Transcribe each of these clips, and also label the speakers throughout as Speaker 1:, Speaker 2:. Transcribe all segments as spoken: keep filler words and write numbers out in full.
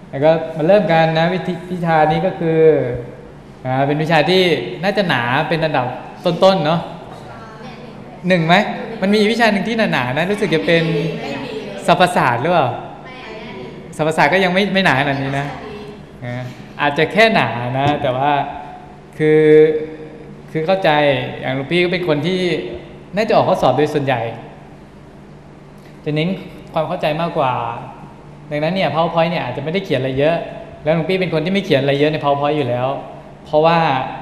Speaker 1: แล้วก็มาเริ่มกันนะวิธีวิชานี้ก็คืออ่าเป็นวิชาที่น่าจะหนาเป็นระดับต้นๆเนาะหนึ่งไหมมันมีวิชาหนึ่งที่หนาๆนะรู้สึกจะเป็นสรรพศาสตร์หรือเปล่าสรรพศาสตร์ก็ยังไม่ไม่หนาขนาดนี้นะอาจจะแค่หนานะแต่ว่าคือคือเข้าใจอย่างหลวงพี่ก็เป็นคนที่น่าจะออกข้อสอบโดยส่วนใหญ่จะเน้นความเข้าใจมากกว่าดังนั้นเนี่ย PowerPoint เนี่ยอาจจะไม่ได้เขียนอะไรเยอะแล้วหลวงพี่เป็นคนที่ไม่เขียนอะไรเยอะใน PowerPoint อยู่แล้วเพราะว่า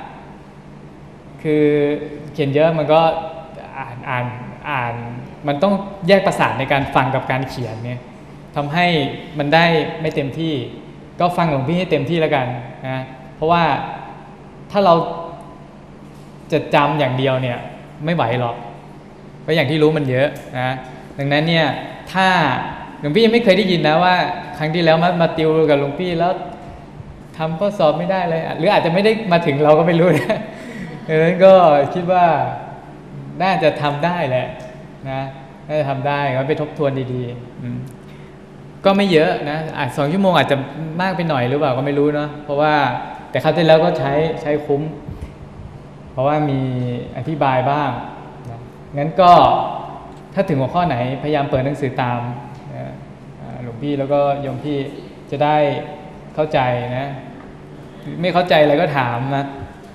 Speaker 1: คือเขียนเยอะมันก็อ่านอ่านอ่านมันต้องแยกประสาทในการฟังกับการเขียนเนี่ยทำให้มันได้ไม่เต็มที่ก็ฟังหลวงพี่ให้เต็มที่แล้วกันนะเพราะว่าถ้าเราจะจำอย่างเดียวเนี่ยไม่ไหวหรอกเพราะอย่างที่รู้มันเยอะนะดังนั้นเนี่ยถ้าหลวงพี่ยังไม่เคยได้ยินนะว่าครั้งที่แล้วมามาติวกับหลวงพี่แล้วทำข้อสอบไม่ได้เลยหรืออาจจะไม่ได้มาถึงเราก็ไม่รู้นะดังนั้นก็คิดว่าน่าจะทำได้แหละนะน่าจะทำได้ก็ไปทบทวนดีๆก็ไม่เยอะนะอาจสองชั่วโมงอาจจะมากไปหน่อยหรือเปล่าก็ไม่รู้เนาะเพราะว่าแต่คราวที่แล้วก็ใช้ใช้คุ้มเพราะว่ามีอธิบายบ้างนะงั้นก็ถ้าถึงหัวข้อไหนพยายามเปิดหนังสือตามหลวงพี่แล้วก็โยมพี่จะได้เข้าใจนะไม่เข้าใจอะไรก็ถามนะ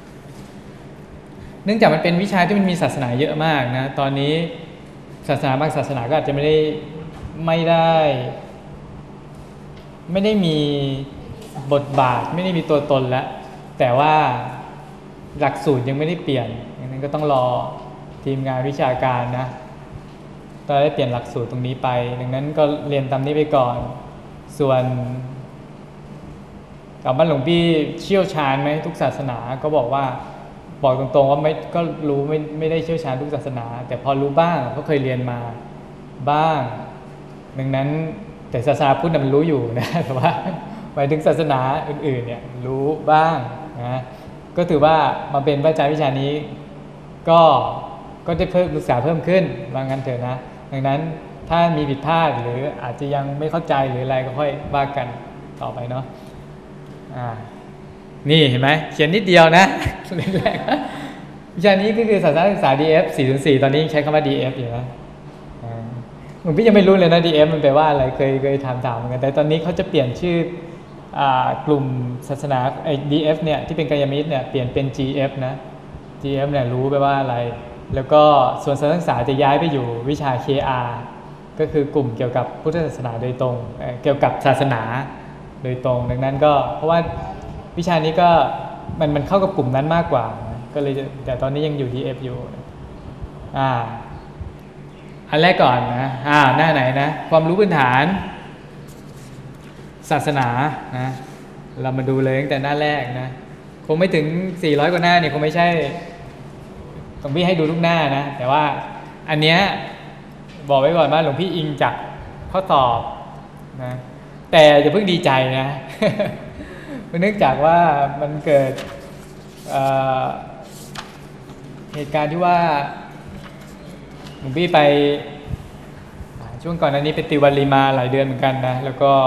Speaker 1: เนื่องจากมันเป็นวิชาที่มันมีศาสนาเยอะมากนะตอนนี้ศาสนาบางศาสนาก็อาจจะไม่ได้ไม่ได้ไม่ได้มีบทบาทไม่ได้มีตัวตนแล้วแต่ว่าหลักสูตรยังไม่ได้เปลี่ยนดังนั้นก็ต้องรอทีมงานวิชาการนะต้องได้เปลี่ยนหลักสูตรตรงนี้ไปดังนั้นก็เรียนตามนี้ไปก่อนส่วนกับบ้านหลวงพี่เชี่ยวชาญไหมทุกศาสนาก็บอกว่าบอกตรงๆว่าไม่ก็รู้ไม่ไม่ได้เชี่ยวชาญทุกศาสนาแต่พอรู้บ้างเพราะเคยเรียนมาบ้างดังนั้นแต่ศาสนาพุทธมันรู้อยู่นะแต่ว่าหมายถึงศาสนาอื่นๆเนี่ยรู้บ้างนะก็ถือว่ามาเป็นพระอาจารย์วิชานี้ก็ก็ได้เพิ่มศึกษาเพิ่มขึ้นว่างั้นเถอะนะดังนั้นถ้ามีผิดพลาดหรืออาจจะยังไม่เข้าใจหรืออะไรก็ค่อยว่ากันต่อไปเนาะอ่านี่เห็นไหมเขียนนิดเดียวนะแรกๆวิชานี้ก็คือศาสนาศึกษา ดี เอฟ สี่ศูนย์สี่ ตอนนี้ใช้คำว่า ดี เอฟ อยู่นะหลวงพี่ยังไม่รู้เลยนะ ดี เอฟ มันแปลว่าอะไรเคยเคยถามถามเหมือนกันแต่ตอนนี้เขาจะเปลี่ยนชื่อกลุ่มศาสนาไอ้ ดี เอฟ เนี่ยที่เป็นกัลยาณมิตรเนี่ยเปลี่ยนเป็น จี เอฟ นะ จี เอฟ เนี่ยรู้ไปว่าอะไรแล้วก็ส่วนศาสนาศึกษาจะย้ายไปอยู่วิชา เค อาร์ ก็คือกลุ่มเกี่ยวกับพุทธศาสนาโดยตรงเกี่ยวกับศาสนาโดยตรงดังนั้นก็เพราะว่าวิชานี้ก็มันมันเข้ากับกลุ่มนั้นมากกว่าก็เลยแต่ตอนนี้ยังอยู่ ดี เอฟ อยู่อ่าอันแรกก่อนนะอ่าหน้าไหนนะความรู้พื้นฐานศาสนานะเรามาดูเลยตั้งแต่หน้าแรกนะคงไม่ถึงสี่ร้อยกว่าหน้าเนี่ยคงไม่ใช่หลวงพี่ให้ดูทุกหน้านะแต่ว่าอันเนี้ยบอกไว้ก่อนว่าหลวงพี่อิงจากข้อสอบนะแต่อย่าเพิ่งดีใจนะเนื่องจากว่ามันเกิด เ, เหตุการณ์ที่ว่าหลวงพี่ไปช่วงก่อนอันนี้เป็นติวารีมาหลายเดือนเหมือนกันนะแล้วก็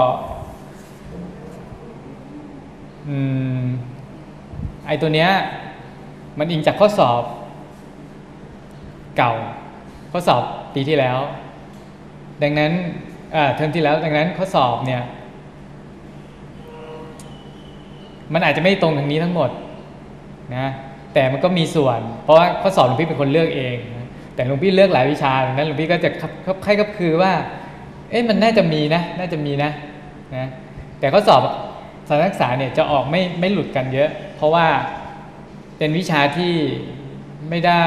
Speaker 1: อืมไอตัวเนี้ยมันอิงจากข้อสอบเก่าข้อสอบปีที่แล้วดังนั้นเทอมที่แล้วดังนั้นข้อสอบเนี่ยมันอาจจะไม่ตรงทางนี้ทั้งหมดนะแต่มันก็มีส่วนเพราะว่าข้อสอบหลวงพี่เป็นคนเลือกเองนะแต่หลวงพี่เลือกหลายวิชาดังนั้นหลวงพี่ก็จะคับใคร่คับคือว่าเอ๊ะมันน่าจะมีนะน่าจะมีนะนะแต่ข้อสอบศาสนศึกษาเนี่ยจะออกไม่ไม่หลุดกันเยอะเพราะว่าเป็นวิชาที่ไม่ได้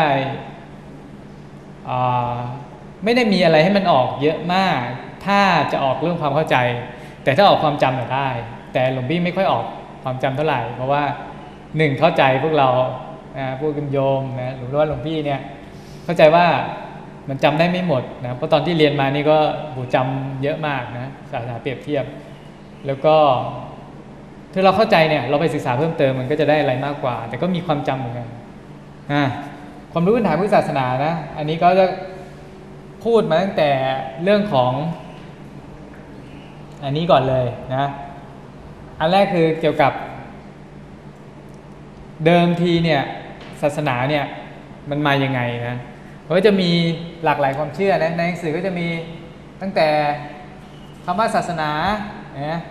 Speaker 1: ไม่ได้มีอะไรให้มันออกเยอะมากถ้าจะออกเรื่องความเข้าใจแต่ถ้าออกความจำเนี่ยได้แต่หลวงพี่ไม่ค่อยออกความจำเท่าไหร่เพราะว่าหนึ่งเข้าใจพวกเรานะพวกโยมนะหรือว่าหลวงพี่เนี่ยเข้าใจว่ามันจำได้ไม่หมดนะเพราะตอนที่เรียนมานี่ก็หูจำเยอะมากนะศาสนาเปรียบเทียบแล้วก็ถ้าเราเข้าใจเนี่ยเราไปศึกษาเพิ่มเติมมันก็จะได้อะไรมากกว่าแต่ก็มีความจำเหมือนกันอ่าความรู้พื้นฐานพุทธศาสนานะอันนี้ก็จะพูดมาตั้งแต่เรื่องของอันนี้ก่อนเลยนะอันแรกคือเกี่ยวกับเดิมทีเนี่ยศาสนาเนี่ยมันมายังไงนะก็จะมีหลากหลายความเชื่อนะในหนังสือก็จะมีตั้งแต่คำว่าศาสนานะ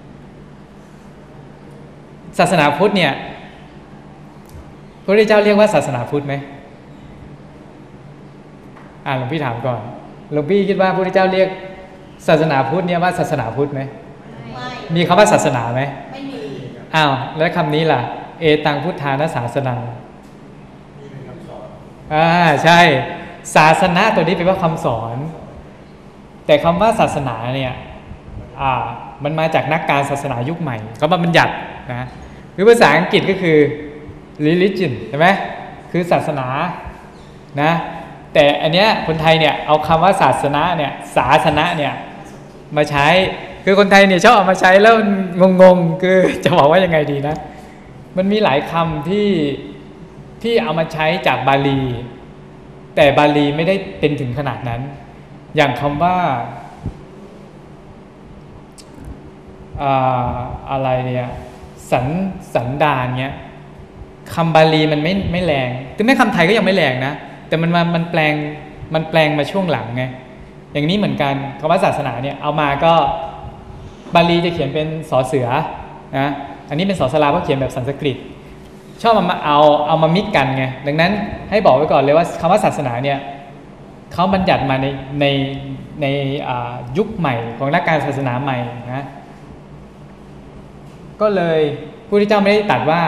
Speaker 1: ศาสนาพุทธเนี่ยพระพุทธเจ้าเรียกว่าศาสนาพุทธไหมอ่าหลวงพี่ถามก่อนหลวงพี่คิดว่าพระพุทธเจ้าเรียกศาสนาพุทธเนี่ยว่าศาสนาพุทธไหมไม่มีคำว่าศาสนาไหมไม่มีอ้าวแล้วคำนี้ล่ะเอตังพุทธานะศาสนังนี่เป็นคำสอนอ่าใช่ศาสนาตัวนี้เป็นว่าคำสอนแต่คำว่าศาสนาเนี่ยอ่ามันมาจากนักการศาสนายุคใหม่เขามาบัญญัตินะคือภาษาอังกฤษก็คือ religion ใช่ไหมคือศาสนานะแต่อันเนี้ยคนไทยเนี่ยเอาคำว่าศาสนาเนี่ยศาสนาเนี่ยมาใช้คือคนไทยเนี่ยชอบเอามาใช้แล้วงงๆคือจะบอกว่ายังไงดีนะมันมีหลายคำที่ที่เอามาใช้จากบาลีแต่บาลีไม่ได้เป็นถึงขนาดนั้นอย่างคำว่าอ่าอะไรเนี่ยสันสันดานเนี่ยคำบาลีมันไม่ไม่แรงถึงแม้คำไทยก็ยังไม่แรงนะแต่มันมามันแปลงมันแปลงมาช่วงหลังไงอย่างนี้เหมือนกันคำว่าศาสนาเนี่ยเอามาก็บาลีจะเขียนเป็นสอเสือนะอันนี้เป็นสอสลาเพราะเขียนแบบสันสกฤตชอบมาเอาเอามามิกกันไงดังนั้นให้บอกไว้ก่อนเลยว่าคำว่าศาสนาเนี่ยเขาบัญญัติมาในในในยุคใหม่ของนักการศาสนาใหม่นะก็เลยพระพุทธเจ้าไม่ได้ตรัสว่า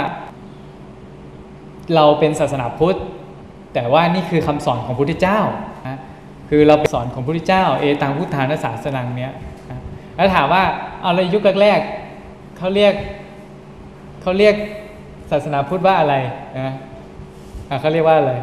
Speaker 1: เราเป็นศาสนาพุทธแต่ว่านี่คือคำสอนของพระพุทธเจ้านะคือเราเป็นสอนของพระพุทธเจ้าเอตังพุทธานะศาสนังเนี่ยนะแล้วถามว่าเอาเลยยุคแรกๆเขาเรียกเขาเรียกศาสนาพุทธว่าอะไรนะอ่ะเขาเรียกว่าอะไร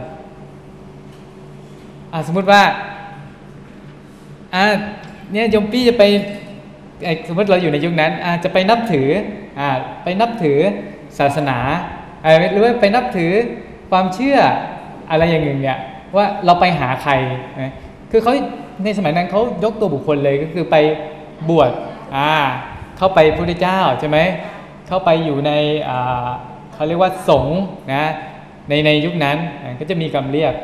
Speaker 1: อ่ะสมมุติว่าอ่ะเนี่ยโยมพี่จะไปสมมติเราอยู่ในยุคนั้นอ่ะจะไปนับถืออ่ะไปนับถือศาสนาหรือว่าไปนับถือความเชื่ออะไรอย่างหนึ่งเนี่ยว่าเราไปหาใครนะคือเขาในสมัยนั้นเขายกตัวบุคคลเลยก็คือไปบวชอ่าเข้าไปพระพุทธเจ้าใช่ไหมเข้าไปอยู่ในอ่าเขาเรียกว่าสงฆ์นะในในยุคนั้นก็จะมีคำเรียก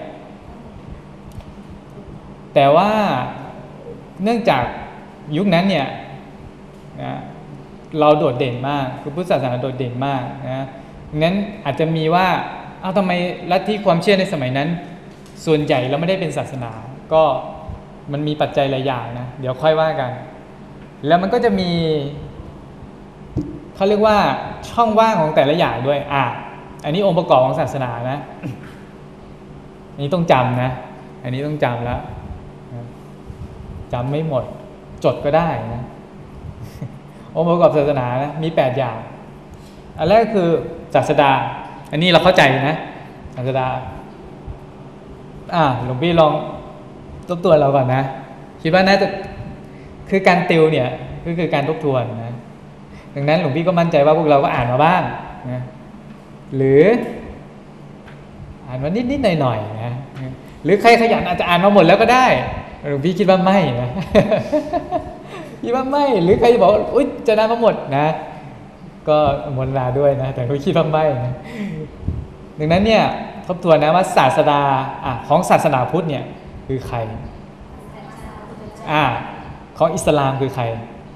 Speaker 1: แต่ว่าเนื่องจากยุคนั้นเนี่ยนะเราโดดเด่นมากคือพุทธศาสนาโดดเด่นมากนะงั้นอาจจะมีว่าเอาทำไมลัทธิความเชื่อในสมัยนั้นส่วนใหญ่แล้วไม่ได้เป็นศาสนาก็มันมีปัจจัยหลายอย่างนะเดี๋ยวค่อยว่ากันแล้วมันก็จะมีเขาเรียกว่าช่องว่างของแต่ละอย่างด้วยอ่ะอันนี้องค์ประกอบของศาสนานะอันนี้ต้องจำนะอันนี้ต้องจำแล้วจำไม่หมดจดก็ได้นะองค์ประกอบศาสนานะมีแปดอย่างอันแรกคือศาสดาอันนี้เราเข้าใจนะศาสดาอ่าหลวงพี่ลองทบทวนเราก่อนนะคิดว่าน่าจะคือการติวเนี่ยก็คือการทบทวนนะดังนั้นหลวงพี่ก็มั่นใจว่าพวกเราก็อ่านมาบ้างนะหรืออ่านมานิดๆหน่อยๆนะหรือใครขยันอาจจะอ่านมาหมดแล้วก็ได้หลวงพี่คิดว่าไม่นะคิดว่าไม่หรือใครจะบอกอุ๊ยจะอ่านมาหมดนะก็มนลาด้วยนะแต่ก็คิดว่าไม่นะดังนั้นเนี่ยทบทวนนะว่าศาสดาอ่ะของศาสนาพุทธเนี่ยคือใครอ่าของอิสลามคือใคร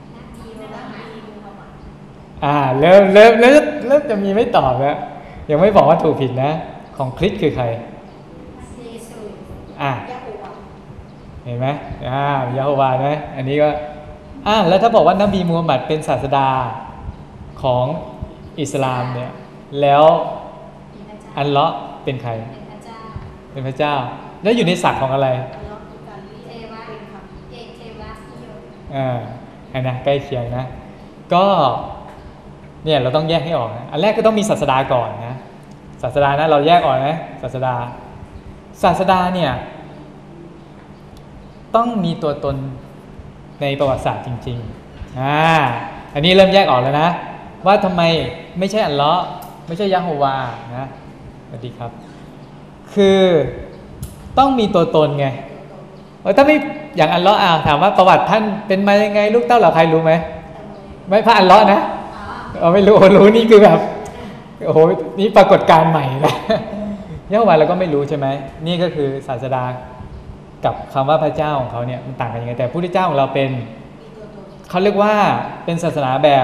Speaker 1: อ่าเริ่มเริ่มเริ่มเริ่มจะมีไม่ตอบแล้วยังไม่บอกว่าถูกผิดนะของคริสต์คือใครอ่าเห็นไหมอ่ายะโฮวานะอันนี้ก็อ่าแล้วถ้าบอกว่านบีมูฮัมหมัดเป็นศาสดาของอิสลามเนี่ยแล้วอัลเลาะห์เป็นใครเป็นพระเจ้าแล้วอยู่ในศักดิ์ของอะไรอ่าอันนะใกล้เคียงนะก็เนี่ยเราต้องแยกให้ออกนะอันแรกก็ต้องมีศาสดาก่อนนะศาสดานะเราแยกออกนะศาสดาศาสดาเนี่ยต้องมีตัวตนในประวัติศาสตร์จริงๆอ่าอันนี้เริ่มแยกออกแล้วนะว่าทำไมไม่ใช่อัลเลาะห์ไม่ใช่ยะโฮวานะสวัสดีครับคือต้องมีตัวตนไงถ้าไม่อย่างอัลเลาะห์อ่ะถามว่าประวัติท่านเป็นมายังไงลูกเต้าเหล่าใครรู้ไหมไม่พระอัลเลาะห์นะเอาไม่รู้รู้นี่คือแบบโอ้โหนี่ปรากฏการณ์ใหม่นะยะโฮวาเราก็ไม่รู้ใช่ไหมนี่ก็คือศาสดากับคำว่าพระเจ้าของเขาเนี่ยมันต่างกันยังไงแต่พระพุทธเจ้าของเราเป็นเขาเรียกว่าเป็นศาสนาแบบ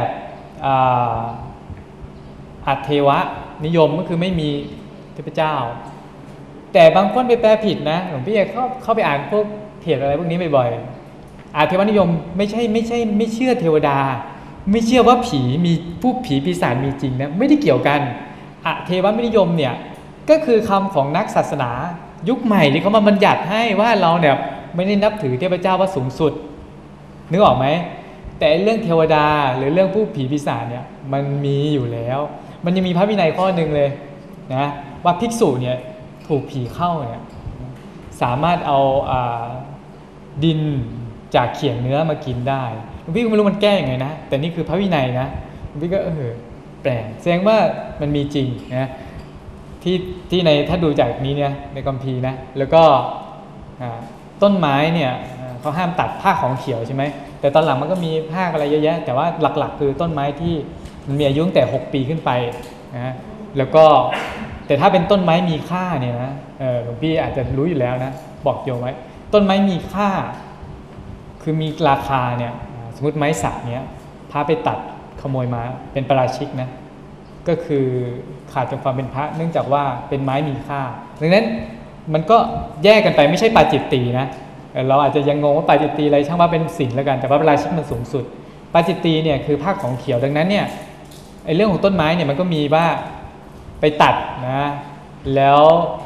Speaker 1: อัตเทวะนิยมก็คือไม่มีเทพเจ้าแต่บางคนไปแปลผิดนะหลวงพี่เข้าเข้าไปอ่านพวกเพจอะไรพวกนี้บ่อยๆอัตเทวนิยมไม่ใช่ไม่ใช่ไม่เชื่อเทวดาไม่เชื่อว่าผีมีผู้ผีปีศาจมีจริงนะไม่ได้เกี่ยวกันอัตเทวนิยมเนี่ยก็คือคำของนักศาสนายุคใหม่ที่เขามาบัญญัติให้ว่าเราเนี่ยไม่ได้นับถือเทพเจ้าว่าสูงสุดนึกออกไหมแต่เรื่องเทวดาหรือเรื่องผู้ผีปีศาจเนี่ยมันมีอยู่แล้วมันยังมีพระวินัยข้อหนึ่งเลยนะว่าภิกษุเนี่ยถูกผีเข้าเนี่ยสามารถเอาอาดินจากเขียงเนื้อมากินได้หลวงพี่ก็ไม่รู้มันแก้ยังไงนะแต่นี่คือพระวินัยนะหลวงพี่ก็เออแปลกแสดงว่ามันมีจริงนะที่ที่ในถ้าดูจากนี้เนี่ยในคัมภีร์นะแล้วก็ต้นไม้เนี่ยเขาห้ามตัดผ้าของเขียวใช่ไหมแต่ตอนหลังมันก็มีผ้าอะไรเยอะแยะแต่ว่าหลักๆคือต้นไม้ที่มันมีอายุตั้งแต่หกปีขึ้นไปนะแล้วก็แต่ถ้าเป็นต้นไม้มีค่าเนี่ยนะหลวงพี่อาจจะรู้อยู่แล้วนะบอกโยมไว้ต้นไม้มีค่าคือมีราคาเนี่ยสมมติไม้สักเนี้ยพระไปตัดขโมยมาเป็นปาราชิกนะก็คือขาดจากความเป็นพระเนื่องจากว่าเป็นไม้มีค่าดังนั้นมันก็แยกกันไปไม่ใช่ปาจิตตีนะเราอาจจะยังงงว่าปาจิตตีอะไรช่างว่าเป็นศิลป์แล้วกันแต่ว่าปาราชิกมันสูงสุดปาจิตตีเนี่ยคือผ้าของเขียวดังนั้นเนี่ยไอ้เรื่องของต้นไม้เนี่ยมันก็มีว่าไปตัดนะแล้ว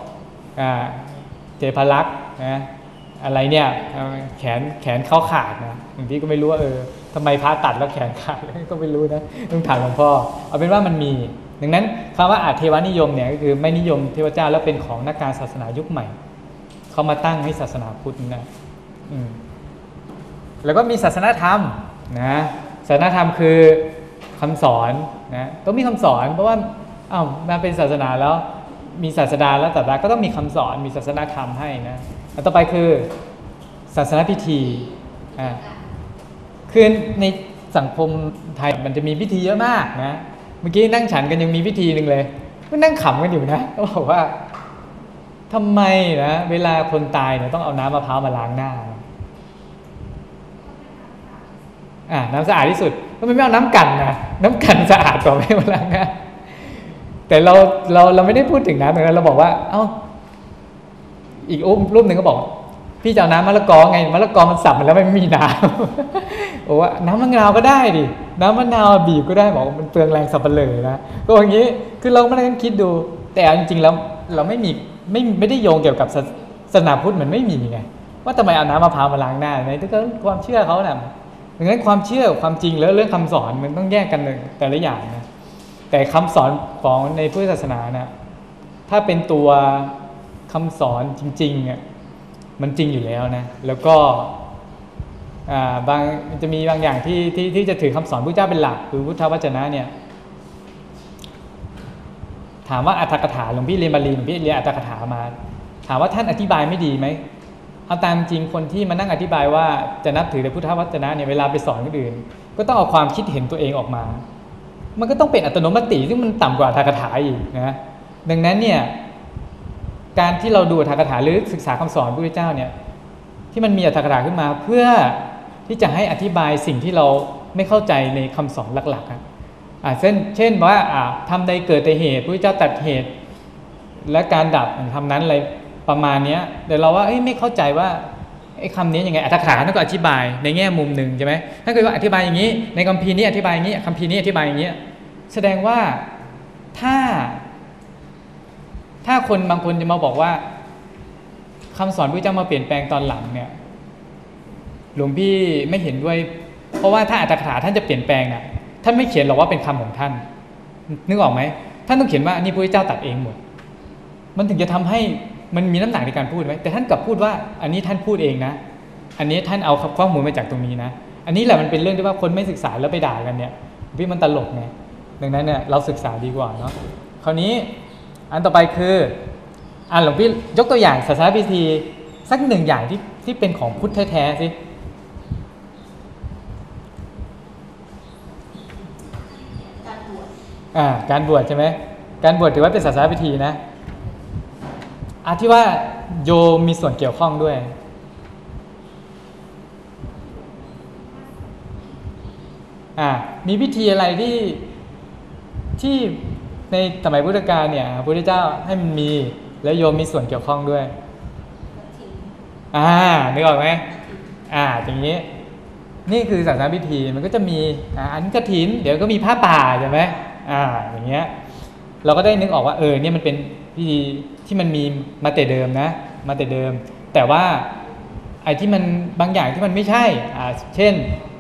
Speaker 1: เทพลักษณ์นะอะไรเนี่ยแขนแขนเขาขาดนะบางทีก็ไม่รู้ว่าเออทำไมพระตัดแล้วแขนขาดก็ไม่รู้นะต้องถามหลวงพ่อเอาเป็นว่ามันมีดังนั้นคำว่าอาเทวนิยมเนี่ยก็คือไม่นิยมเทพเจ้าแล้วเป็นของนักการศาสนายุคใหม่เขามาตั้งให้ศาสนาพุทธนะอืมแล้วก็มีศาสนธรรมนะศาสนธรรมคือคำสอนนะต้องมีคำสอนเพราะว่าอ้าวมาเป็นศาสนาแล้วมีศาสดาแล้วศาสดาก็ต้องมีคำสอนมีศาสนธรรมให้นะแล้วต่อไปคือศาสนพิธีอ่าคือในสังคมไทยมันจะมีพิธีเยอะมากนะเมื่อกี้นั่งฉันกันยังมีพิธีหนึ่งเลยก็นั่งขำกันอยู่นะก็บอกว่าทำไมนะเวลาคนตายเนี่ยต้องเอาน้ำมะพร้าวมาล้างหน้าอ่าน้ำสะอาดที่สุดก็ไม่เอาน้ำกันนะน้ำกันสะอาดกว่าไม่มาล้างหน้าแต่เราเราเราไม่ได้พูดถึงน้ำตรงนั้นเราบอกว่าเอ้าอีกรูปหนึ่งก็บอกพี่จะเอาน้ำมะละกอไงมะละกอมันสับมันแล้วไม่มีน้ำบอกว่าน้ำมะนาวก็ได้ดิน้ำมะนาวบีบก็ได้บอกมันเปลืองแรงสับปะเลอนะก็อย่างนี้คือเราไม่ได้คิดดูแต่จริงๆแล้วเราไม่มีไม่ไม่ได้โยงเกี่ยวกับศาสนาพุทธมันไม่มีไงว่าทำไมเอาน้ำมะพร้าวมาล้างหน้าในทุกความเชื่อเขาเนี่ยดังนั้นความเชื่อความจริงแล้วเรื่องคำสอนมันต้องแยกกันแต่ละอย่างนะแต่คำสอนของในพุทธศาสนานะถ้าเป็นตัวคำสอนจริงๆเนี่ยมันจริงอยู่แล้วนะแล้วก็บางจะมีบางอย่างที่ที่ที่จะถือคำสอนพระเจ้าเป็นหลักคือพุทธวจนะเนี่ยถามว่าอัตถกถาหลวงพี่เรียนบาลีหลวงพี่เรียนอัตถกถามาถามว่าท่านอธิบายไม่ดีไหมเอาตามจริงคนที่มานั่งอธิบายว่าจะนับถือในพุทธวจนะเนี่ยเวลาไปสอนคนอื่นก็ต้องเอาความคิดเห็นตัวเองออกมามันก็ต้องเป็นอัตโนมัติซึ่งมันต่ำกว่าอัตถกถาอีกนะดังนั้นเนี่ยการที่เราดูอัตถกถาหรือศึกษาคำสอนพระพุทธเจ้าเนี่ยที่มันมีอัตถกถาขึ้นมาเพื่อที่จะให้อธิบายสิ่งที่เราไม่เข้าใจในคำสอนหลักๆอ่ะเช่นเช่นว่าอ่าทำใดเกิดแต่เหตุพระพุทธเจ้าตัดเหตุและการดับทำนั้นอะไรประมาณนี้แต่เราว่าไม่เข้าใจว่าไอ้คำนี้ยังไงอัตถกถาท่านก็อธิบายในแง่มุมหนึ่งใช่ไหมท่านเคยว่าอธิบายอย่างนี้ในคัมภีร์นี้อธิบายอย่างนี้คัมภีร์นี้อธิบายอย่างนี้แสดงว่าถ้าถ้าคนบางคนจะมาบอกว่าคำสอนพระเจ้ามาเปลี่ยนแปลงตอนหลังเนี่ยหลวงพี่ไม่เห็นด้วยเพราะว่าถ้าอัตถกถาท่านจะเปลี่ยนแปลงน่ะท่านไม่เขียนหรอกว่าเป็นคำของท่านนึกออกไหมท่านต้องเขียนว่านี่พระเจ้าตัดเองหมดมันถึงจะทำให้มันมีน้ำหนักในการพูดไหมแต่ท่านกลับพูดว่าอันนี้ท่านพูดเองนะอันนี้ท่านเอาข้อมูลมาจากตรงนี้นะอันนี้แหละมันเป็นเรื่องที่ว่าคนไม่ศึกษาแล้วไปด่ากันเนี่ยพี่มันตลกไงดังนั้นเนี่ยเราศึกษาดีกว่าเนาะคราวนี้อันต่อไปคืออ่ะหลวงพี่ยกตัวอย่างศาสนพิธีสักหนึ่งอย่างที่ที่เป็นของพุทธแท้ๆสิ
Speaker 2: บวช
Speaker 1: อ่าการบวชใช่ไหมการบวชถือว่าเป็นศาสนาพิธีนะอาที่ว่าโยมมีส่วนเกี่ยวข้องด้วยอ่ามีพิธีอะไรที่ที่ในสมัยพุทธกาลเนี่ยพระพุทธเจ้าให้มันมีแล้วโยมมีส่วนเกี่ยวข้องด้วยอ่านึกออกไหมอ่าอย่างนี้นี่คือศาสนาพิธีมันก็จะมีอ่าอันกฐินเดี๋ยวก็มีผ้าป่าใช่ไหมอ่าอย่างเงี้ยเราก็ได้นึกออกว่าเออเนี่ยมันเป็นพิธีที่มันมีมาแต่เดิมนะมาแต่เดิมแต่ว่าไอ้ที่มันบางอย่างที่มันไม่ใช่อ่าเช่น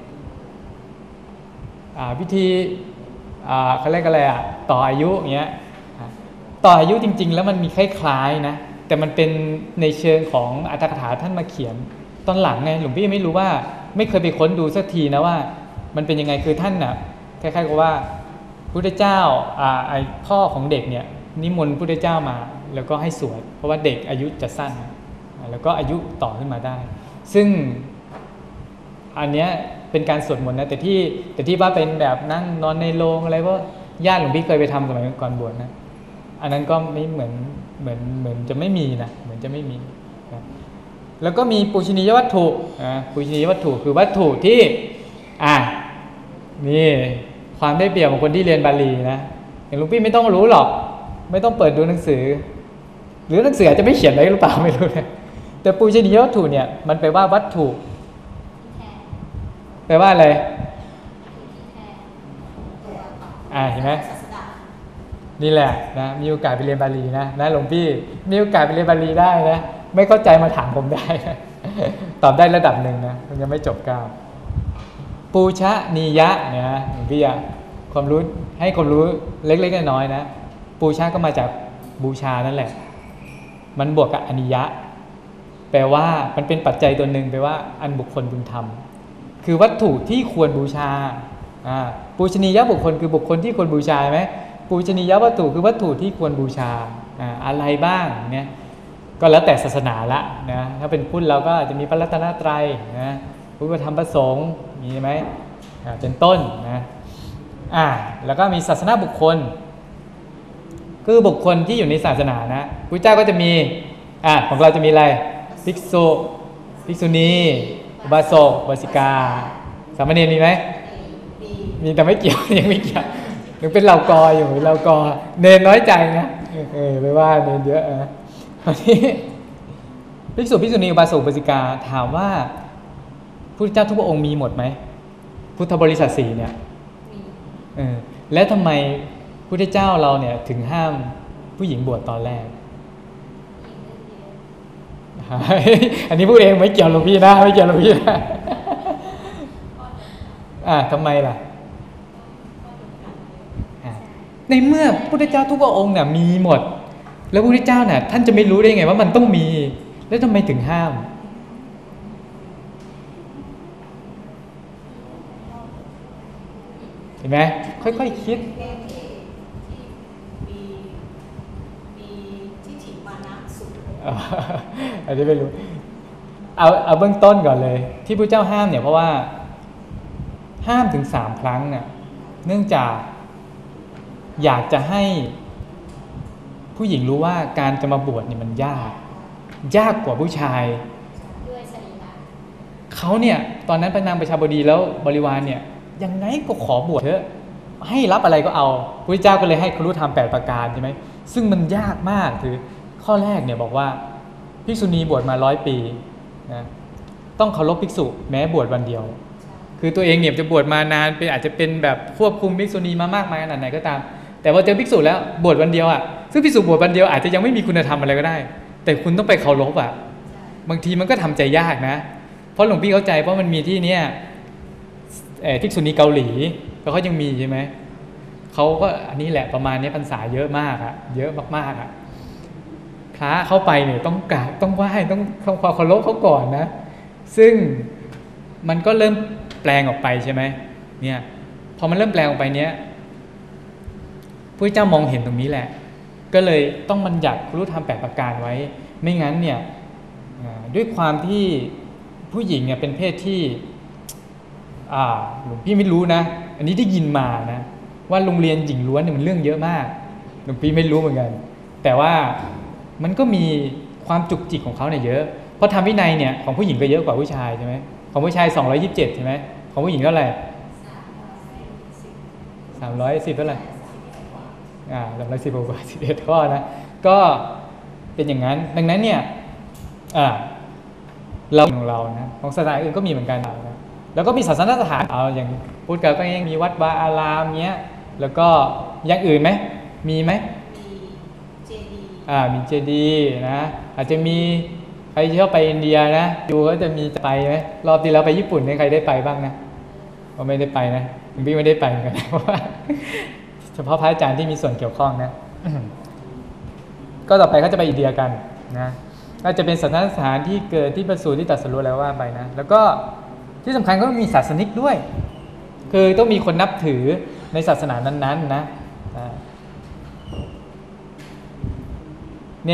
Speaker 1: อ่าพิธีอ่าเขาเรียกอะไรอ่ะต่ออายุอย่างเงี้ยต่ออายุจริงๆแล้วมันมีคล้ายๆนะแต่มันเป็นในเชิงของอรรถกถาท่านมาเขียนตอนหลังไงหลวงพี่ไม่รู้ว่าไม่เคยไปค้นดูสักทีนะว่ามันเป็นยังไงคือท่านน่ะคล้ายๆกับว่าพุทธเจ้าอ่าไอพ่อของเด็กเนี่ยนิมนต์พุทธเจ้ามาแล้วก็ให้สวดเพราะว่าเด็กอายุจะสั้นแล้วก็อายุต่อขึ้นมาได้ซึ่งอันเนี้ยเป็นการสวดมนต์นะแต่ที่แต่ที่ว่าเป็นแบบนั่งนอนในโรงอะไรเพราะญาติหลวงพี่เคยไปทำสมัยก่อนบวชนะอันนั้นก็ไม่เหมือนเหมือนเหมือนจะไม่มีนะเหมือนจะไม่มีนะแล้วก็มีปูชนียวัตถุนะปูชนียวัตถุคือวัตถุที่อ่ะนี่ความได้เปรียบของคนที่เรียนบาลีนะอย่างหลวงพี่ไม่ต้องรู้หรอกไม่ต้องเปิดดูหนังสือหรือหนังสืออาจจะไม่เขียนไว้หรือเปล่าไม่รู้นะแต่ปูชนียวัตถุเนี่ยมันแปลว่าวัตถุแปลว่าอะไรอ่าเห็นไหมนี่แหละนะมีโอกาสไปเรียนบาลีนะนะหลวงพี่มีโอกาสไปเรียนบาลีได้นะไม่เข้าใจมาถามผมได้นะตอบได้ระดับหนึ่งนะมันยังไม่จบก้าวปูชนียะเนี่ยหลวงพี่อะความรู้ให้ความรู้เล็กๆน้อยๆนะปูชาก็มาจากบูชานั่นแหละมันบวกกับอนิยะแปลว่ามันเป็นปัจจัยตัวหนึ่งแปลว่าอันบุคคลพึงทำคือวัตถุที่ควรบูชาอ่าปูชนียบุคคลคือบุคคลที่ควรบูชาไหมปูชนียวัตถุคือวัตถุที่ควรบูชาอ่าอะไรบ้างเนี่ยก็แล้วแต่ศาสนาละนะถ้าเป็นพุทธเราก็จะมีพระรัตนตรัยนะพุทธธรรมประสงค์มีไหมอ่าเป็นต้นนะอ่าแล้วก็มีศาสนาบุคคลคือบุคคลที่อยู่ในศาสนานะพุทธเจ้าก็จะมีอ่าของเราจะมีอะไรภิกษุภิกษุณีอุบาสกอุบาสิกาสามเณรมีไหมมีแต่ไม่เกี่ยวยังไม่เกี่ยวยังเป็นเหล่ากออยู่เหล่ากอเนรน้อยใจนะเออไม่ว่าเนรเยอะนะตอนนี้ภิกษุภิกษุณีอุบาสกอุบาสิกาถามว่าพุทธเจ้าทุกพระองค์มีหมดไหมพุทธบริษัทสี่เนี่ยเออแล้วทำไมพุทธเจ้าเราเนี่ยถึงห้ามผู้หญิงบวชตอนแรกอันนี้พูดเองไม่เกี่ยวหลวงพี่นะไม่เกี่ยวหลวงพี่นะอ่าทำไมล่ะในเมื่อพุทธเจ้าทุกพระองค์เนี่ยมีหมดแล้วพุทธเจ้าเนี่ยท่านจะไม่รู้ได้ไงว่ามันต้องมีแล้วทำไมถึงห้ามเห็นไหมค่อยๆ ค, คิดอันนี้ไม่รู้เอาเอาเบื้องต้นก่อนเลยที่พระเจ้าห้ามเนี่ยเพราะว่าห้ามถึงสามครั้งเนี่ยเนื่องจากอยากจะให้ผู้หญิงรู้ว่าการจะมาบวชเนี่ยมันยากยากกว่าผู้ชายด้วยสรีระเขาเนี่ยตอนนั้นพระนางประชาบดีแล้วบริวารเนี่ยยังไงก็ขอบวชเถอะให้รับอะไรก็เอาพระเจ้าก็เลยให้ครุธรรมแปดประการใช่ไหมซึ่งมันยากมากคือข้อแรกเนี่ยบอกว่าภิกษุณีบวชมาร้อยปีนะต้องเคารพภิกษุแม้บวชวันเดียวคือตัวเองเนี่ยจะบวชมานานเป็นอาจจะเป็นแบบควบคุมภิกษุณีมามากมายขนาดไหนก็ตามแต่พอเจอภิกษุแล้วบวชวันเดียวอ่ะซึ่งภิกษุบวชวันเดียวอาจจะยังไม่มีคุณธรรมอะไรก็ได้แต่คุณต้องไปเคารพอ่ะบางทีมันก็ทำใจยากนะเพราะหลวงพี่เข้าใจเพราะมันมีที่เนี้ยภิกษุณีเกาหลีแล้วเขายังมีใช่ไหมเขาก็อันนี้แหละประมาณนี้พรรษาเยอะมากอ่ะเยอะมากๆอ่ะพระเข้าไปเนี่ยต้องกราบต้องไหว้ต้องทำความเคารพเขาก่อนนะซึ่งมันก็เริ่มแปลงออกไปใช่ไหมเนี่ยพอมันเริ่มแปลงออกไปเนี้ยพระเจ้ามองเห็นตรงนี้แหละก็เลยต้องบัญญัติครุธรรมแปดประการไว้ไม่งั้นเนี่ยด้วยความที่ผู้หญิงเนี่ยเป็นเพศที่อ่าหลวงพี่ไม่รู้นะอันนี้ได้ยินมานะว่าโรงเรียนหญิงล้วนเนี่ยมันเรื่องเยอะมากหลวงพี่ไม่รู้เหมือนกันแต่ว่ามันก็มีความจุกจิกของเขาเนี่ยเยอะเพราะธรรมวินัยเนี่ยของผู้หญิงก็เยอะกว่าผู้ชายใช่ไหมของผู้ชายสองร้อยยี่สิบเจ็ดใช่ไหมของผู้หญิงเท่าไหร่สามร้อยสิบเท่าไหร่อ่าสามร้อยสิบกว่าสิบเอ็ดข้อนะก็เป็นอย่างนั้นดังนั้นเนี่ยอ่าเราของเรานะของศาสนาอื่นก็มีเหมือนกันนะแล้วก็มีศาสนสถานเอาอย่างพุทธก็ยังมีวัดวาอารามเงี้ยแล้วก็อย่างอื่นไหมมีไหมเจดีอ่ามีเจดีนะอาจจะมีใครชอบไปอินเดียนะดูก็จะมีจะไปไหมรอบที่เราไปญี่ปุ่นเนี่ยใครได้ไปบ้างนะก็ไม่ได้ไปนะผมพี่ไม่ได้ไปเหมือนกันเพราะว่าเฉพาะพระอาจารย์ที่มีส่วนเกี่ยวข้องนะก็ต่อไปก็จะไปอินเดียกันนะก็จะเป็นศาสนสถานที่เกิดที่ประสูติที่ตรัสรู้แล้วว่าไปนะแล้วก็ที่สำคัญก็มีศาสนิกด้วยคือต้องมีคนนับถือในศาสนานั้นๆนะใน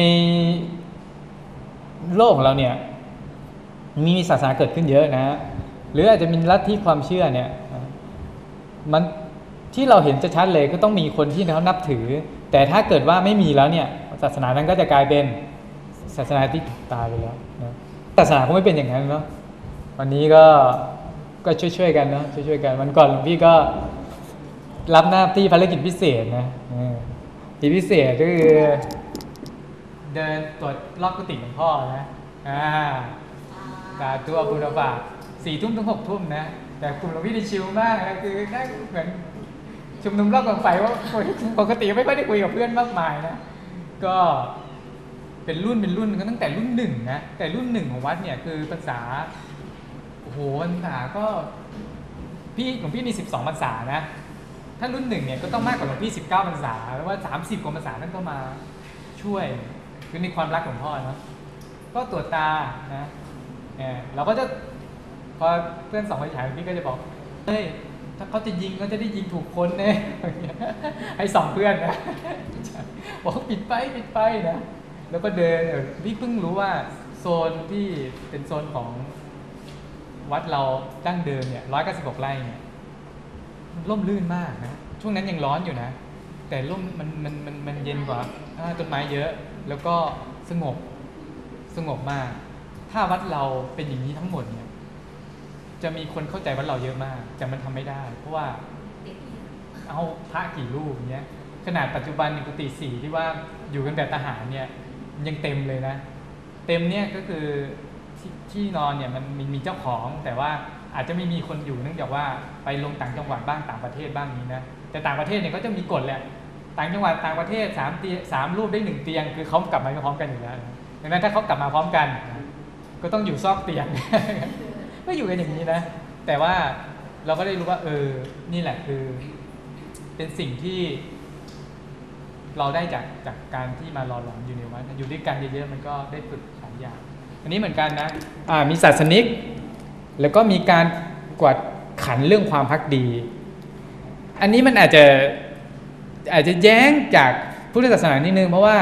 Speaker 1: โลกของเราเนี่ยมีศาสนาเกิดขึ้นเยอะนะหรืออาจจะมีลัทธิความเชื่อเนี่ยมันที่เราเห็นจะชัดเลยก็ต้องมีคนที่เขานับถือแต่ถ้าเกิดว่าไม่มีแล้วเนี่ยศาสนานั้นก็จะกลายเป็นศาสนาที่ตายไปแล้วนะศาสนาก็ไม่เป็นอย่างนั้นเนาะวันนี้ก็ก็ช่วยๆกันเนาะช่วยๆกันวันก่อนหลวงพี่ก็รับหน้าที่ภารกิจพิเศษนะที่พิเศษก็คือเดินตรวจรอบกุฏิหลวงพ่อนะอ่าสาธุบุญบาปสี่ทุ่มถึงหกทุ่มนะแต่กลุ่มหลวงพี่ได้ชิลมากนะคือได้เหมือนชุมนุมรอบกองไฟว่าปกติไม่ค่อยได้คุยกับเพื่อนมากมายนะก็เป็นรุ่นเป็นรุ่นก็ตั้งแต่รุ่นหนึ่งนะแต่รุ่นหนึ่งของวัดเนี่ยคือภาษาโอ้โหภาษาก็พี่หลวงพี่มีสิบสองภาษานะถ้ารุ่นหนึ่งเนี่ยก็ต้องมากกว่าหลวงพี่สิบเก้าภาษาหรือว่าสามสิบกว่าภาษาท่านก็มาช่วยคือในความรักของพ่อเนาะก็ตรวจตานะเนี่ยเราก็จะพอเพื่อนสองคนฉายพี่ก็จะบอกเฮ้ยถ้าเขาจะยิงก็จะได้ยิงถูกคนเนี่ยให้สองเพื่อนนะบอกปิดไปปิดไปนะแล้วก็เดินพี่เพิ่งรู้ว่าโซนที่เป็นโซนของวัดเราดั้งเดิมเนี่ยร้อยเก้าสิบหกไร่เนี่ยร่มรื่นมากนะช่วงนั้นยังร้อนอยู่นะแต่ร่มมันมันมันมันเย็นกว่าต้นไม้เยอะแล้วก็สงบสงบมากถ้าวัดเราเป็นอย่างนี้ทั้งหมดเนี่ยจะมีคนเข้าใจวัดเราเยอะมากแต่มันทำไม่ได้เพราะว่าเอาพระกี่รูปเนี้ยขนาดปัจจุบันในกุฏิสี่ที่ว่าอยู่กันแบบทหารเนี่ยยังเต็มเลยนะเต็มเนี่ยก็คือที่ที่นอนเนี่ยมันมีมีเจ้าของแต่ว่าอาจจะไม่มีคนอยู่เนื่องจากว่าไปลงต่างจังหวัดบ้างต่างประเทศบ้างนี้นะแต่ต่างประเทศเนี่ยเขาจะมีกฎแหละต่างจังหวัดต่างประเทศสามเตียงสามรูปได้หนึ่งเตียงคือเขากลับมาพร้อมกันอยู่แล้วดังนั้นถ้าเขากลับมาพร้อมกันก็ต้องอยู่ซอกเตียงก็อยู่กันอย่างนี้นะแต่ว่าเราก็ได้รู้ว่าเออนี่แหละคือเป็นสิ่งที่เราได้จากจากการที่มารอหลอมอยู่ในวัดอยู่ด้วยกันเยอะๆมันก็ได้ฝึกหลายอย่างอันนี้เหมือนกันนะอ่ามีศาสนิกแล้วก็มีการกวดขันเรื่องความภักดีอันนี้มันอาจจะอาจจะแย้งจากพุทธศาสนานิดนึงเพราะว่า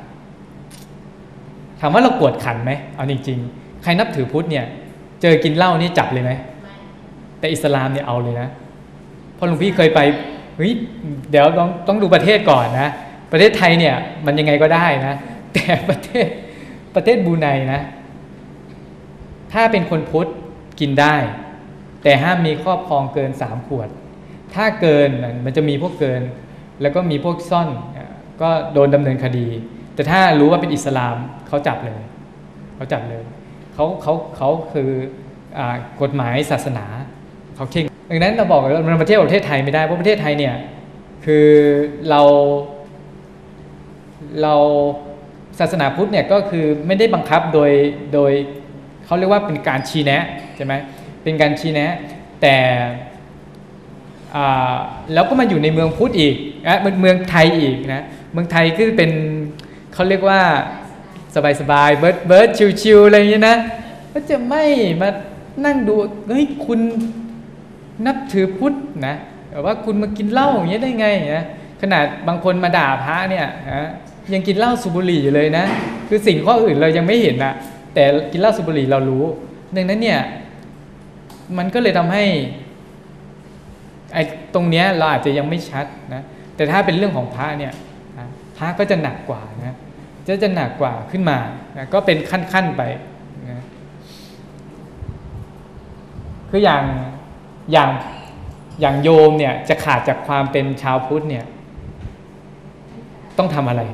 Speaker 1: ถามว่าเรากวดขันไหมเอาจริงๆใครนับถือพุทธเนี่ยเจอกินเหล้านี่จับเลยไหมแต่อิสลามเนี่ยเอาเลยนะเพราะหลวงพี่เคยไปเฮ้ยเดี๋ยวต้องต้องดูประเทศก่อนนะประเทศไทยเนี่ยมันยังไงก็ได้นะแต่ประเทศประเทศบรูไนนะถ้าเป็นคนพุทธกินได้แต่ห้ามมีครอบครองเกินสามขวดถ้าเกินมันจะมีพวกเกินแล้วก็มีพวกซ่อนก็โดนดำเนินคดีแต่ถ้ารู้ว่าเป็นอิสลามเขาจับเลยเขาจับเลยเขาเขาเขาคืออ่ากฎหมายศาสนาเขาเข่งดังนั้นเราบอกว่ามันประเทศประเทศไทยไม่ได้เพราะประเทศไทยเนี่ยคือเราเราศาสนาพุทธเนี่ยก็คือไม่ได้บังคับโดยโดยเขาเรียกว่าเป็นการชี้แนะใช่ไหมเป็นการชี้แนะแต่แล้วก็มาอยู่ในเมืองพุทธอีกนะเมืองไทยอีกนะเมืองไทยคือเป็นเขาเรียกว่าสบายๆเบิร์ดเบิร์ดชิวๆอะไรอย่างนี้นะก็จะไม่มานั่งดูเฮ้ยคุณนับถือพุทธนะแต่ว่าคุณมากินเหล้าอย่างนี้ได้ไงนะขนาดบางคนมาด่าพระเนี่ยนะยังกินเหล้าสูบบุหรี่อยู่เลยนะคือสิ่งข้ออื่นเรายังไม่เห็นนะแต่กินเหล้าสูบบุหรี่เรารู้ดังนั้นเนี่ยมันก็เลยทำให้อ้ตรงเนี้ยเราอาจจะยังไม่ชัดนะแต่ถ้าเป็นเรื่องของพระเนี่ยพระก็จะหนักกว่านะจะจะหนักกว่าขึ้นมานะก็เป็นขั้นๆไปนะคืออย่างอย่างอย่างโยมเนี่ยจะขาดจากความเป็นชาวพุทธเนี่ยต้องทำอะไร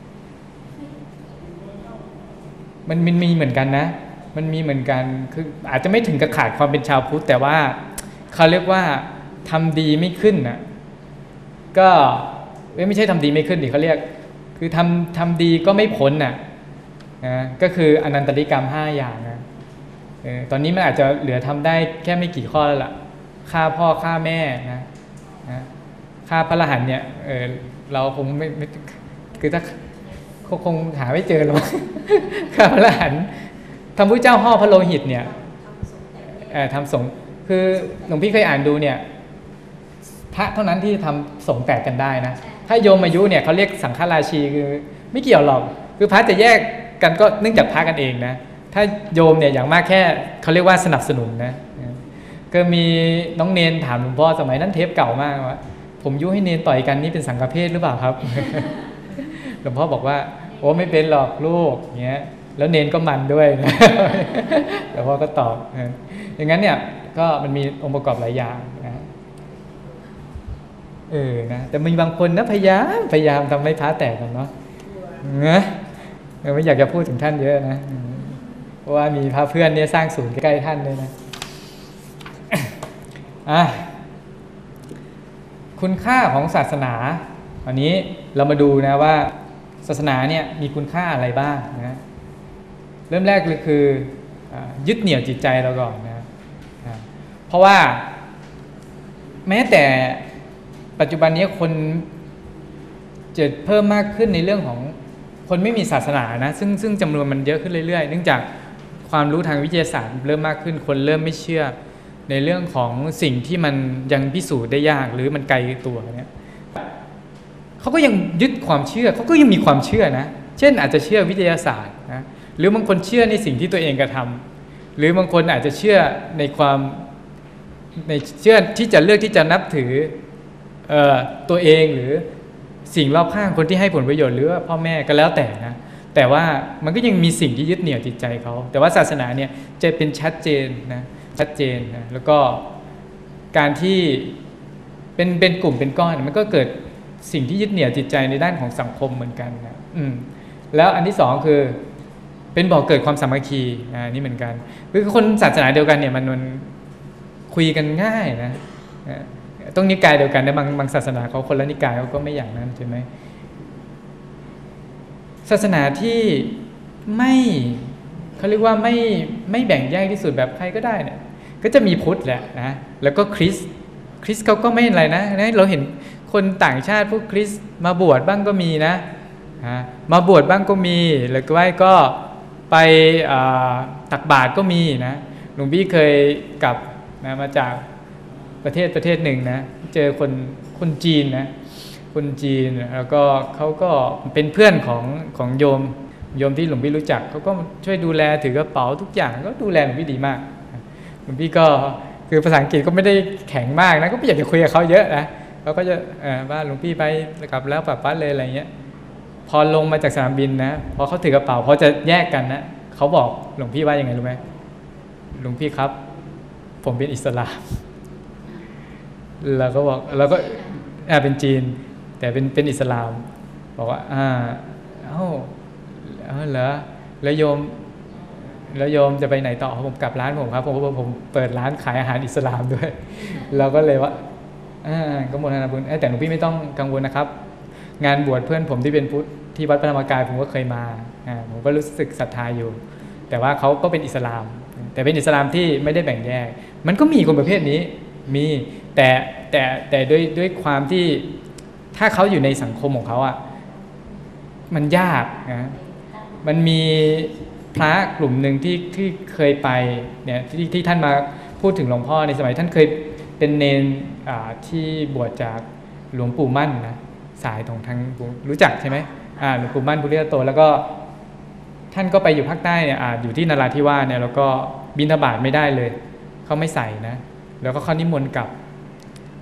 Speaker 1: มันมันมีเหมือนกันนะมันมีเหมือนกันคืออาจจะไม่ถึงกับขาดความเป็นชาวพุทธแต่ว่าเขาเรียกว่าทำดีไม่ขึ้นนะก็ไม่ใช่ทำดีไม่ขึ้นดิเขาเรียกคือทำทำดีก็ไม่พ้นน่ะนะก็คืออนันตริกรรมห้าอย่างนะเออตอนนี้มันอาจจะเหลือทำได้แค่ไม่กี่ข้อแล้วล่ะฆ่าพ่อฆ่าแม่นะนะฆ่าพระอรหันต์เนี่ยเออเราคงไม่ไม่คือถ้าคงหาไม่เจอหรอกฆ่าพระอรหันต์ทำพระเจ้าห่อพระโลหิตเนี่ยทำสงฆ์คือหลวงพี่เคยอ่านดูเนี่ยพระเท่านั้นที่ทำสงฆ์แตกกันได้นะถ้าโยมอายุเนี่ยเขาเรียกสังฆราชีคือไม่เกี่ยวหรอกคือพระจะแยกกันก็เนื่องจากพระกันเองนะถ้าโยมเนี่ยอย่างมากแค่เขาเรียกว่าสนับสนุนนะก็มีน้องเนนถามหลวงพ่อสมัยนั้นเทปเก่ามากว่าผมยุให้เนนต่อยกันนี่เป็นสังฆเพศหรือเปล่าครับ หลวงพ่อบอกว่าโอ้ไม่เป็นหรอกลูกเงี้ยแล้วเนนก็มันด้วยนะ หลวงพ่อก็ตอบอย่างนั้นเนี่ยก็มันมีองค์ประกอบหลายอย่างนะเออนะแต่มีบางคนนะพยายามพยายามทำให้พระแตกกันเนาะเงะไม่อยากจะพูดถึงท่านเยอะนะเพราะว่ามีพระเพื่อนเนี่ยสร้างศูนย์ใกล้ๆท่านเลยนะอ่ะคุณค่าของศาสนาวันนี้เรามาดูนะว่าศาสนาเนี่ยมีคุณค่าอะไรบ้างนะเริ่มแรกเลยคือยึดเหนี่ยวจิตใจเราก่อนนะเพราะว่าแม้แต่ปัจจุบันนี้คนจะเพิ่มมากขึ้นในเรื่องของคนไม่มีศาสนานะซึ่งซึ่งจำนวนมันเยอะขึ้นเรื่อยๆเนื่องจากความรู้ทางวิทยาศาสตร์เริ่มมากขึ้นคนเริ่มไม่เชื่อในเรื่องของสิ่งที่มันยังพิสูจน์ได้ยากหรือมันไกลตัวเนี่ยเขาก็ยังยึดความเชื่อเขาก็ยังมีความเชื่อนะเช่นอาจจะเชื่อวิทยาศาสตร์นะหรือบางคนเชื่อในสิ่งที่ตัวเองกระทำหรือบางคนอาจจะเชื่อในความในเชื่อที่จะเลือกที่จะนับถือเอ่อตัวเองหรือสิ่งรอบข้างคนที่ให้ผลประโยชน์หรือว่าพ่อแม่ก็แล้วแต่นะแต่ว่ามันก็ยังมีสิ่งที่ยึดเหนี่ยวจิตใจเขาแต่ว่าศาสนาเนี่ยจะเป็นชัดเจนนะชัดเจนนะแล้วก็การที่เป็นเป็นกลุ่มเป็นก้อนมันก็เกิดสิ่งที่ยึดเหนี่ยวจิตใจในด้านของสังคมเหมือนกันนะอืมแล้วอันที่สองคือเป็นบ่อเกิดความสามัคคีอ่านี่เหมือนกันคือคนศาสนาเดียวกันเนี่ยมันมันคุยกันง่ายนะต้องนิกายเดียวกันแต่บางบางศาสนาเขาคนละนิกายเขาก็ไม่อย่างนั้นใช่ไหมศาสนาที่ไม่เขาเรียกว่าไม่ไม่แบ่งแยกที่สุดแบบใครก็ได้เนี่ยก็จะมีพุทธแหละนะแล้วก็คริสต์คริสต์เขาก็ไม่อะไรนะเราเห็นคนต่างชาติพวกคริสต์มาบวชบ้างก็มีนะมาบวชบ้างก็มีหรือว่าก็ไปตักบาตรก็มีนะหลวงพี่เคยกลับนะมาจากประเทศประเทศหนึ่งนะเจอคนคนจีนนะคนจีนแล้วก็เขาก็เป็นเพื่อนของของโยมโยมที่หลวงพี่รู้จักเขาก็ช่วยดูแลถือกระเป๋าทุกอย่างก็ดูแลหลวงพี่ดีมากหลวงพี่ก็คือภาษาอังกฤษก็ไม่ได้แข็งมากนะก็ไม่อยากจะคุยกับเขาเยอะนะเขาก็จะว่าหลวงพี่ไปกลับแล้วปั๊บเลยอะไรเงี้ยพอลงมาจากสนามบินนะพอเขาถือกระเป๋าพอจะแยกกันนะเขาบอกหลวงพี่ว่ายังไงรู้ไหมหลวงพี่ครับผมเป็นอิสลามเราก็บอกเราก็อ่าเป็นจีนแต่เป็นเป็นอิสลามบอกว่าอ่าเอ้าเออเหรอแล้วโยมแล้วโยมจะไปไหนต่อผมกลับร้านผมครับผมผมเปิดร้านขายอาหารอิสลามด้วยเราก็เลยว่าอ่าก็โมทนาบุญแต่หลวงพี่ไม่ต้องกังวลนะครับงานบวชเพื่อนผมที่เป็นพุทธที่วัดพระธรรมกายผมก็เคยมาอ่าผมก็รู้สึกศรัทธาอยู่แต่ว่าเขาก็เป็นอิสลามแต่เป็นอิสลามที่ไม่ได้แบ่งแยกมันก็มีคนประเภทนี้มีแต่แต่แต่ด้วยด้วยความที่ถ้าเขาอยู่ในสังคมของเขาอ่ะมันยากนะมันมีพระกลุ่มหนึ่งที่ที่เคยไปเนี่ยที่ที่ท่านมาพูดถึงหลวงพ่อในสมัยท่านเคยเป็นเนนที่บวชจากหลวงปู่มั่นนะสายของทางรู้จักใช่ไหมอ่าหลวงปู่มั่นปุริยโตแล้วก็ท่านก็ไปอยู่ภาคใต้เนี่ยอ่าอยู่ที่นราธิวาสเนี่ยแล้วก็บิณฑบาตไม่ได้เลยเขาไม่ใส่นะแล้วก็เขานิมนต์กลับ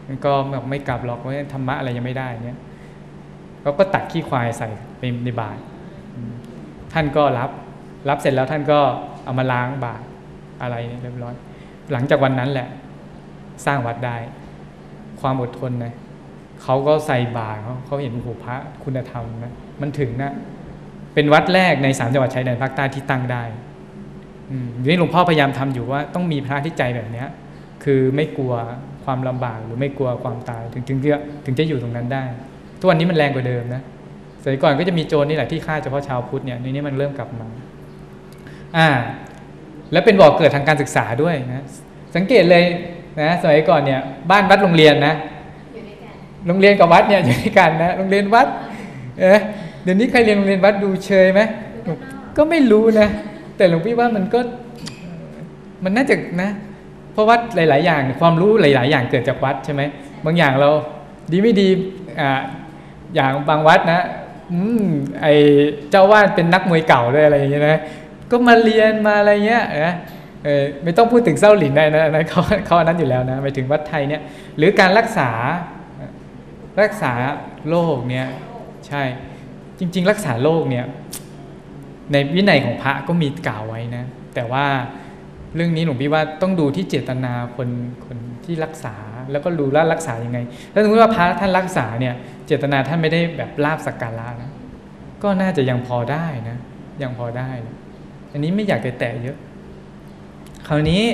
Speaker 1: มันก็แบบไม่กลับหรอกว่าธรรมะอะไรยังไม่ได้เนี่ยเขาก็ตักขี้ควายใส่ไปในบาตรท่านก็รับรับเสร็จแล้วท่านก็เอามาล้างบาตรอะไรเรียบร้อยหลังจากวันนั้นแหละสร้างวัดได้ความอดทนนะเขาก็ใส่บาตรเขาเขาเห็นโอ้โหพระคุณธรรมนะมันถึงนะเป็นวัดแรกในสามจังหวัดชายแดนภาคใต้ที่ตั้งได้อยู่นี่หลวงพ่อพยายามทำอยู่ว่าต้องมีพระที่ใจแบบนี้คือไม่กลัวความลำบากหรือไม่กลัวความตายถึงถึงจะถึงจะอยู่ตรงนั้นได้ทุกวันนี้มันแรงกว่าเดิมนะสมัยก่อนก็จะมีโจรนี่แหละที่ฆ่าเฉพาะชาวพุทธเนี่ยในนี้มันเริ่มกลับมาอ่าแล้วเป็นบ่อเกิดทางการศึกษาด้วยนะสังเกตเลยนะสมัยก่อนเนี่ยบ้านวัดโรงเรียนนะโรงเรียนกับวัดเนี่ยอยู่ด้วยกันนะโรงเรียนวัดเออเดี๋ยวนี้ใครเรียนโรงเรียนวัดดูเชยไหมก็ไม่รู้นะแต่หลวงพี่ว่ามันก็มันน่าจะนะเพราะวัดหลายๆอย่างความรู้หลายๆอย่างเกิดจากวัดใช่ไหมบางอย่างเราดีไม่ดีอ่าอย่างบางวัดนะอืมไอเจ้าวาดเป็นนักมวยเก่าด้วยอะไรอย่างเงี้ยนะก็มาเรียนมาอะไรเงี้ยนะเออไม่ต้องพูดถึงเศร้าหลินได้นะนะเขาเขาอันนั้นอยู่แล้วนะไปถึงวัดไทยเนี่ยหรือการรักษารักษาโรคเนี่ยใช่จริงๆรักษาโรคเนี่ยในวินัยของพระก็มีกล่าวไว้นะแต่ว่าเรื่องนี้หลวงพี่ว่าต้องดูที่เจตนาคนคนที่รักษาแล้วก็ดูว่ารักษายังไงถ้าสมมติว่าพระท่านรักษาเนี่ยเจตนาท่านไม่ได้แบบลาภสักการะนะก็น่าจะยังพอได้นะยังพอได้อันนี้ไม่อยากจะแตะเยอะคราวนี้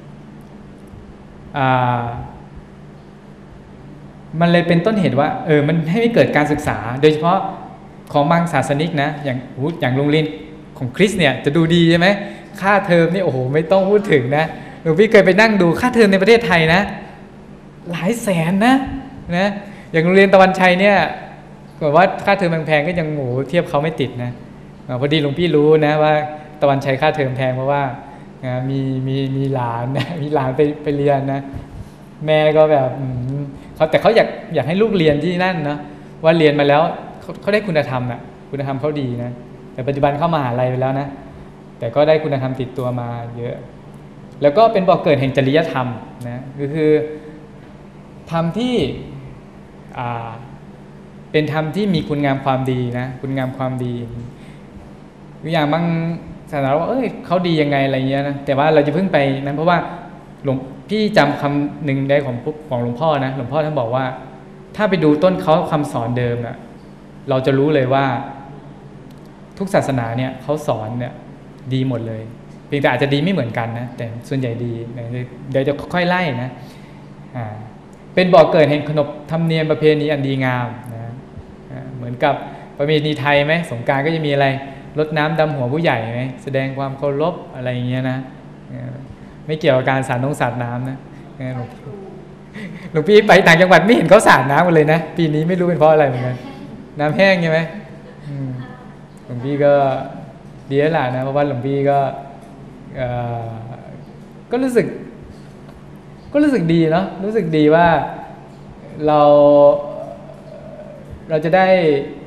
Speaker 1: มันเลยเป็นต้นเหตุว่าเออมันให้ไม่เกิดการศึกษาโดยเฉพาะของบางศาสนิกนะอย่างอย่างโรงเรียนของคริสเนี่ยจะดูดีใช่ไหมค่าเทอมนี่โอ้โหไม่ต้องพูดถึงนะหลวงพี่เคยไปนั่งดูค่าเทอมในประเทศไทยนะหลายแสนนะนะอย่างโรงเรียนตะวันชัยเนี่ยแบบว่าค่าเทอมแพงๆก็ยังโอ้เทียบเขาไม่ติดนะพอดีหลวงพี่รู้นะว่าตะวันชัยค่าเทอมแพงเพราะว่ามีมีมีหลานนะมีหลานไปไปเรียนนะแม่ก็แบบเขาแต่เขาอยากอยากให้ลูกเรียนที่นั่นนะว่าเรียนมาแล้วเขาเขาได้คุณธรรมอ่ะคุณธรรมเขาดีนะแต่ปัจจุบันเข้ามหาลัยไปแล้วนะแต่ก็ได้คุณธรรมติดตัวมาเยอะแล้วก็เป็นบ่อกเกิดแห่งจริยธรรมนะก็คือธรรมที่อ่าเป็นธรรมที่มีคุณงามความดีนะคุณงามความดีอย่างบางศาสนาว่าเอ้ยเขาดียังไงอะไรเงี้ยนะแต่ว่าเราจะเพิ่งไปนั้นเพราะว่าหลวงพี่จำคำหนึ่งได้ของของหลวงพ่อนะหลวงพ่อท่านบอกว่าถ้าไปดูต้นเขาคำสอนเดิมนะเราจะรู้เลยว่าทุกศาสนาเนี่ยเขาสอนเนี่ยดีหมดเลยเพียงแต่อาจจะดีไม่เหมือนกันนะแต่ส่วนใหญ่ดีเดี๋ยวจะค่อยไล่นะอ่าเป็นบ่อเกิดแห่งขนบธรรมเนียมประเพณีอันดีงามนะเหมือนกับประเพณีไทยไหมสงกรานต์ก็จะมีอะไรรดน้ำดำหัวผู้ใหญ่ไหมแสดงความเคารพอะไรอย่างเงี้ยนะไม่เกี่ยวกับการสาดน้ำสาดน้ำนะหลวงพี่ไปต่างจังหวัดไม่เห็นเขาสาดน้ำกันเลยนะปีนี้ไม่รู้เป็นเพราะอะไรเหมือนกันน้ำแห้งใช่ไหมหลวงพี่ก็ดีแล้วล่ะนะเพราะว่าหลวงพี่ก็ก็รู้สึกก็รู้สึกดีเนาะรู้สึกดีว่าเราเราจะได้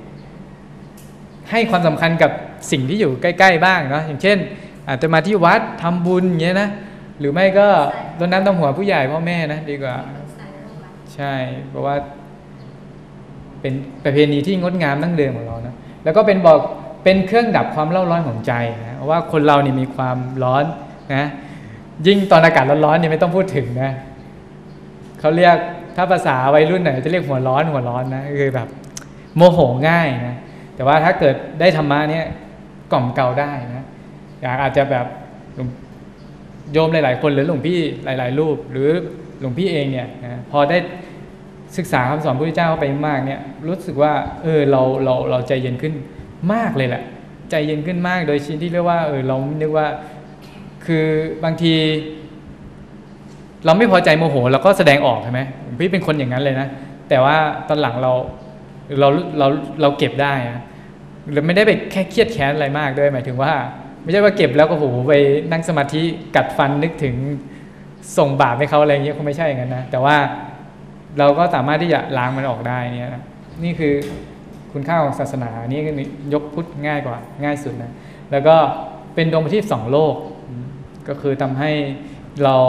Speaker 1: ให้ความสำคัญกับสิ่งที่อยู่ใกล้ๆบ้างเนาะอย่างเช่นอาจจะมาที่วัดทำบุญอย่างเงี้ยนะหรือไม่ก็รดน้ำดำหัวผู้ใหญ่พ่อแม่นะดีกว่าใช่เพราะว่าเป็นประเพณีที่งดงามดั้งเดิมของเรานะแล้วก็เป็นบอกเป็นเครื่องดับความเล่าร้อนของใจนะเพราะว่าคนเรานี่มีความร้อนนะยิ่งตอนอากาศร้อนๆนี่ไม่ต้องพูดถึงนะเขาเรียกถ้าภาษาวัยรุ่นไหนจะเรียกหัวร้อนหัวร้อนนะคือแบบโมโหง่ายนะแต่ว่าถ้าเกิดได้ธรรมะเนี่ยกล่อมเกลาได้นะอยากอาจจะแบบโยมหลายๆคนหรือหลวงพี่หลายๆรูปหรือหลวงพี่เองเนี่ยนะพอได้ศึกษาคำสอนพระพุทธเจ้าไปมากเนี่ยรู้สึกว่าเออเราเราเราใจเย็นขึ้นมากเลยแหละใจเย็นขึ้นมากโดยชิ้นที่เรียกว่าเออเรานึกว่าคือบางทีเราไม่พอใจโมโหเราก็แสดงออกใช่ไหมพี่เป็นคนอย่างนั้นเลยนะแต่ว่าตอนหลังเราเราเราเราเก็บได้นะเราไม่ได้ไปแค่เครียดแค้นอะไรมากด้วยหมายถึงว่าไม่ใช่ว่าเก็บแล้วก็โหไปนั่งสมาธิกัดฟันนึกถึงส่งบาปให้เขาอะไรเงี้ยคงไม่ใช่อย่างนั้นนะแต่ว่าเราก็สามารถที่จะล้างมันออกได้เนี่ยนะนี่คือคุณค่าของศาสนานี่ยกพุทธง่ายกว่าง่ายสุดนะแล้วก็เป็นดวงประทีปสองโลกก็คือทำให้เรา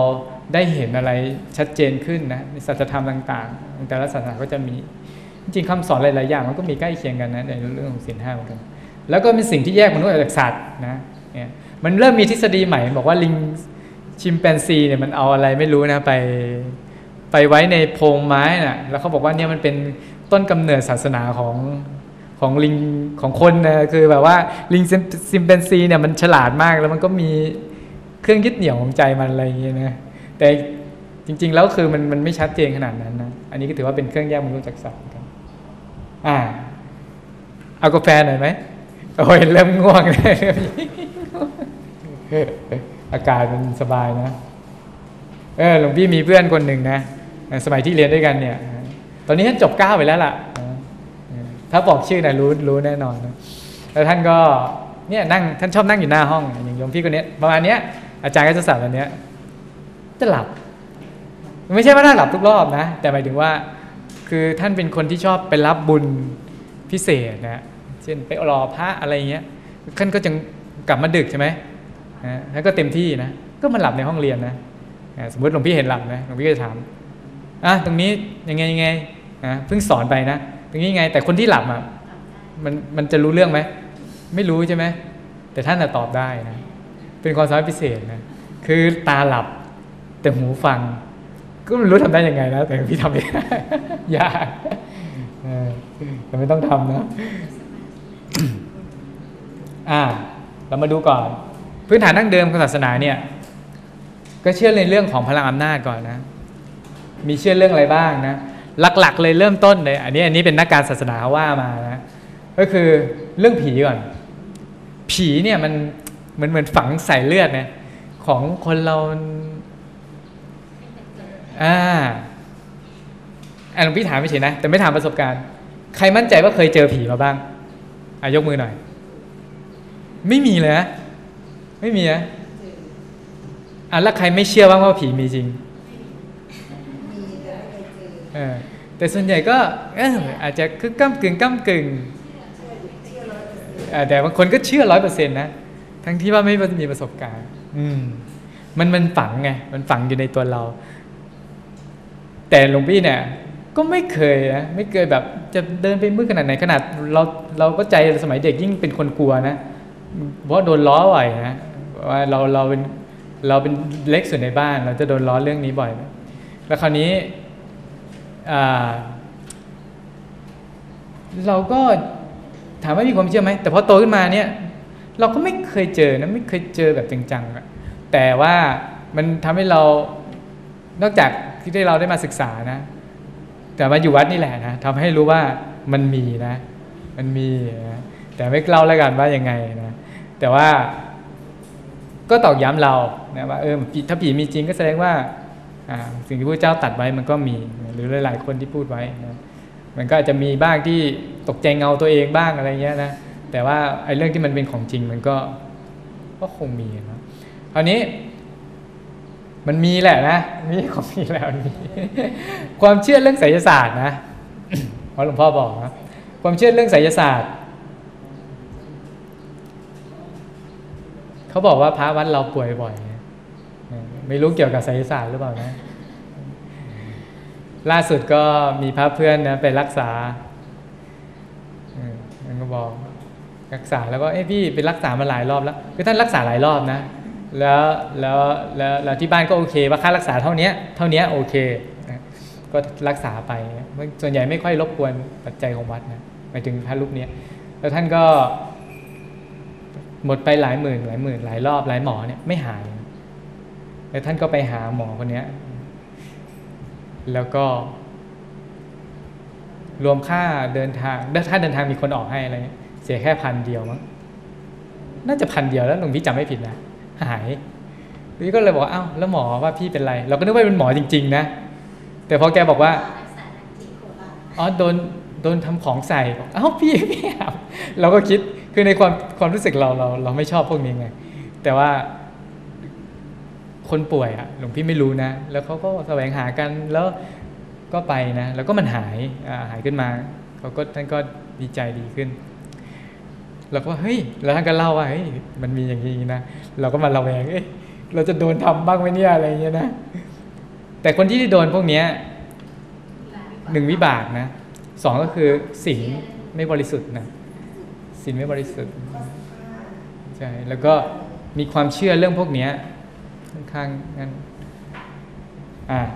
Speaker 1: ได้เห็นอะไรชัดเจนขึ้นนะในสัจธรรมต่างๆแต่ละศาสนาก็จะมีจริงๆคำสอนหลายๆอย่างมันก็มีใกล้เคียงกันนะในเรื่องของศีลห้าเหมือนกันแล้วก็เป็นสิ่งที่แยกมนุษย์ออกจากสัตว์นะเนี่ยมันเริ่มมีทฤษฎีใหม่บอกว่าลิงชิมแปนซีเนี่ยมันเอาอะไรไม่รู้นะไปไปไว้ในโพรงไม้น่ะแล้วเขาบอกว่าเนี่ยมันเป็นต้นกำเนิดศาสนาของของลิงของคนนะคือแบบว่าลิงชิมแปนซีเนี่ยมันฉลาดมากแล้วมันก็มีเครื่องยึดเหนี่ยวของใจมันอะไรอย่างเงี้ยนะแต่จริงๆแล้วคือมันมันไม่ชัดเจนขนาดนั้นนะอันนี้ก็ถือว่าเป็นเครื่องแยกมนุษย์จากสัตว์ครับอ่าเอากาแฟหน่อยไหมโอ้ยเริ่มง่วงเลยอากาศมันสบายนะเออหลวงพี่มีเพื่อนคนหนึ่งนะสมัยที่เรียนด้วยกันเนี่ยตอนนี้ท่านจบเก้าไปแล้วล่ะถ้าบอกชื่อนะรู้รู้แน่นอนนะแล้วท่านก็เนี่ยนั่งท่านชอบนั่งอยู่หน้าห้องอย่างหลวงพี่คนนี้ประมาณเนี้ยอาจารย์ก็จะสอนแบบเนี้ยจะหลับไม่ใช่ว่าท่านหลับทุกรอบนะแต่หมายถึงว่าคือท่านเป็นคนที่ชอบไปรับบุญพิเศษนะเช่นไปรอพระอะไรเงี้ยท่านก็จะกลับมาดึกใช่ไหมนะแล้วก็เต็มที่นะก็มาหลับในห้องเรียนนะสมมติหลวงพี่เห็นหลับนะหลวงพี่ก็จะถามอ่ะตรงนี้ยังไงยังไงนะเพิ่งสอนไปนะตรงนี้ยังไงแต่คนที่หลับอ่ะมันมันจะรู้เรื่องไหมไม่รู้ใช่ไหมแต่ท่านจะตอบได้นะเป็นความสามารถพิเศษนะคือตาหลับแต่หูฟังก็ไม่รู้ทำได้ยังไงนะแต่พี่ทำไม่ได้ยากแต่ไม่ต้องทำนะอ่าเรามาดูก่อนพื้นฐานดั้งเดิมของศาสนาเนี่ยก็เชื่อในเรื่องของพลังอำนาจก่อนนะมีเชื่อเรื่องอะไรบ้างนะหลักๆเลยเริ่มต้นเลยอันนี้อันนี้เป็นนักการศาสนาเขาว่ามานะก็คือเรื่องผีก่อนผีเนี่ยมันเหมือนเหมือนฝังใส่เลือดนะของคนเราอ่าอันนี้พี่ถามไม่ใช่นะแต่ไม่ถามประสบการณ์ใครมั่นใจว่าเคยเจอผีมาบ้างอ่ะยกมือหน่อยไม่มีเลยนะไม่มีนะอ่ะแล้วใครไม่เชื่อบ้างว่าผีมีจริงเออแต่ส่วนใหญ่ก็เอออาจจะคือก้ำกึ่งก้ำกึ่งแต่บางคนก็เชื่อร้อยเปอร์เซ็นต์นะทั้งที่ว่าไม่มีประสบการณ์อืมมันมันฝังไงมันฝังอยู่ในตัวเราแต่หลวงพี่เนี่ยก็ไม่เคยนะไม่เคยแบบจะเดินไปมืดขนาดไหนขนาดเราเราก็ใจสมัยเด็กยิ่งเป็นคนกลัวนะเพราะโดนล้อบ่อยนะว่าเราเราเป็นเราเป็นเล็กสุดในบ้านเราจะโดนล้อเรื่องนี้บ่อยแล้วคราวนี้เราก็ถามว่ามีความเชื่อไหมแต่พอโตขึ้นมาเนี่ยเราก็ไม่เคยเจอนะไม่เคยเจอแบบจริงจังแต่ว่ามันทำให้เรานอกจากที่ได้เราได้มาศึกษานะแต่มาอยู่วัดนี่แหละนะทำให้รู้ว่ามันมีนะมันมีนะแต่ไม่เล่าแล้วกันว่ายังไงนะแต่ว่าก็ตอกย้ำเรานะว่าเออถ้าผีมีจริงก็แสดงว่าสิ่งที่พระเจ้าตรัสไว้มันก็มีหรือหลายๆคนที่พูดไว้นะมันก็อาจจะมีบ้างที่ตกใจเงาตัวเองบ้างอะไรเงี้ยนะแต่ว่าไอ้เรื่องที่มันเป็นของจริงมันก็ก็คงมีนะคราวนี้มันมีแหละนะมีของมีแล้วมีความเชื่อเรื่องไสยศาสตร์นะเพราะหลวงพ่อบอกนะความเชื่อเรื่องไสยศาสตร์เขาบอกว่าพระวัดเราป่วยบ่อยไม่รู้เกี่ยวกับไสยศาสตร์หรือเปล่านะล่าสุดก็มีพระเพื่อนนะไปรักษาท่านก็บอกรักษาแล้วก็เอ้พี่ไปรักษามาหลายรอบแล้วคือท่านรักษาหลายรอบนะแล้วแล้วแล้วแล้วที่บ้านก็โอเคว่าค่ารักษาเท่านี้เท่านี้โอเคก็รักษาไปส่วนใหญ่ไม่ค่อยรบกวนปัจจัยของวัดนะหมายถึงพระรูปนี้แล้วท่านก็หมดไปหลายหมื่นหลายหมื่นหลายรอบหลายหมอเนี่ยไม่หายแล้วท่านก็ไปหาหมอคนนี้แล้วก็รวมค่าเดินทางถ้าเดินทางมีคนออกให้อะไรเงี้ยเสียแค่พันเดียวมั้งน่าจะพันเดียวแล้วหลวงพี่จำไม่ผิดนะหายพี่ก็เลยบอกอ้าวแล้วหมอว่าพี่เป็นไรเราก็นึกว่าเป็นหมอจริงๆนะแต่พอแกบอกว่าอ๋อโดนโดนทำของใส่อ้าวพี่พี่เราก็คิดคือในความความรู้สึกเราเราเราไม่ชอบพวกนี้ไงแต่ว่าคนป่วยอะหลวงพี่ไม่รู้นะแล้วเขาก็แสวงหากันแล้วก็ไปนะแล้วก็มันหายหายขึ้นมาเขาก็ท่านก็ดีใจดีขึ้นเราก็เฮ้ยแล้วท่านก็เล่าว่าเฮ้ยมันมีอย่างนี้นะเราก็มาระแวงเอ้ยเราจะโดนทำบ้างไหมเนี่ยอะไรเงี้ยนะแต่คนที่โดนพวกเนี้ยหนึ่งวิบากนะสองก็คือศีลไม่บริสุทธิ์นะศีลไม่บริสุทธิ์ใช่แล้วก็มีความเชื่อเรื่องพวกเนี้ยค่อนข้างงั้นอ่า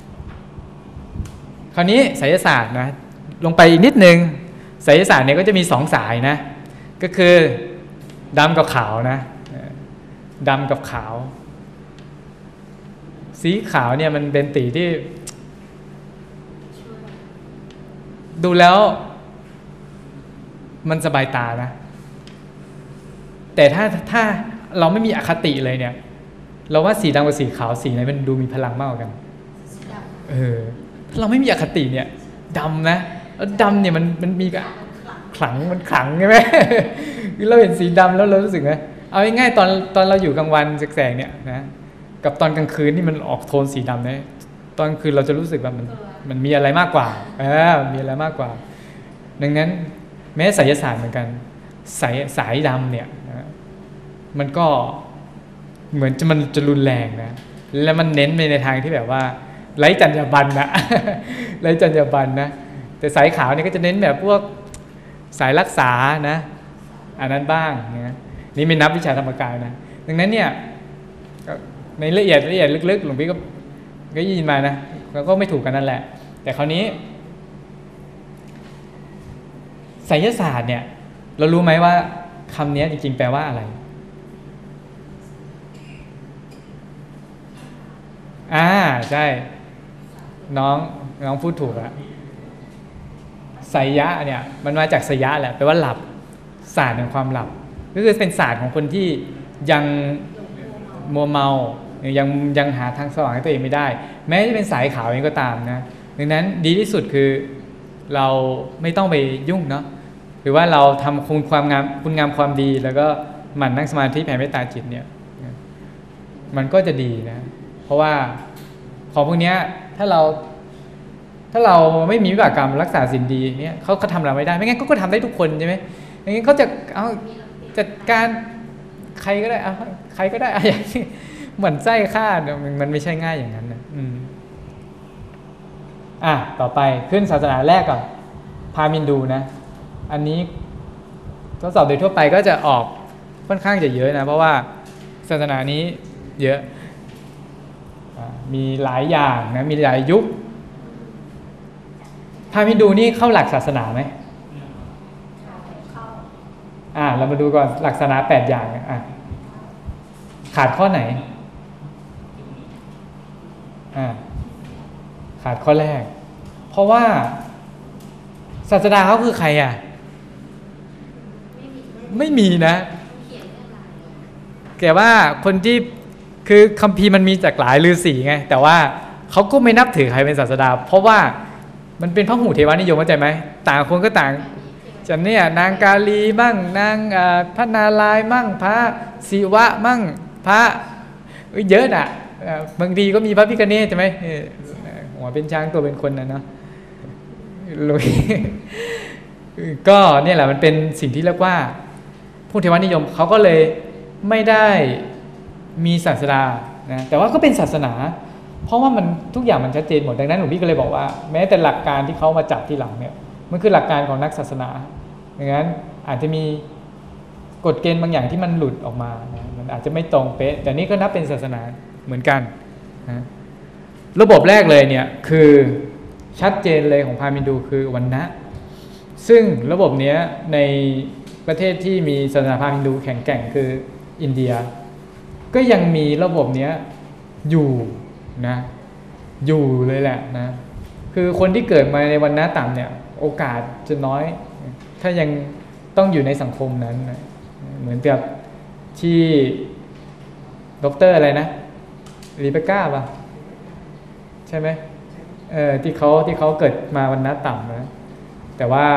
Speaker 1: คราวนี้ไสยศาสตร์นะลงไปอีกนิดนึงไสยศาสตร์เนี่ยก็จะมีสองสายนะก็คือดำกับขาวนะดำกับขาวสีขาวเนี่ยมันเป็นสีที่ดูแล้วมันสบายตานะแต่ถ้าถ้าเราไม่มีอคติเลยเนี่ยเราว่าสีดำกับสีขาวสีไหนมันดูมีพลังมากกว่ากันเออถ้าเราไม่มีอคติเนี่ยดำนะแล้วดำเนี่ยมันมันมีกะขลังมันขลังใช่ไหมเราเห็นสีดำแล้วเรารู้สึกไงเอาง่ายๆตอนตอนเราอยู่กลางวันแสงๆเนี่ยนะกับตอนกลางคืนที่มันออกโทนสีดำเนี่ยตอนกลางคืนเราจะรู้สึกแบบมันมันมีอะไรมากกว่าเออมีอะไรมากกว่าดังนั้นแม้ไสยศาสตร์เหมือนกันสายสายดำเนี่ยนะมันก็เหมือนจะมันจะรุนแรงนะแล้วมันเน้นไปในทางที่แบบว่าไร้จรรยาบรรณนะไร้จรรยาบรรณนะแต่สายขาวเนี่ยก็จะเน้นแบบพวกสายรักษานะอันนั้นบ้างนะนี่ไม่นับวิชาธรรมกายนะดังนั้นเนี่ยในละเอียดละเอียดลึกๆหลวงพี่ก็ก็ยินมานะแล้วก็ไม่ถูกกันนั่นแหละแต่คราวนี้ไสยศาสตร์เนี่ยเรารู้ไหมว่าคำนี้จริงๆแปลว่าอะไรอ่าใช่น้องน้องพูดถูกอะไสยะเนี่ยมันมาจากไสยะแหละแปลว่าหลับศาสตร์แห่งความหลับก็คือเป็นศาสตร์ของคนที่ยังมัวเมายังยังหาทางสว่างให้ตัวเองไม่ได้แม้จะเป็นสายขาวเองก็ตามนะดังนั้นดีที่สุดคือเราไม่ต้องไปยุ่งเนาะหรือว่าเราทำคุณความงามคุณงามความดีแล้วก็หมั่นนั่งสมาธิแผ่เมตตาจิตเนี่ยมันก็จะดีนะเพราะว่าของพวกนี้ถ้าเราถ้าเราไม่มีวิบากกรรมรักษาศีลดีเนี่ยเขาเขาทำเราไม่ได้ไม่งั้นเขาก็ทำได้ทุกคนใช่ไหมอย่างนี้เขาจะเอาจัดการใครก็ได้เอาใครก็ได้อะไรอย่างนี้เหมือนไส้ฆ่ามันไม่ใช่ง่ายอย่างนั้นนะอืมอ่ะต่อไปขึ้นศาสนาแรกก่อนพามินดูนะอันนี้ทดสอบโดยทั่วไปก็จะออกค่อนข้างจะเยอะนะเพราะว่าศาสนานี้เยอะมีหลายอย่างนะมีหลายยุคพามินดูนี่เข้าหลักศาสนาไหมอ่าเรามาดูก่อนหลักศาสนาแปดอย่างอ่ะขาดข้อไหนอ่าขาดข้อแรกเพราะว่าศาสดาเขาคือใครอ่ะไม่มีนะแกว่าคนที่คือคัมภีร์มันมีจากหลายฤาษีไงแต่ว่าเขาก็ไม่นับถือใครเป็นศาสดาเพราะว่ามันเป็นพหุเทวานิยมเข้าใจไหมต่างคนก็ต่างฉันเนี่ยนางกาลีมั่งนางพระนารายณ์มั่งพระศิวะมั่งพระเยอะน่ะบางทีก็มีพระพิฆเนศใช่ไหมหัวเป็นช้างตัวเป็นคนนะเนาะก็เนี่ยแหละมันเป็นสิ่งที่เรียกว่าพวกเทวานิยมเขาก็เลยไม่ได้มีศาสดานะแต่ว่าก็เป็นศาสนาเพราะว่ามันทุกอย่างมันชัดเจนหมดดังนั้นหลวงพี่ก็เลยบอกว่าแม้แต่หลักการที่เขามาจับที่หลังเนี่ยมันคือหลักการของนักศาสนาดังนั้นอาจจะมีกฎเกณฑ์บางอย่างที่มันหลุดออกมานะมันอาจจะไม่ตรงเป๊ะแต่นี่ก็นับเป็นศาสนาเหมือนกันนะระบบแรกเลยเนี่ยคือชัดเจนเลยของพราหมณ์ฮินดูคือวรรณะซึ่งระบบนี้ในประเทศที่มีศาสนาพราหมณ์ฮินดูแข็งแกร่งคืออินเดียก็ยังมีระบบนี้อยู่นะอยู่เลยแหละนะคือคนที่เกิดมาในวรรณะต่ำเนี่ยโอกาสจะน้อยถ้ายังต้องอยู่ในสังคมนั้นนะเหมือนกับที่ด็อกเตอร์อะไรนะรีเบคก้าป่ะใช่ไหมเออที่เขาที่เขาเกิดมาวันณะต่ำนะแต่ว่า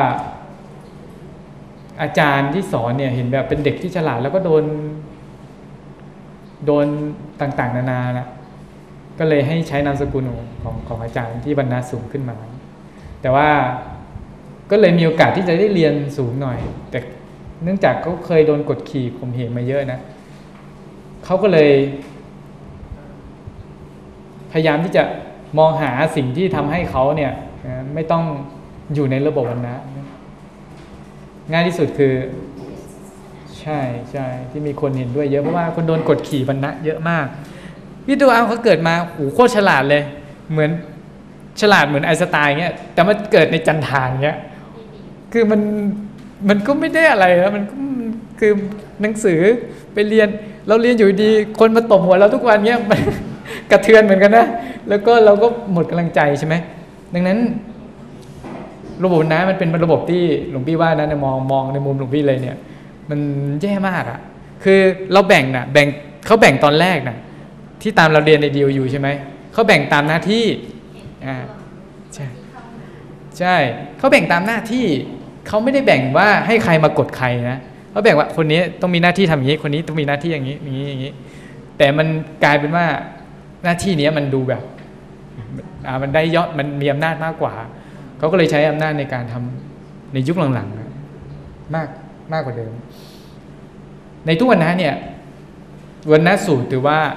Speaker 1: อาจารย์ที่สอนเนี่ยเห็นแบบเป็นเด็กที่ฉลาดแล้วก็โดนโดนต่างๆนานานะก็เลยให้ใช้นามสกุลของของอาจารย์ที่บรรณะสูงขึ้นมาแต่ว่าก็เลยมีโอกาสที่จะได้เรียนสูงหน่อยแต่เนื่องจากเขาเคยโดนกดขี่ข่มเหงมาเยอะนะเขาก็เลยพยายามที่จะมองหาสิ่งที่ทำให้เขาเนี่ยนะไม่ต้องอยู่ในระบบวรรณะง่ายที่สุดคือใช่ใช่ที่มีคนเห็นด้วยเยอะเพราะว่าคนโดนกดขี่วรรณะเยอะมากพี่ดูเอาเขาเกิดมาโหโคตรฉลาดเลยเหมือนฉลาดเหมือนไอน์สไตน์เงี้ยแต่มาเกิดในจันทานเงี้ยคือมันมันก็ไม่ได้อะไรแล้วมันก็คือหนังสือไปเรียนเราเรียนอยู่ดีคนมาตบหัวเราทุกวันเงี้ยมันกระเทือนเหมือนกันนะแล้วก็เราก็หมดกำลังใจใช่ไหมดังนั้นระบบนะมันเป็นระบบที่หลวงพี่ว่านะมองมองในมุมหลวงพี่เลยเนี่ยมันแย่มากอ่ะคือเราแบ่งนะแบ่งเขาแบ่งตอนแรกนะที่ตามเราเรียนในดีอยู่ใช่ไหมเขาแบ่งตามหน้าที่อ่าใช่ใช่เขาแบ่งตามหน้าที่เขาไม่ได้แบ่งว่าให้ใครมากดใครนะเขาแบ่งว่าคนนี้ต้องมีหน้าที่ทำอย่างนี้คนนี้ต้องมีหน้าที่อย่างนี้อย่างนี้อย่างนี้แต่มันกลายเป็นว่าหน้าที่นี้มันดูแบบอ่ามันได้ยอดมันมีอำนาจมากกว่าเขาก็เลยใช้อำนาจในการทำในยุคหลังๆมากมากกว่าเดิมในทุกวันนั้นเนี่ยวรรณสูตรถือว่า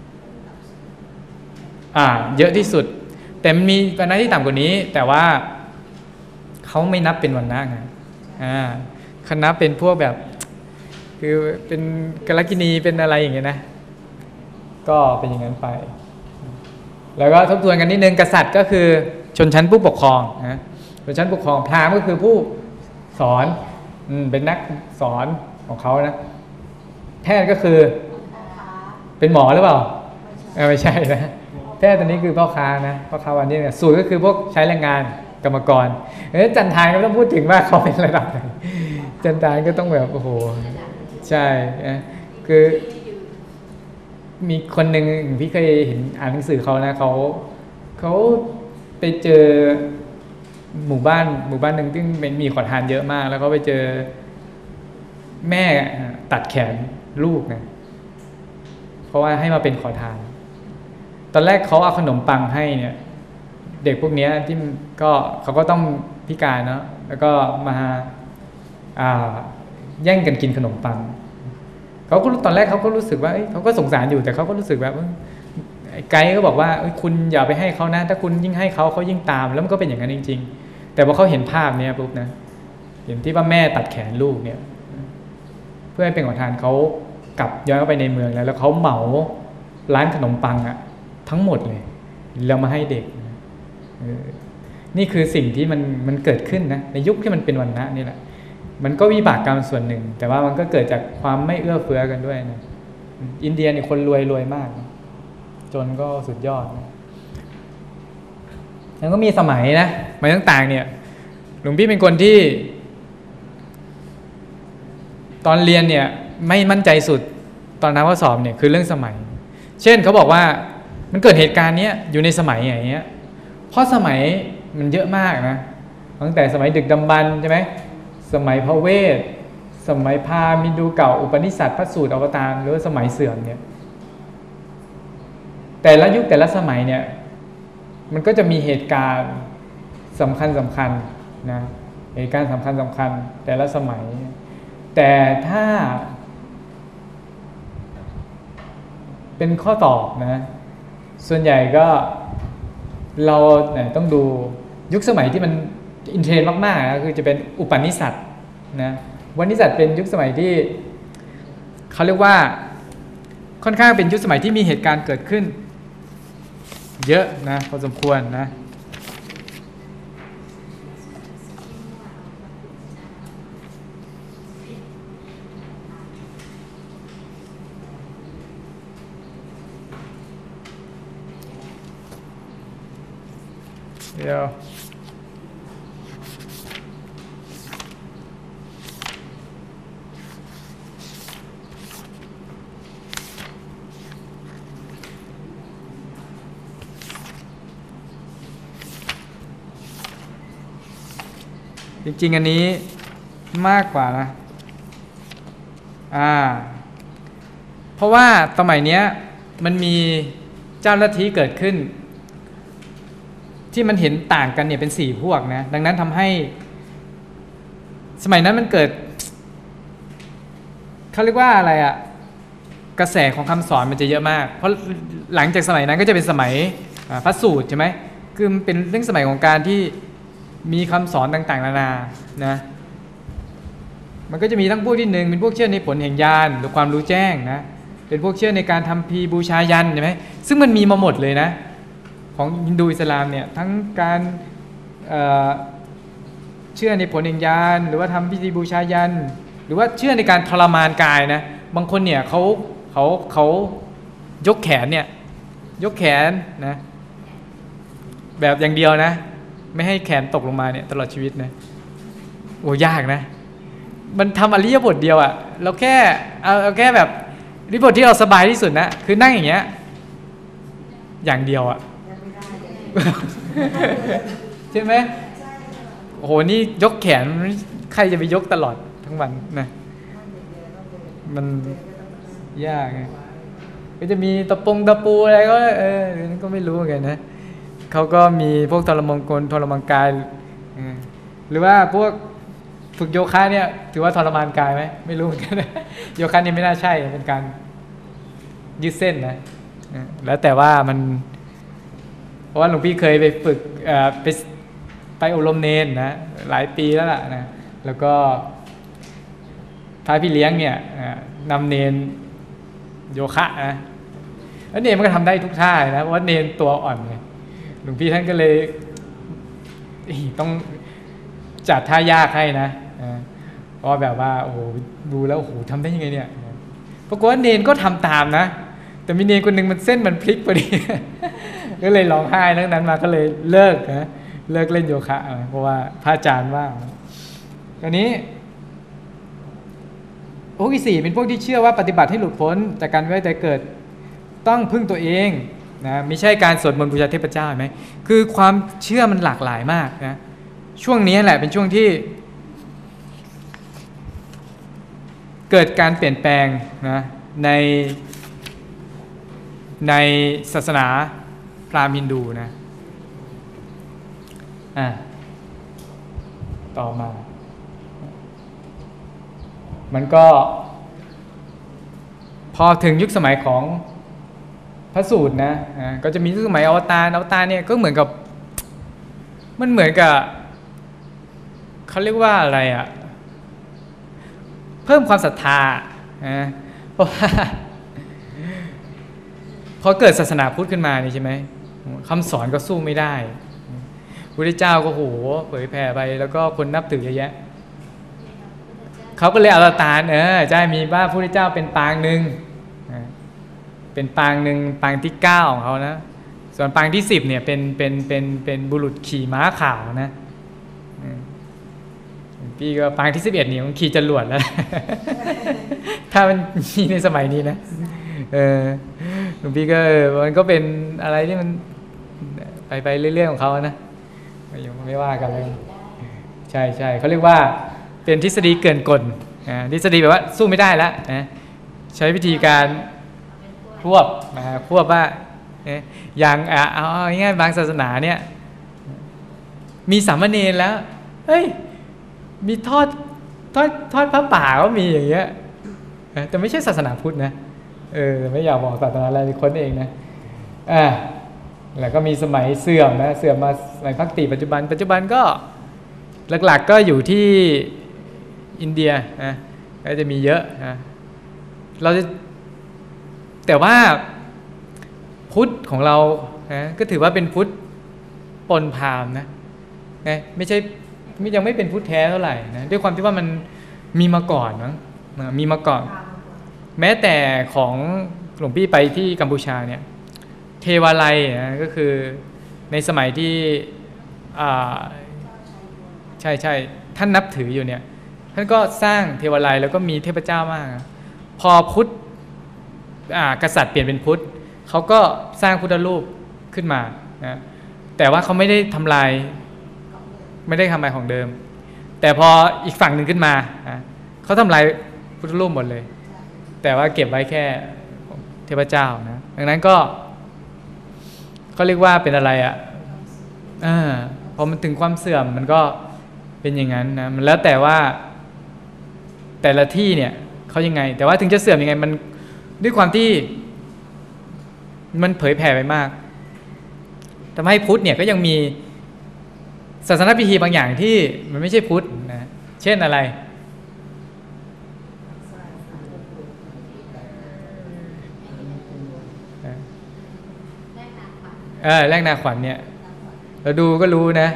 Speaker 1: อ่าเยอะที่สุดแต่มันมีวรรณะที่ต่ำกว่านี้แต่ว่าเขาไม่นับเป็นวรรณะไงอ่าคณะเป็นพวกแบบคือเป็นกลกินีเป็นอะไรอย่างเงี้ยนะก็เป็นอย่างนั้นไปแล้วก็ทบทวนกันนิดนึงกษัตริย์ก็คือชนชั้นผู้ปกครองนะชนชั้นปกครองพราหมณ์ก็คือผู้สอนอืมเป็นนักสอนของเขานะแพทย์ก็คือเป็นหมอหรือเปล่าไม่ใช่นะแพทย์ตอนนี้คือพ่อค้านะพ่อค้าวันนี้เนี่ยสูตรก็คือพวกใช้แรงงานกรรมกรเออจันทานก็ต้องพูดถึงว่าเขาเป็นระดับไหนจันทานก็ต้องแบบโอ้โหใช่คือมีคนหนึ่งพี่เคยเห็นอ่านหนังสือเขานะเขาเขาไปเจอหมู่บ้านหมู่บ้านหนึ่งที่มีขอทานเยอะมากแล้วเขาไปเจอแม่ตัดแขนลูกนะเพราะว่าให้มาเป็นขอทานตอนแรกเขาเอาขนมปังให้เนี่ยเด็กพวกนี้ที่ก็เขาก็ต้องพิการเนาะแล้วก็มาอ่าแย่งกันกินขนมปังเขาก็ตอนแรกเขาก็รู้สึกว่าเขาก็สงสารอยู่แต่เขาก็รู้สึกแบบไกด์ก็บอกว่าคุณอย่าไปให้เขานะถ้าคุณยิ่งให้เขาเขายิ่งตามแล้วมันก็เป็นอย่างนั้นจริงๆแต่พอเขาเห็นภาพเนี้ยปุ๊บนะเห็นที่ว่าแม่ตัดแขนลูกเนี่ยเพื่อให้เป็นขอทานเขากลับย้อนเข้าไปในเมืองแล้วแล้วเขาเหมาร้านขนมปังอะทั้งหมดเลยแล้วมาให้เด็กนี่คือสิ่งที่มันมันเกิดขึ้นนะในยุคที่มันเป็นวรรณะนี่แหละมันก็วิบากกรรมส่วนหนึ่งแต่ว่ามันก็เกิดจากความไม่เอื้อเฟื้อกันด้วยนะอินเดียนี่คนรวยรวยมากนะจนก็สุดยอดนะแล้วก็มีสมัยนะสมัยต่างๆเนี่ยหลวงพี่เป็นคนที่ตอนเรียนเนี่ยไม่มั่นใจสุดตอนนั้นว่าสอบเนี่ยคือเรื่องสมัยเช่นเขาบอกว่ามันเกิดเหตุการณ์นี้อยู่ในสมัยอย่างเงี้ยเพราะสมัยมันเยอะมากนะตั้งแต่สมัยดึกดำบรรพ์ใช่ไหมสมัยพระเวทสมัยพราหมณ์มินดูเก่าอุปนิสัตพระสูตรอวตารหรือว่าสมัยเสื่อมเนี่ยแต่ละยุคแต่ละสมัยเนี่ยมันก็จะมีเหตุการณ์สำคัญสำคัญนะเหตุการณ์สำคัญสำคัญแต่ละสมัยแต่ถ้าเป็นข้อตอบนะส่วนใหญ่ก็เราเนี่ยต้องดูยุคสมัยที่มันอินเทรนด์มากๆนะคือจะเป็นอุปนิสัตนะอุปนิสัตเป็นยุคสมัยที่เขาเรียกว่าค่อนข้างเป็นยุคสมัยที่มีเหตุการณ์เกิดขึ้นเยอะนะพอสมควรนะเดี๋ยวจริงๆอันนี้มากกว่านะอ่าเพราะว่าสมัยเนี้ยมันมีเจ้าลัทธิเกิดขึ้นที่มันเห็นต่างกันเนี่ยเป็นสี่พวกนะดังนั้นทำให้สมัยนั้นมันเกิดเขาเรียกว่าอะไรอะกระแสของคำสอนมันจะเยอะมากเพราะหลังจากสมัยนั้นก็จะเป็นสมัยพระสูตรใช่ไหมคือมันเป็นเรื่องสมัยของการที่มีคำสอนต่างๆนานานะมันก็จะมีทั้งพวกที่หนึ่งเป็นพวกเชื่อในผลแห่งญาณหรือความรู้แจ้งนะเป็นพวกเชื่อในการทำพีบูชายันใช่ไหมซึ่งมันมีมาหมดเลยนะของฮินดูอิสลามเนี่ยทั้งการเอ่อเชื่อในผลแห่งญาณหรือว่าทำพิธีบูชายันหรือว่าเชื่อในการทรมานกายนะบางคนเนี่ยเขาเขาเขายกแขนเนี่ยยกแขนนะแบบอย่างเดียวนะไม่ให้แขนตกลงมาเนี่ยตลอดชีวิตนะโอ้ยากนะมันทำอริยบทเดียวอะเราแค่เอาเอาแค่แบบอริยบทที่เราสบายที่สุดนะคือนั่งอย่างเงี้ยอย่างเดียวอะใช่ไหมโอ้โหนี่ยกแขนใครจะไปยกตลอดทั้งวันนะมันยากไงก็จะมีตะปงตะปูอะไรก็เออนั่นก็ไม่รู้เหมือนกันนะเขาก็มีพวกทรมานกลทรมานกายหรือว่าพวกฝึกโยคะเนี่ยถือว่าทรมานกายไหมไม่รู้เหมือนกันนะโยคะนี่ไม่น่าใช่เป็นการยืดเส้นนะแล้วแต่ว่ามันเพราะว่าหลวงพี่เคยไปฝึกไปไปอบรมเนรนะหลายปีแล้วล่ะนะแล้วก็พระพี่เลี้ยงเนี่ยนำเนรโยคะนะแล้วเนรมันก็ทำได้ทุกท่านะเพราะว่าเนรตัวอ่อนไงหลวงพี่ท่านก็เลยต้องจัดท่ายากให้นะเพราะแบบว่าโอ้โหดูแล้วโอ้โหทำได้ยังไงเนี่ยปรากฏว่าเนรก็ทำตามนะแต่มีเนรคนหนึ่งมันเส้นมันพลิกพอดีก็เลยร้องไห้ตั้งนั้นมาก็เลยเลิกนะเลิกเล่นโยคะเพราะว่าพระอาจารย์ว่าตอนนี้พวกที่สี่เป็นพวกที่เชื่อว่าปฏิบัติให้หลุดพ้นจากการเวียนว่ายตายเกิดต้องพึ่งตัวเองนะไม่ใช่การสวดมนต์บูชาเทพเจ้าเห็นไหมคือความเชื่อมันหลากหลายมากนะช่วงนี้แหละเป็นช่วงที่เกิดการเปลี่ยนแปลงนะในในศาสนาพราหมณ์ฮินดูนะอ่ะต่อมามันก็พอถึงยุคสมัยของพระสูตรนะนะก็จะมียุคสมัยอวตารอวตารเนี่ยก็เหมือนกับมันเหมือนกับเขาเรียกว่าอะไรอ่ะเพิ่มความศรัทธานะเพราะว่าพอเกิดศาสนาพุทธขึ้นมานี่ใช่ไหมคำสอนก็สู้ไม่ได้พระพุทธเจ้าก็โหเผยแผ่ไปแล้วก็คนนับถือเยอะแยะเขาก็เลยอวตารเออใช่มีบ้าพระพุทธเจ้าเป็นปางหนึ่งเป็นปางหนึ่งปางที่เก้าของเขานะส่วนปางที่สิบเนี่ยเป็นเป็นเป็นเป็นบุรุษขี่ม้าขาวนะพี่ก็ปางที่สิบเอ็ดนี่มันขี่จรวดแล้ว ถ้ามันมีในสมัยนี้นะเออหลวงพี่ก็มันก็เป็นอะไรที่มันไปไปเรื่อยๆของเขานะยังไม่ว่ากันเลยใช่ใช่เขาเรียกว่าเป็นทฤษฎีเกินกลทฤษฎีแบบว่าสู้ไม่ได้แล้วนะใช้วิธีการควบนะควบว่าอย่างเอาง่ายๆบางศาสนาเนี่ยมีสามเณรแล้วเฮ้ยมีทอดทอดทอดพระป่าก็มีอย่างเงี้ยแต่ไม่ใช่ศาสนาพุทธนะเออไม่อยากบอกศาสนาอะไรคนเองนะอ่าแล้วก็มีสมัยเสื่อมนะเสื่อมมาสมัยภักติปัจจุบันปัจจุบันก็หลักๆก็อยู่ที่อินเดียนะก็จะมีเยอะนะเราจะแต่ว่าพุทธของเรานะก็ถือว่าเป็นพุทธปนพราหมณ์นะนะไม่ใช่ยังไม่เป็นพุทธแท้เท่าไหร่นะด้วยความที่ว่ามันมีมาก่อนนะมีมาก่อนแม้แต่ของหลวงพี่ไปที่กัมพูชาเนี่ยเทวาลัยนะก็คือในสมัยที่อ่าใช่ใช่ท่านนับถืออยู่เนี่ยท่านก็สร้างเทวาลัยแล้วก็มีเทพเจ้ามากพอพุทธกษัตริย์เปลี่ยนเป็นพุทธเขาก็สร้างพุทธรูปขึ้นมานะแต่ว่าเขาไม่ได้ทำลายไม่ได้ทำลายของเดิมแต่พออีกฝั่งหนึ่งขึ้นมาเขาทำลายพุทธรูปหมดเลยแต่ว่าเก็บไว้แค่เทพเจ้านะดังนั้นก็เขาเรียกว่าเป็นอะไรอ่ะอ่าพอมันถึงความเสื่อมมันก็เป็นอย่างนั้นนะมันแล้วแต่ว่าแต่ละที่เนี่ยเขายังไงแต่ว่าถึงจะเสื่อมยังไงมันด้วยความที่มันเผยแผ่ไปมากทำให้พุทธเนี่ยก็ยังมีศาสนพิธีบางอย่างที่มันไม่ใช่พุทธนะเช่นอะไรเออแลกนาขวัญเนี่ยเราดูก็รู้นะ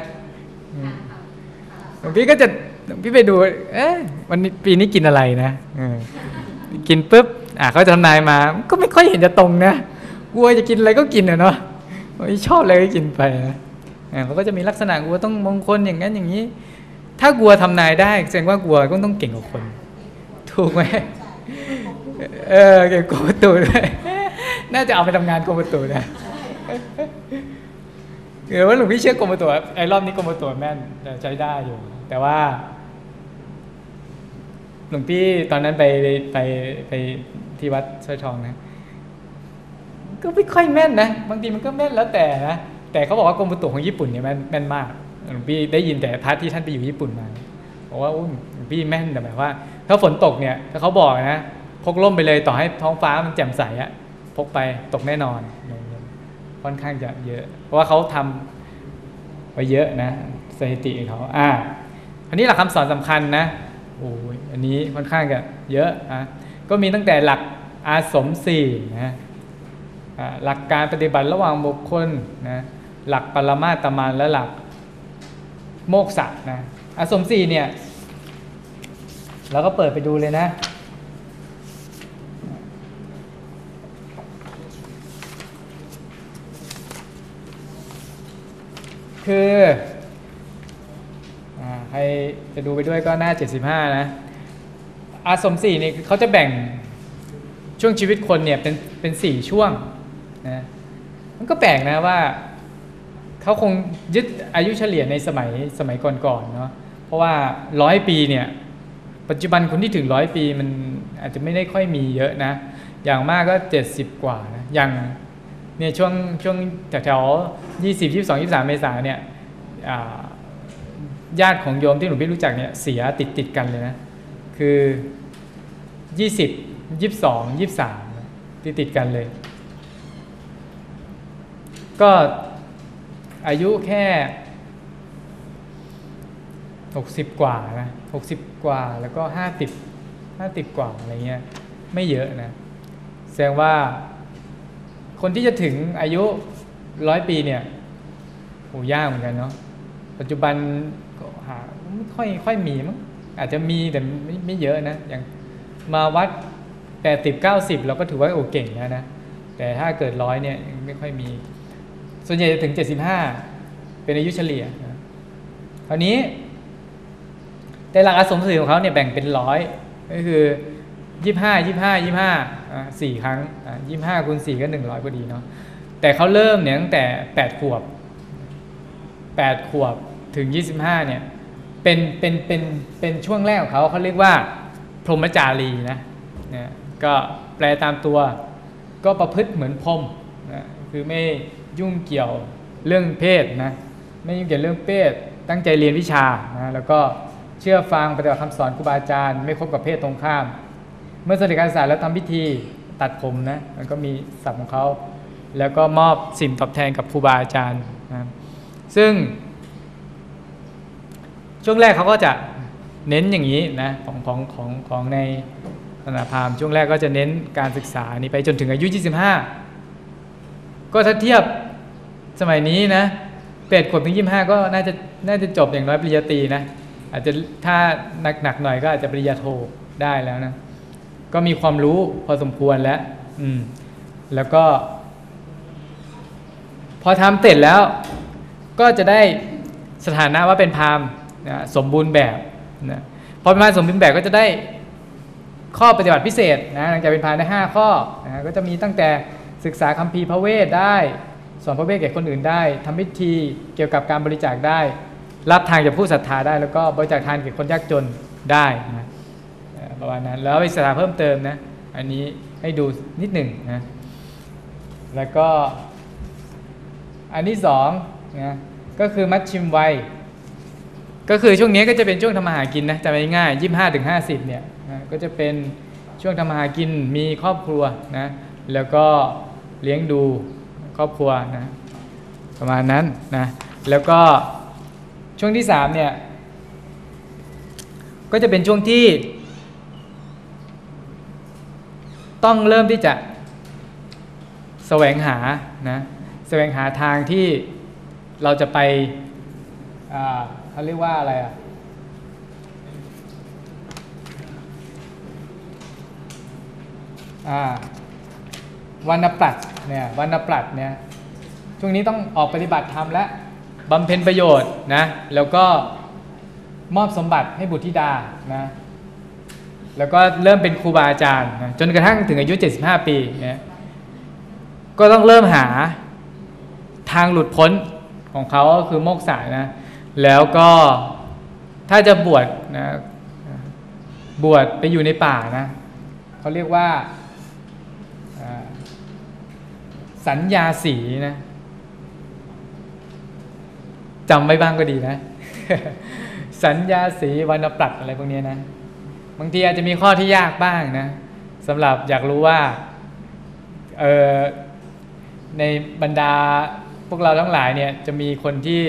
Speaker 1: บางทีก็จะพี่ไปดูเอ๊ะวันนี้ปีนี้กินอะไรนะกินปุ๊บอ่ะเขาจะทำนายมาก็ไม่ค่อยเห็นจะตรงนะกลัวจะกินอะไรก็กินอะเนาะชอบอะไรก็กินไปนะเขาก็จะมีลักษณะกลัวต้องมงคลอย่างนั้นอย่างนี้ ถ้ากลัวทำนายได้แสดงว่ากลัวก็ต้องเก่งกว่าคนถูกไหมเออเก่งกรมประตูด้วยน่าจะเอาไปทำงานกรมประตูนะหรือว่าหลวงพี่เชื่อกรมประตูไอ้รอบนี้กรมประตูแม่นใช้ได้อยู่แต่ว่าหลวงพี่ตอนนั้นไปไปไปที่วัดสร้อยทองนะก็ไม่ค่อยแม่นนะบางทีมันก็แม่นแล้วแต่นะแต่เขาบอกว่ากรมอุตุของญี่ปุ่นเนี่ยแม่นแม่นมากหลวงพี่ได้ยินแต่พระที่ท่านไปอยู่ญี่ปุ่นมาบอกว่าหลวงพี่แม่นแต่แบบว่าถ้าฝนตกเนี่ยถ้าเขาบอกนะพกร่มไปเลยต่อให้ท้องฟ้ามันแจ่มใสอะพกไปตกแน่นอนค่อนข้างจะเยอะเพราะว่าเขาทำไว้เยอะนะสถิติเขาอ่าอันนี้หลักคำสอนสำคัญนะโอ้ยอันนี้ค่อนข้างจะเยอะอ่ะก็มีตั้งแต่หลักอาสมสี่นะหลักการปฏิบัติระหว่างบุคคลนะหลักปรมาตมานและหลักโมกษะนะอาสมสี่เนี่ยเราก็เปิดไปดูเลยนะคือใครจะดูไปด้วยก็หน้าเจ็ดสิบห้านะอาสมสี่นี่เขาจะแบ่งช่วงชีวิตคนเนี่ยเป็นเป็นสี่ช่วงนะมันก็แปลกนะว่าเขาคงยึดอายุเฉลี่ยในสมัยสมัยก่อนๆเนาะเพราะว่าร้อยปีเนี่ยปัจจุบันคนที่ถึงร้อยปีมันอาจจะไม่ได้ค่อยมีเยอะนะอย่างมากก็เจ็ดสิบกว่านะอย่างเนี่ยช่วงช่วงแถวๆยี่สิบ ยี่สิบสอง ยี่สิบสามเมษายนเนี่ยญาติของโยมที่หลวงพี่รู้จักเนี่ยเสียติดติดกันเลยนะคือยี่สิบ ยี่สิบสอง ยี่สิบสามติดติดกันเลยก็อายุแค่หกสิบกว่านะหกสิบกว่าแล้วก็ห้าสิบ ห้าสิบกว่าอะไรเงี้ยไม่เยอะนะแสดงว่าคนที่จะถึงอายุร้อยปีเนี่ยโหยากเหมือนกันเนาะปัจจุบันก็หาไม่ค่อยค่อยมีมั้งอาจจะมีแต่ไม่ไม่เยอะนะอย่างมาวัดแปดสิบ เก้าสิบเราก็ถือว่าโอเก่งแล้วนะแต่ถ้าเกิดร้อยเนี่ยไม่ค่อยมีส่วนใหญ่จะถึงเจ็ดสิบห้าเป็นอายุเฉลี่ยนะคราวนี้แต่หลักอาสมสี่ของเขาเนี่ยแบ่งเป็นร้อยก็คือยี่สิบห้า ยี่สิบห้า ยี่สิบห้าอ่าสี่ครั้งอ่ายี่สิบห้าคูณสี่ก็หนึ่งร้อยพอดีเนาะแต่เขาเริ่มเนี่ยตั้งแต่แปดขวบแปดขวบถึงยี่สิบห้าเนี่ยเป็นเป็นเป็นเป็นช่วงแรกของเขาเขาเรียกว่าพรหมจารีนะเนี่ยก็แปลตามตัวก็ประพฤติเหมือนพรหมนะคือไม่ยุ่งเกี่ยวเรื่องเพศนะไม่ยุ่งเกี่ยวเรื่องเพศตั้งใจเรียนวิชานะแล้วก็เชื่อฟังปฏิบัติคำสอนครูบาอาจารย์ไม่คบกับเพศตรงข้ามเมื่อสำเร็จการศึกษาแล้วทำพิธีตัดผมนะมันก็มีศัพท์ของเขาแล้วก็มอบสิ่งตอบแทนกับครูบาอาจารย์นะซึ่งช่วงแรกเขาก็จะเน้นอย่างนี้นะของของของของในศาสนาพราหมณ์ช่วงแรกก็จะเน้นการศึกษานี้ไปจนถึงอายุยี่สิบห้าก็ถ้าเทียบสมัยนี้นะแปดขวบถึงยี่สิบห้าก็น่าจะน่าจะจบอย่างน้อยปริญญาตรีนะอาจจะถ้าหนักๆหน่อยก็อาจจะปริญญาโทได้แล้วนะก็มีความรู้พอสมควรแล้วอืมแล้วก็พอทำเสร็จแล้วก็จะได้สถานะว่าเป็นพราหมณ์นะสมบูรณ์แบบนะพอเป็นพราหมณ์สมบูรณ์แบบก็จะได้ข้อปฏิบัติพิเศษนะหลังจากเป็นพราหมณ์ได้ห้าข้อนะก็จะมีตั้งแต่ศึกษาคัมภีร์พระเวทได้สอนพระเวทแก่คนอื่นได้ทำพิธีเกี่ยวกับการบริจาคได้รับทานจากผู้ศรัทธาได้แล้วก็บริจาคทานแก่คนยากจนได้นะประมาณนั้นแล้ววิสาเพิ่มเติมนะอันนี้ให้ดูนิดหนึ่งนะแล้วก็อันที่สองนะก็คือมัชชิมวัยก็คือช่วงนี้ก็จะเป็นช่วงทำมาหากินนะจำง่ายๆยี่สิบห้าถึงห้าสิบเนี่ยนะก็จะเป็นช่วงทำมาหากินมีครอบครัวนะแล้วก็เลี้ยงดูครอบครัวนะประมาณนั้นนะแล้วก็ช่วงที่สามเนี่ยก็จะเป็นช่วงที่ต้องเริ่มที่จะแสวงหานะแสวงหาทางที่เราจะไปอ่าเขาเรียกว่าอะไรอ่ะอ่าวันณปรัชญ์เนี่ยวันณปรัชญ์เนี่ยช่วงนี้ต้องออกปฏิบัติธรรมและบำเพ็ญประโยชน์นะแล้วก็มอบสมบัติให้บุตรธิดานะแล้วก็เริ่มเป็นครูบาอาจารย์นะจนกระทั่งถึงอายุเจ็ดสิบห้าปีเนี่ยก็ต้องเริ่มหาทางหลุดพ้นของเขาก็คือโมกษะนะแล้วก็ถ้าจะบวชนะบวชไปอยู่ในป่านะเขาเรียกว่าสัญญาสีนะจำไว้บ้างก็ดีนะ สัญญาสีวรรณปรัชญ์อะไรพวกนี้นะบางทีอาจจะมีข้อที่ยากบ้างนะสำหรับอยากรู้ว่าเออในบรรดาพวกเราทั้งหลายเนี่ยจะมีคนที่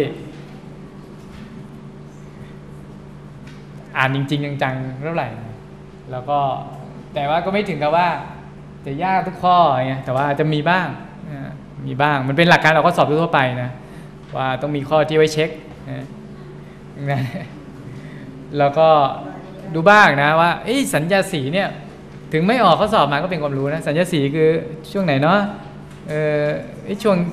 Speaker 1: อ่านจริงๆจังๆเท่าไหร่แล้วก็แต่ว่าก็ไม่ถึงกับว่าจะยากทุกข้อไงแต่ว่าจะมีบ้างมีบ้างมันเป็นหลักการเราก็สอบทั่วไปนะว่าต้องมีข้อที่ไว้เช็คนะแล้วก็ดูบ้างนะว่าสัญญาสีเนี่ยถึงไม่ออกข้อสอบมาก็เป็นความรู้นะสัญญาสีคือช่วงไหนเนาะเออช่วง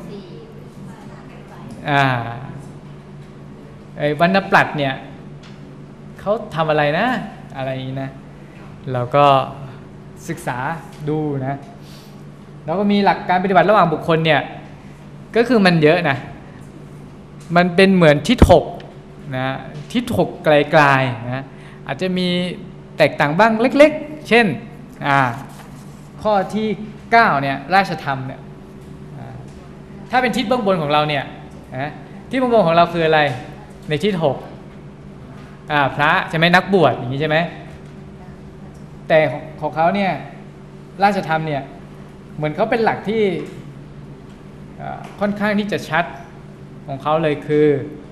Speaker 1: อ่าไอ้วรรณปรัชญ์เนี่ยเขาทำอะไรนะอะไรอย่างนี้นะเราก็ศึกษาดูนะแล้วก็มีหลักการปฏิบัติระหว่างบุคคลเนี่ยก็คือมันเยอะนะมันเป็นเหมือนทิศหกนะทิศหกไกลๆนะอาจจะมีแตกต่างบ้างเล็กๆเช่นอ่าข้อที่เก้าเนี่ยราชธรรมเนี่ยถ้าเป็นทิศเบื้องบนของเราเนี่ยนะทิศเบื้องบนของเราคืออะไรในทิศหกอ่าพระใช่ไหมนักบวชอย่างนี้ใช่ไหมแต่ของเขาเนี่ยราชธรรมเนี่ยเหมือนเขาเป็นหลักที่ค่อนข้างที่จะชัดของเขาเลยคือ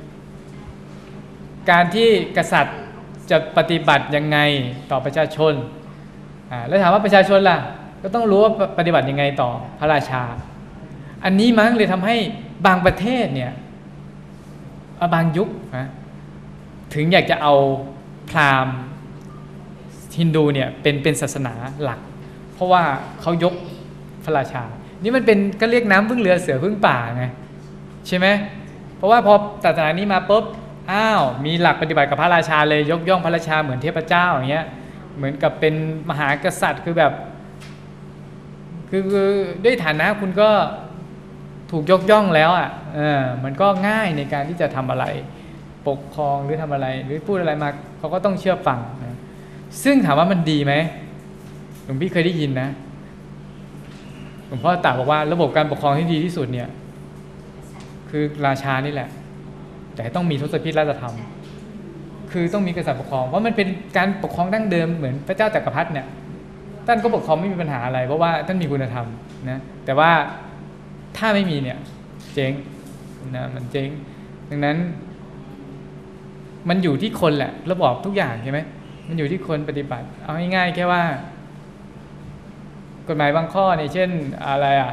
Speaker 1: การที่กษัตริย์จะปฏิบัติยังไงต่อประชาชนแล้วถามว่าประชาชนล่ะก็ต้องรู้ว่าปฏิบัติยังไงต่อพระราชาอันนี้มั้งเลยทำให้บางประเทศเนี่ยบางยุคนะถึงอยากจะเอาพราหมณ์ฮินดูเนี่ยเป็นเป็นศาสนาหลักเพราะว่าเขายกพระราชานี่มันเป็นก็เรียกน้ำพึ่งเรือเสือพึ่งป่าไงใช่ไหมเพราะว่าพอศาสนานี้มาปุ๊บอ้าวมีหลักปฏิบัติกับพระราชาเลยยกย่องพระราชาเหมือนเทพเจ้าอย่างเงี้ยเหมือนกับเป็นมหากษัตริย์คือแบบคือด้วยฐานะคุณก็ถูกยกย่องแล้วอ่ะเออมันก็ง่ายในการที่จะทำอะไรปกครองหรือทำอะไรหรือพูดอะไรมาเขาก็ต้องเชื่อฟังนะซึ่งถามว่ามันดีไหมหลวงพี่เคยได้ยินนะหลวงพ่อตรัสบอกว่าระบบการปกครองที่ดีที่สุดเนี่ยคือราชานี่แหละแต่ต้องมีทศพิธราชธรรมคือต้องมีกษัตริย์ปกครองเพราะมันเป็นการปกครองดั้งเดิมเหมือนพระเจ้าจักรพรรดิเนี่ยท่านก็ปกครองไม่มีปัญหาอะไรเพราะว่าท่านมีคุณธรรมนะแต่ว่าถ้าไม่มีเนี่ยเจ๊งนะมันเจ๊งดังนั้นมันอยู่ที่คนแหละระบอบทุกอย่างใช่ไหมมันอยู่ที่คนปฏิบัติเอาง่ายๆแค่ว่ากฎหมายบางข้อเนี่ยเช่นอะไรอ่ะ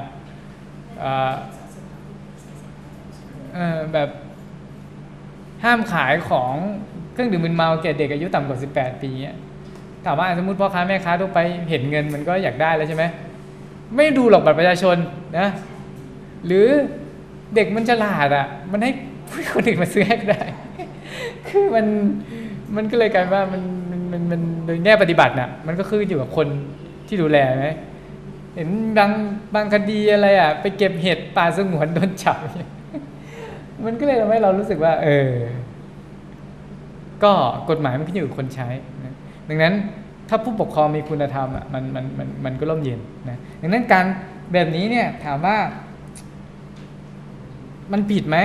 Speaker 1: แบบห้ามขายของเครื่องดื่มมึนเมาแก่เด็กอายุต่ำกว่าสิบแปดปีเนี่ยถามว่าสมมติพ่อค้าแม่ค้าทั่วไปเห็นเงินมันก็อยากได้แล้วใช่ไหมไม่ดูหรอกบัตรประชาชนนะหรือเด็กมันฉลาดอ่ะมันให้คนอื่นมาซื้อให้ก็ได้คือมันมันก็เลยกลายว่ามันมันมันโดยแง่ปฏิบัติน่ะมันก็คืออยู่กับคนที่ดูแลไหมเห็นบางบางคดีอะไรอ่ะไปเก็บเห็ดป่าสงวนโดนจับมันก็เลยทำให้เรารู้สึกว่าเออก็กฎหมายมันขึ้นอยู่กับคนใช้นะดังนั้นถ้าผู้ปกครองมีคุณธรรมอ่ะมันมันมันมันก็ร่มเย็นนะดังนั้นการแบบนี้เนี่ยถามว่ามันผิดไหม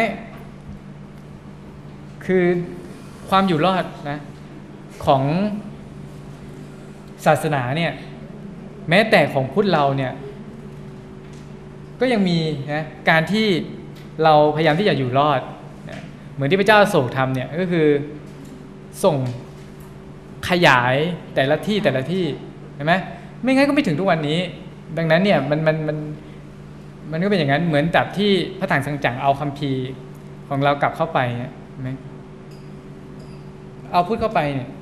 Speaker 1: คือความอยู่รอดนะของศาสนาเนี่ยแม้แต่ของพุทธเราเนี่ยก็ยังมีนะการที่เราพยายามที่จะอยู่รอดเหมือนที่พระเจ้าอโศกทำเนี่ยก็คือส่งขยายแต่ละที่แต่ละที่เห็นไหมไม่งั้นก็ไม่ถึงทุกวันนี้ดังนั้นเนี่ยมันมันมันมันก็เป็นอย่างนั้นเหมือนกับที่พระถังซังจั๋งเอาคัมภีร์ของเรากลับเข้าไปเนี่ยเห็นไหมเอาพุทธเข้าไปเนี่ย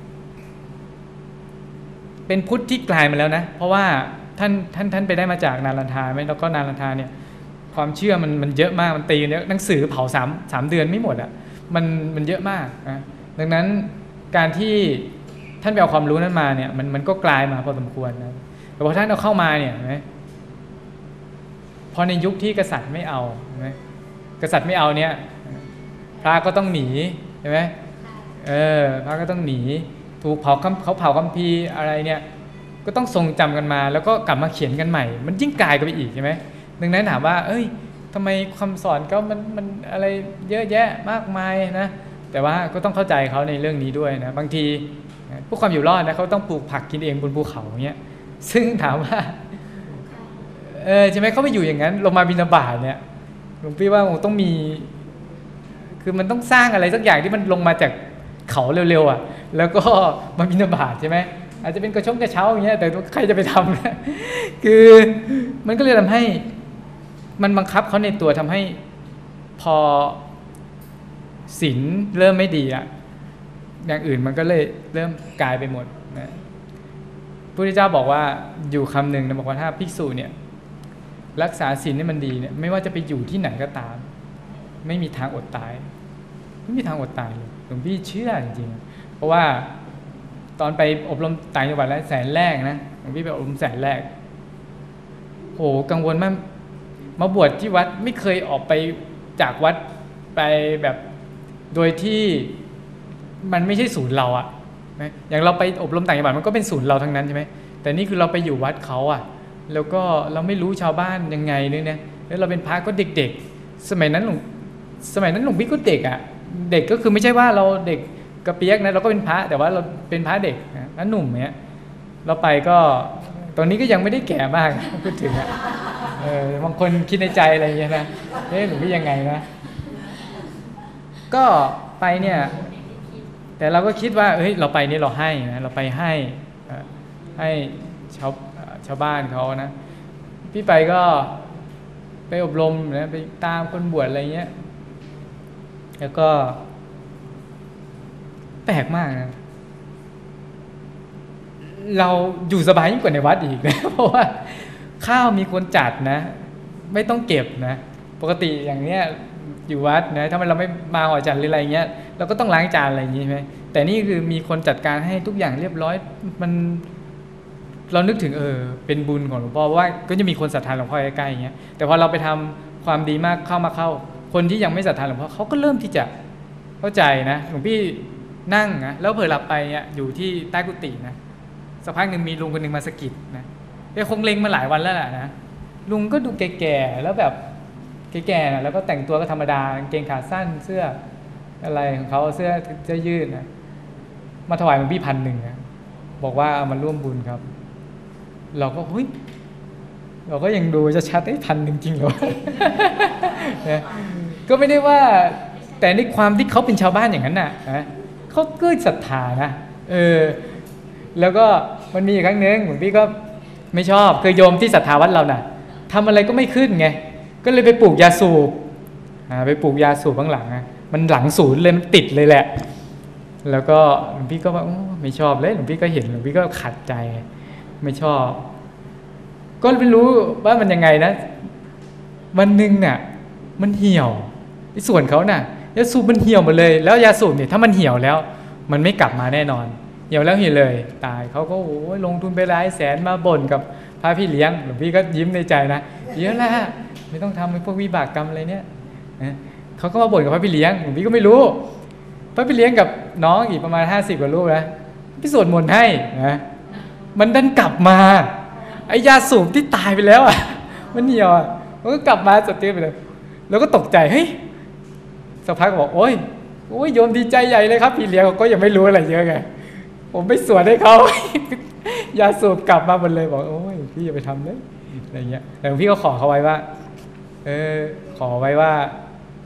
Speaker 1: เป็นพุทธที่กลายมาแล้วนะเพราะว่าท่านท่านท่านไปได้มาจากนาลันทาไหมแล้วก็นาลันทาเนี่ยความเชื่อมันมันเยอะมากมันตีเยอะหนังสือเผาสามสามเดือนไม่หมดอ่ะมันมันเยอะมากนะดังนั้นการที่ท่านไปเอาความรู้นั้นมาเนี่ยมันมันก็กลายมาพอสมควรนะแต่พอท่านเอาเข้ามาเนี่ยไหมพอในยุคที่กษัตริย์ไม่เอาไหมกษัตริย์ไม่เอาเนี่ยพระก็ต้องหนีใช่ไหมเออพระก็ต้องหนีถูกเผาเขาเผาคัมภีร์อะไรเนี่ยก็ต้องทรงจำกันมาแล้วก็กลับมาเขียนกันใหม่มันยิ่งกลายกันไปอีกใช่ไหมดังนั้นถามว่าเอ้ยทำไมคำสอนก็มันมันอะไรเยอะแยะมากมายนะแต่ว่าก็ต้องเข้าใจเขาในเรื่องนี้ด้วยนะบางทีพวกความอยู่รอดนะเขาต้องปลูกผักกินเองบนภูเขาอย่างเงี้ยซึ่งถามว่าเออใช่ไหมเขาไม่อยู่อย่างนั้นลงมาบิณฑบาตเนี่ยหลวงพี่ว่าคงต้องมีคือมันต้องสร้างอะไรสักอย่างที่มันลงมาจากเขาเร็วๆอ่ะแล้วก็มาบิณฑบาตใช่ไหมอาจจะเป็นกระชงกระเช้าอย่างเงี้ยแต่ใครจะไปทำนะคือมันก็เลยทำให้มันบังคับเขาในตัวทำให้พอศีลเริ่มไม่ดีอ่ะอย่างอื่นมันก็เลยเริ่มกลายไปหมดนะพระพุทธเจ้าบอกว่าอยู่คำหนึ่งนะบอกว่าถ้าภิกษุเนี่ยรักษาศีลให้มันดีเนี่ยไม่ว่าจะไปอยู่ที่ไหนก็ตามไม่มีทางอดตายไม่มีทางอดตายเลยหลวงพี่เชื่อจริงๆเพราะว่าตอนไปอบรมต่างจังหวัดแล้วแสนแรกนะหลวงพี่ไปอบรมแสนแรกโหกังวลมากมาบวชที่วัดไม่เคยออกไปจากวัดไปแบบโดยที่มันไม่ใช่ศูนย์เราอะอย่างเราไปอบรมต่างจังหวัดมันก็เป็นศูนย์เราทั้งนั้นใช่ไหมแต่นี่คือเราไปอยู่วัดเขาอะแล้วก็เราไม่รู้ชาวบ้านยังไงเนี่ยแล้วเราเป็นพระก็เด็กๆสมัยนั้นหลวงสมัยนั้นหลวงพี่ก็เด็กอะเด็กก็คือไม่ใช่ว่าเราเด็กกระเปียกนะเราก็เป็นพระแต่ว่าเราเป็นพระเด็กนะหนุ่มเนี้ยเราไปก็ตอนนี้ก็ยังไม่ได้แก่มากพูดถึงอะเออบางคนคิดในใจอะไรอย่างเงี้ยนะเอ๊ะหลวงพี่ยังไงนะก็ไปเนี่ยแต่เราก็คิดว่าเฮ้ยเราไปนี่เราให้นะเราไปให้ให้ชาวชาวบ้านเขานะพี่ไปก็ไปอบรมนะไปตามคนบวชอะไรเงี้ยแล้วก็แปลกมากนะเราอยู่สบายยิ่งกว่าในวัดอีกนะเพราะว่าข้าวมีคนจัดนะไม่ต้องเก็บนะปกติอย่างเนี้ยอยู่วัดนะถ้าเราไม่มาหอจันทร์หรืออะไรเงี้ยเราก็ต้องล้างจานอะไรอย่างงี้ใช่ไหมแต่นี่คือมีคนจัดการให้ทุกอย่างเรียบร้อยมันเรานึกถึงเออเป็นบุญของหลวงพ่อว่าก็จะมีคนศรัทธาหลวงพ่อใกล้ๆอย่างเงี้ยแต่พอเราไปทำความดีมากเข้ามาเข้าคนที่ยังไม่ศรัทธาหลวงพ่อเขาก็เริ่มที่จะเข้าใจนะหลวงพี่นั่งนะแล้วเผลอหลับไปเนี่ยอยู่ที่ใต้กุฏินะสักพักหนึ่งมีลุงคนหนึ่งมาสะกิดนะแกคงเล็งมาหลายวันแล้วแหละนะลุงก็ดูแก่ๆแล้วแบบแก่ๆนะแล้วก็แต่งตัวก็ธรรมดากางเกงขาสั้นเสื้ออะไรของเขาเสื้อเสื้อยืดนะมาถวายหลวงพี่พันหนึ่งนะบอกว่าเอามาร่วมบุญครับเราก็เฮ้ยเราก็ยังดูจะชัดไอ้พันหนึ่งจริงเหรอ นะก็ไม่ได้ว่าแต่ในความที่เขาเป็นชาวบ้านอย่างนั้นน่ะนะเขาเกิดศรัทธานะเออแล้วก็มันมีอีกครั้งนึงหลวงพี่ก็ไม่ชอบคือโยมที่ศรัทธาวัดเราน่ะทำอะไรก็ไม่ขึ้นไงก็เลยไปปลูกยาสูบอ่าไปปลูกยาสูบข้างหลังนะมันหลังศูนย์เลยมันติดเลยแหละแล้วก็หลวงพี่ก็ว่าไม่ชอบเลยหลวงพี่ก็เห็นหลวงพี่ก็ขัดใจไม่ชอบก็ไม่รู้ว่ามันยังไงนะวันหนึ่งเนี่ยมันเหี่ยวที่ส่วนเขาน่ะยาสูบมันเหี่ยวหมดเลยแล้วยาสูบเนี่ยถ้ามันเหี่ยวแล้วมันไม่กลับมาแน่นอนเหี่ยวแล้วเหี่ยวเลยตายเขาก็โอ้ยลงทุนไปหลายแสนมาบ่นกับพระพี่เลี้ยงหลวงพี่ก็ยิ้มในใจนะเยอะแล้วไม่ต้องทำไอ้พวกวิบากกรรมอะไรเนี่ยนะเขาก็มาบ่นกับพระพี่เลี้ยงหลวงพี่ก็ไม่รู้พระพี่เลี้ยงกับน้องอีกประมาณห้าสิบกว่ารูปนะพี่สวดมนต์ให้นะมันดันกลับมาไอ้ยาสูบที่ตายไปแล้วอ่ะมันเหี่ยวอ่ะมันก็กลับมาสติไปเลยแล้วก็ตกใจเฮ้ยสักพักบอกโอ้ยโอ้ยโยมดีใจใหญ่เลยครับพี่เลี้ยงก็ยังไม่รู้อะไรเยอะไงผมไม่สวดให้เขายาสูบกลับมาหมดเลยบอกโอ้ยพี่อย่าไปทำเลยอะไรเงี้ยแต่พี่ก็ขอเขาไว้ว่าเออขอไว้ว่า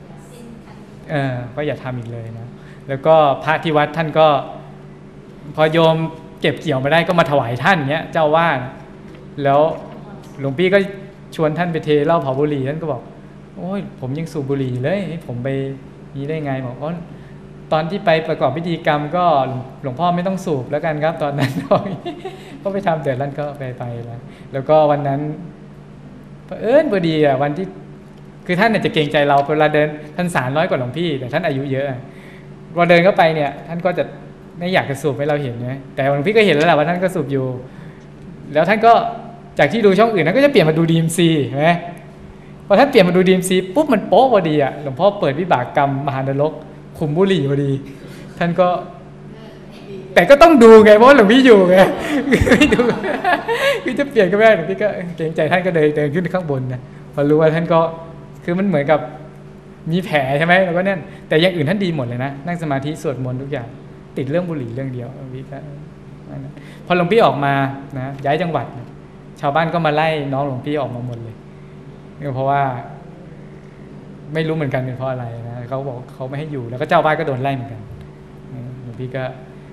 Speaker 1: เออก็อย่าทำอีกเลยนะแล้วก็พระที่วัดท่านก็พอโยมเก็บเกี่ยวมาได้ก็มาถวายท่านเงี้ยเจ้าว่าแล้วหลวงพี่ก็ชวนท่านไปเทเหล้าเผาบุหรี่ท่านก็บอกโอ้ยผมยังสูบบุหรี่เลยผมไปนี้ได้ไงบอกว่าตอนที่ไปประกอบพิธีกรรมก็หลวงพ่อไม่ต้องสูบแล้วกันครับตอนนั้นก็ไปทำเดี๋ยวท่านก็ไปไปแล้วแล้วก็วันนั้นเออพอดีอ่ะวันที่คือท่านเนี่ยจะเกรงใจเราเวลาเดินท่านสารน้อยกว่าหลวงพี่แต่ท่านอายุเยอะเราเดินเข้าไปเนี่ยท่านก็จะไม่อยากจะสูบให้เราเห็นนะแต่หลวงพี่ก็เห็นแล้วแหละว่าท่านก็สูบอยู่แล้วท่านก็จากที่ดูช่องอื่นท่านก็จะเปลี่ยนมาดูดีเอ็มซีเห็นไหมพอท่านเปลี่ยนมาดูดีเอ็มซีปุ๊บมันโป๊ะพอดีอ่ะหลวงพ่อเปิดวิบากกรรมมหานรกคุมบุหรี่พอดีท่านก็แต่ก็ต้องดูไงเพราะหลวงพี่อยู่ไงไม่ดูคือจะเปลี่ยนก็ไม่ได้หลวงพี่ก็เกรงใจท่านก็เดินเดินขึ้นข้างบนนะพอรู้ว่าท่านก็คือมันเหมือนกับมีแผลใช่ไหมแล้วก็นั่นแต่อย่างอื่นท่านดีหมดเลยนะนั่งสมาธิสวดมนต์ทุกอย่างติดเรื่องบุหรี่เรื่องเดียวหลวงพี่ก็พอหลวงพี่ออกมานะย้ายจังหวัดชาวบ้านก็มาไล่น้องหลวงพี่ออกมาหมดเลยเพราะว่าไม่รู้เหมือนกันเป็นเพราะอะไรนะเขาบอกเขาไม่ให้อยู่แล้วก็เจ้าบ้านก็โดนไล่เหมือนกันหลวงพี่ก็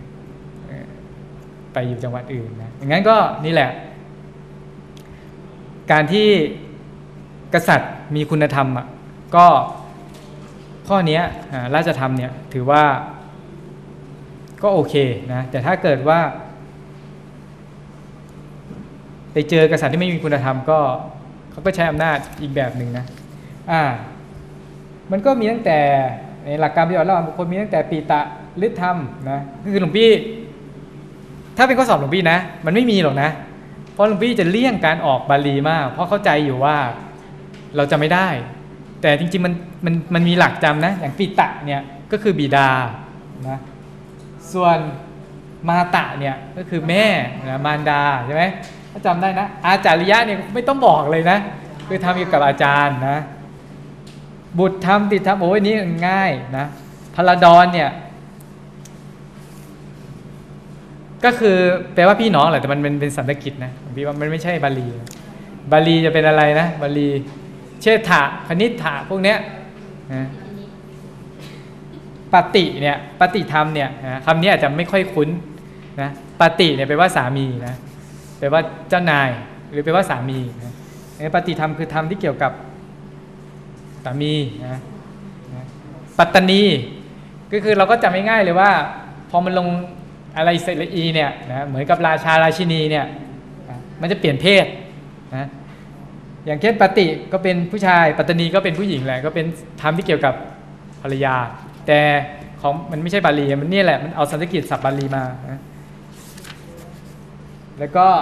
Speaker 1: ไปอยู่จังหวัดอื่นนะอย่างนั้นก็นี่แหละการที่กษัตริย์มีคุณธรรมอ่ะก็ข้อนี้ราชธรรมเนี่ยถือว่าก็โอเคนะแต่ถ้าเกิดว่าไปเจอกษัตริย์ที่ไม่มีคุณธรรมก็เขาก็ใช้อำนาจอีกแบบหนึ่งนะอ่ามันก็มีตั้งแต่ในหลักการปฏิบัติระหว่างบุคคลมีตั้งแต่ปีตะฤทธธรรมนะคือหลวงพี่ถ้าเป็นข้อสอบหลวงพี่นะมันไม่มีหรอกนะเพราะหลวงพี่จะเลี่ยงการออกบาลีมากเพราะเข้าใจอยู่ว่าเราจะไม่ได้แต่จริงๆมันมันมันมีหลักจำนะอย่างปีตะเนี่ยก็คือบิดานะส่วนมาตะเนี่ยก็คือแม่นะมารดาใช่ไหมถ้าจำได้นะอาจาริยะเนี่ยไม่ต้องบอกเลยนะคือทำเกี่ยวกับอาจารย์นะบุตรทำติดทำโอ้ยนี่ง่ายนะพลดรเนี่ยก็คือแปลว่าพี่น้องแหละแต่มันเป็นเป็นสันสกฤตนะพี่ว่ามันไม่ใช่บาลีบาลีจะเป็นอะไรนะบาลีเชษฐะคณิษฐะพวกเนี้ยนะปฏิเนี่ยปฏิธรรมเนี่ยนะคำนี้อาจจะไม่ค่อยคุ้นนะปฏิเนี่ยแปลว่าสามีนะแปลว่าเจ้านายหรือแปลว่าสามีนะปฏิธรรมคือธรรมที่เกี่ยวกับสามีนะปัตตนีก็คือเราก็จำง่ายๆเลยว่าพอมันลงอะไรเสร็จละอีเนี่ยนะเหมือนกับราชาราชินีเนี่ยมันจะเปลี่ยนเพศนะอย่างเช่นปฏิก็เป็นผู้ชายปัตตนีก็เป็นผู้หญิงแหละก็เป็นธรรมที่เกี่ยวกับภรรยาแต่ของมันไม่ใช่บาลีมันนี่แหละมันเอาสันสกฤตศัพท์บาลีมานะแล้วก็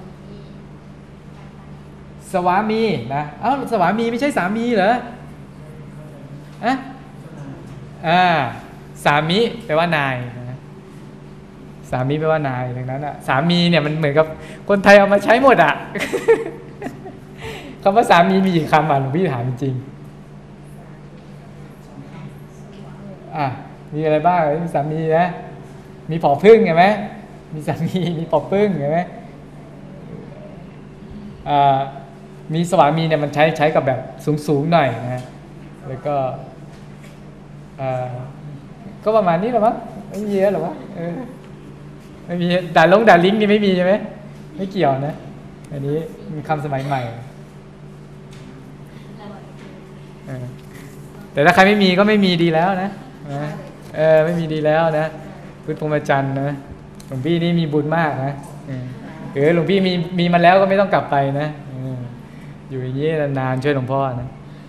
Speaker 1: สวามีนะเอ้าสวามีไม่ใช่สามีเหรออะอ่าสามีแปลว่านายนะสามีแปลว่านายดังนั้นอ่ะสามีเนี่ยมันเหมือนกับคนไทยเอามาใช้หมดอ่ะ คำว่าสามีมีกี่คำอ่ะหลวงพี่ถามจริงๆอ่ะมีอะไรบ้างมีสามีนะมีผอพึ่งเห็นไหมมีสามีมีผอพึ่งเห็นไหมอ่ามีสวามีเนี่ยมันใช้ใช้กับแบบสูงๆหน่อยนะแล้วก็อ่าก็ประมาณนี้แหละมั้งไม่มีเยอะหรอกวะเออไม่มีด่าลงด่าลิงก์นี่ไม่มีใช่ไหมไม่เกี่ยวนะอันนี้มีคำสมัยใหม่แต่ถ้าใครไม่มีก็ไม่มีดีแล้วนะเออไม่มีดีแล้วนะพุทธพรหมจรรย์นะหลวงพี่นี่มีบุญมากนะเออหลวงพี่มีมีมาแล้วก็ไม่ต้องกลับไปนะอยู่อย่างนี้นานๆช่วยหลวงพ่อนะ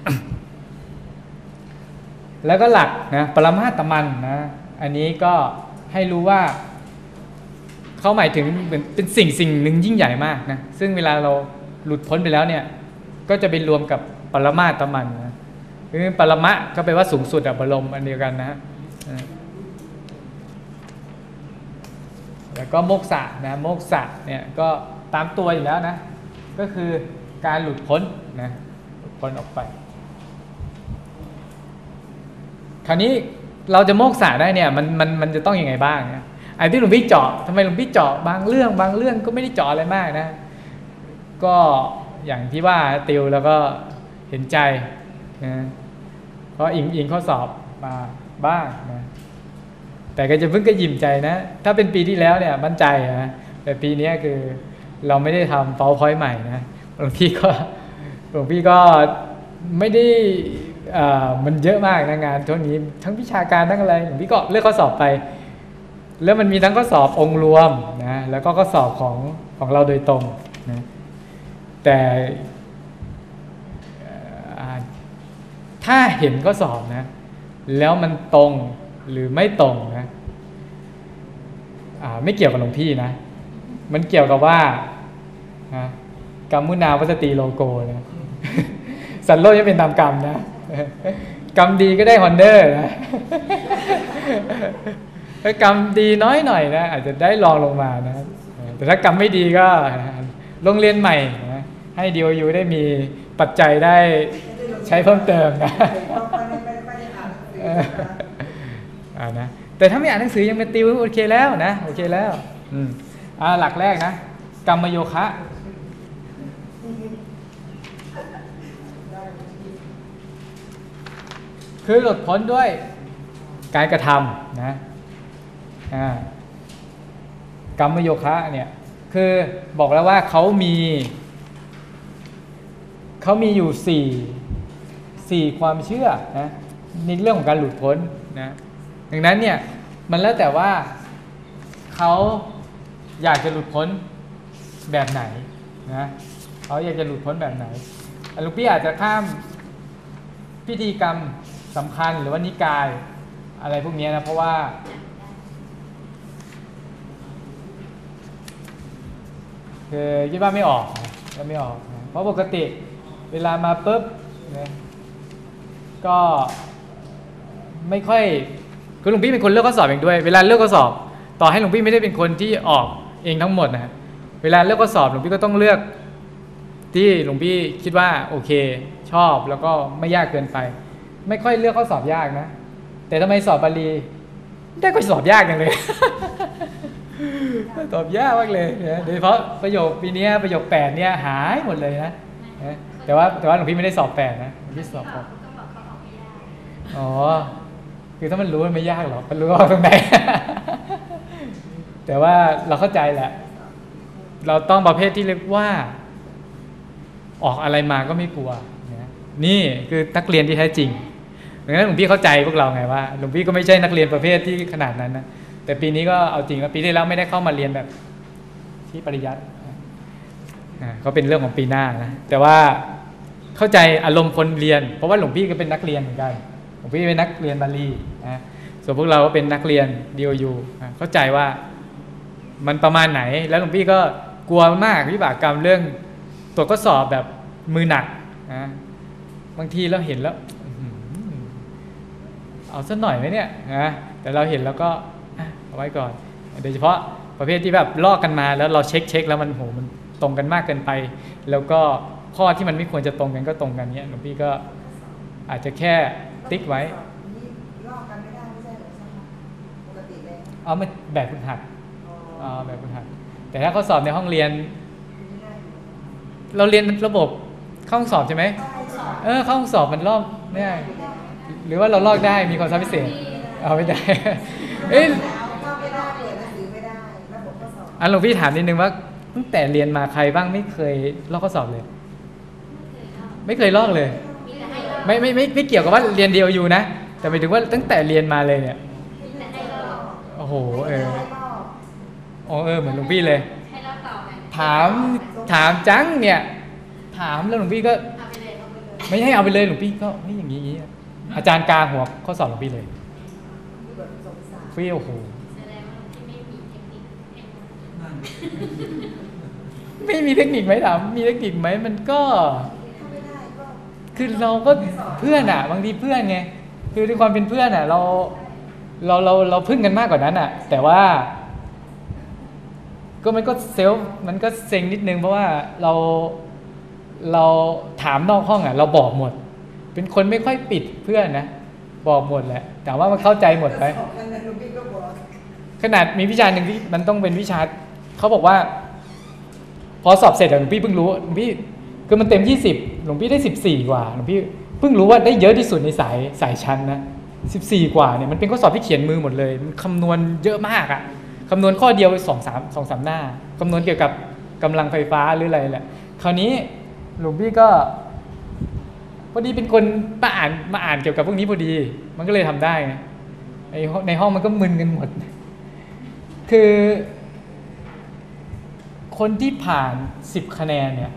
Speaker 1: แล้วก็หลักนะปรมาตมันนะอันนี้ก็ให้รู้ว่าเขาหมายถึงเหมือนเป็นสิ่งสิ่งหนึ่งยิ่งใหญ่มากนะซึ่งเวลาเราหลุดพ้นไปแล้วเนี่ยก็จะไปรวมกับปรมาตมันนะคือปรมะก็แปลว่าสูงสุดอะบรมอันเดียวกันนะฮะแล้วก็โมกษะนะโมกษะเนี่ยก็ตามตัวอยู่แล้วนะก็คือการหลุดพ้นนะหลุดพ้นออกไปคราวนี้เราจะโมกษะได้เนี่ยมันมันมันจะต้องยังไงบ้างนะไอ้ที่หลวงพี่เจาะทำไมหลวงพี่เจาะบางเรื่องบางเรื่องก็ไม่ได้เจาะอะไรมากนะก็อย่างที่ว่าติวแล้วก็เห็นใจนะเพราะอิงอิงข้อสอบมาบ้างนะแต่ก็จะเพิ่งก็ยิ้มใจนะถ้าเป็นปีที่แล้วเนี่ยมั่นใจนะแต่ปีนี้คือเราไม่ได้ทำ PowerPoint ใหม่นะหลวงพี่ก็หลวงพี่ก็ไม่ได้มันเยอะมากนะงานช่วงนี้ทั้งวิชาการทั้งอะไรหลวงพี่ก็เลือกข้อสอบไปแล้วมันมีทั้งข้อสอบองค์รวมนะแล้วก็ข้อสอบของของเราโดยตรงนะแต่ถ้าเห็นข้อสอบนะแล้วมันตรงหรือไม่ตรงนะไม่เกี่ยวกับหลวงพี่นะมันเกี่ยวกับว่านะกรรมมุนาวัตติโลโกนะสันโลกจะเป็นตามกรรมนะกรรมดีก็ได้ฮอนเดอร์นะถ้ากรรมดีน้อยหน่อยนะอาจจะได้รองลงมานะแต่ถ้ากรรมไม่ดีก็โรงเรียนใหม่นะให้ดีโอยูได้มีปัจจัยได้ใช้เพิ่มเติมนะอ่านะแต่ถ้าไม่อ่านหนังสือยังเป็นติวโอเคแล้วนะโอเคแล้วอืมอ่าหลักแรกนะกรรมโยคะคือหลุดพ้นด้วยการกระทำนะอ่ากรรมโยคะเนี่ยคือบอกแล้วว่าเขามีเขามีอยู่สี่สี่ความเชื่อนะในเรื่องของการหลุดพ้นนะดังนั้นเนี่ยมันแล้วแต่ว่าเขาอยากจะหลุดพ้นแบบไหนนะเขาอยากจะหลุดพ้นแบบไหนหลวงพี่อาจจะข้ามพิธีกรรมสำคัญหรือว่านิกายอะไรพวกนี้นะเพราะว่าคือคิดว่าไม่ออกก็ไม่ออกนะเพราะปกติเวลามาปุ๊บนะก็ไม่ค่อยคือหลวงพี่เป็นคนเลือกข้อสอบเองด้วยเวลาเลือกข้อสอบต่อให้หลวงพี่ไม่ได้เป็นคนที่ออกเองทั้งหมดนะเวลาเลือกข้อสอบหลวงพี่ก็ต้องเลือกที่หลวงพี่คิดว่าโอเคชอบแล้วก็ไม่ยากเกินไปไม่ค่อยเลือกข้อสอบยากนะแต่ทำไมสอบบาลีได้ข้อสอบยากอย่างเลย สอบยากมากเลยนะโดยเฉพาะประโยคปีนี้ประโยคแปดเนี่ยหายหมดเลยนะแต่ว่าแต่ว่าหลวงพี่ไม่ได้สอบแปดนะหลวงพี่สอบหกอ๋อคือถ้ามันรู้มันไม่ยากหรอกมันรู้ว่าตรงไหน แต่ว่าเราเข้าใจแหละเราต้องประเภทที่เรียกว่าออกอะไรมาก็ไม่กลัวนะนี่คือนักเรียนที่แท้จริงดังนั้นหลวงพี่เข้าใจพวกเราไงว่าหลวงพี่ก็ไม่ใช่นักเรียนประเภทที่ขนาดนั้นนะแต่ปีนี้ก็เอาจริงว่าปีที่แล้วไม่ได้เข้ามาเรียนแบบที่ปริยัติก็เป็นเรื่องของปีหน้านะแต่ว่าเข้าใจอารมณ์คนเรียนเพราะว่าหลวงพี่ก็เป็นนักเรียนเหมือนกันหลวงพี่เป็นนักเรียนบาลีนะส่วนพวกเราก็เป็นนักเรียน ดี โอ ยู เข้าใจว่ามันประมาณไหนแล้วหลวงพี่ก็กลัวมากวิบากกรรมเรื่องตรวจข้อสอบแบบมือหนักนะบางทีเราเห็นแล้วเอาสักหน่อยไหมเนี่ยนะแต่เราเห็นแล้วก็เอาไว้ก่อนโดยเฉพาะประเภทที่แบบลอกกันมาแล้วเราเช็คเช็คแล้วมันโหมันตรงกันมากเกินไปแล้วก็ข้อที่มันไม่ควรจะตรงกันก็ตรงกันเนี้ยหลวงพี่ก็อาจจะแค่ติ๊กไว้ลอกกันไม่ได้ไม่ใช่หรอปกติเลยเอามันแบบฝึกหัดอ๋อแบบฝึกหัดแต่ถ้าข้อสอบในห้องเรียนเราเรียนระบบเข้าห้องสอบใช่ไหมเออเข้าห้องสอบมันลอกไม่ได้หรือว่าเราลอกได้มีความสามารถพิเศษเอาไม่ได้เอ้ยอันหลวงพี่ถามนิดนึงว่าตั้งแต่เรียนมาใครบ้างไม่เคยลอกข้อสอบเลยไม่เคยลอกเลยไม่ไม่ไม่ไม่เกี่ยวกับว่าเรียนเดียวอยู่นะแต่หมายถึงว่าตั้งแต่เรียนมาเลยเนี่ยโอ้โหเออโอ้เออเหมือนหลวงพี่เลยถามถามจังเนี่ยถามแล้วหลวงพี่ก็ไม่ให้เอาไปเลยหลวงพี่ก็ไม่อย่างนี้อาจารย์กาหัวข้อสอบหลวงพี่เลยพี่โอ้โหไม่มีเทคนิคไหมถามมีเทคนิคไหมมันก็คือเราก็เพื่อนอ่ะบางทีเพื่อนไงคือด้วยความเป็นเพื่อนอ่ะเราเราเราเราพึ่งกันมากกว่านั้นอ่ะแต่ว่าก็มันก็เซลฟ์มันก็เซ็งนิดนึงเพราะว่าเราเราถามนอกห้องอ่ะเราบอกหมดเป็นคนไม่ค่อยปิดเพื่อนนะบอกหมดแหละแต่ว่ามันเข้าใจหมดไปขนาดมีวิชาหนึ่งที่มันต้องเป็นวิชาเขาบอกว่าพอสอบเสร็จหลวงพี่เพิ่งรู้หลวงพี่คือมันเต็มยี่สิบหลวงพี่ได้สิบสี่กว่าหลวงพี่เพิ่งรู้ว่าได้เยอะที่สุดในสายสายชั้นนะสิบสี่กว่าเนี่ยมันเป็นข้อสอบที่เขียนมือหมดเลยมันคำนวณเยอะมากอะคำนวณข้อเดียวสองสามสองสามหน้าคำนวณเกี่ยวกับกำลังไฟฟ้าหรืออะไรแหละคราวนี้หลวงพี่ก็พอดีเป็นคนมาอ่านมาอ่านเกี่ยวกับพวกนี้พอดีมันก็เลยทำได้ไงในในห้องมันก็มึนกันหมดคือคนที่ผ่านสิบคะแนนเนี่ย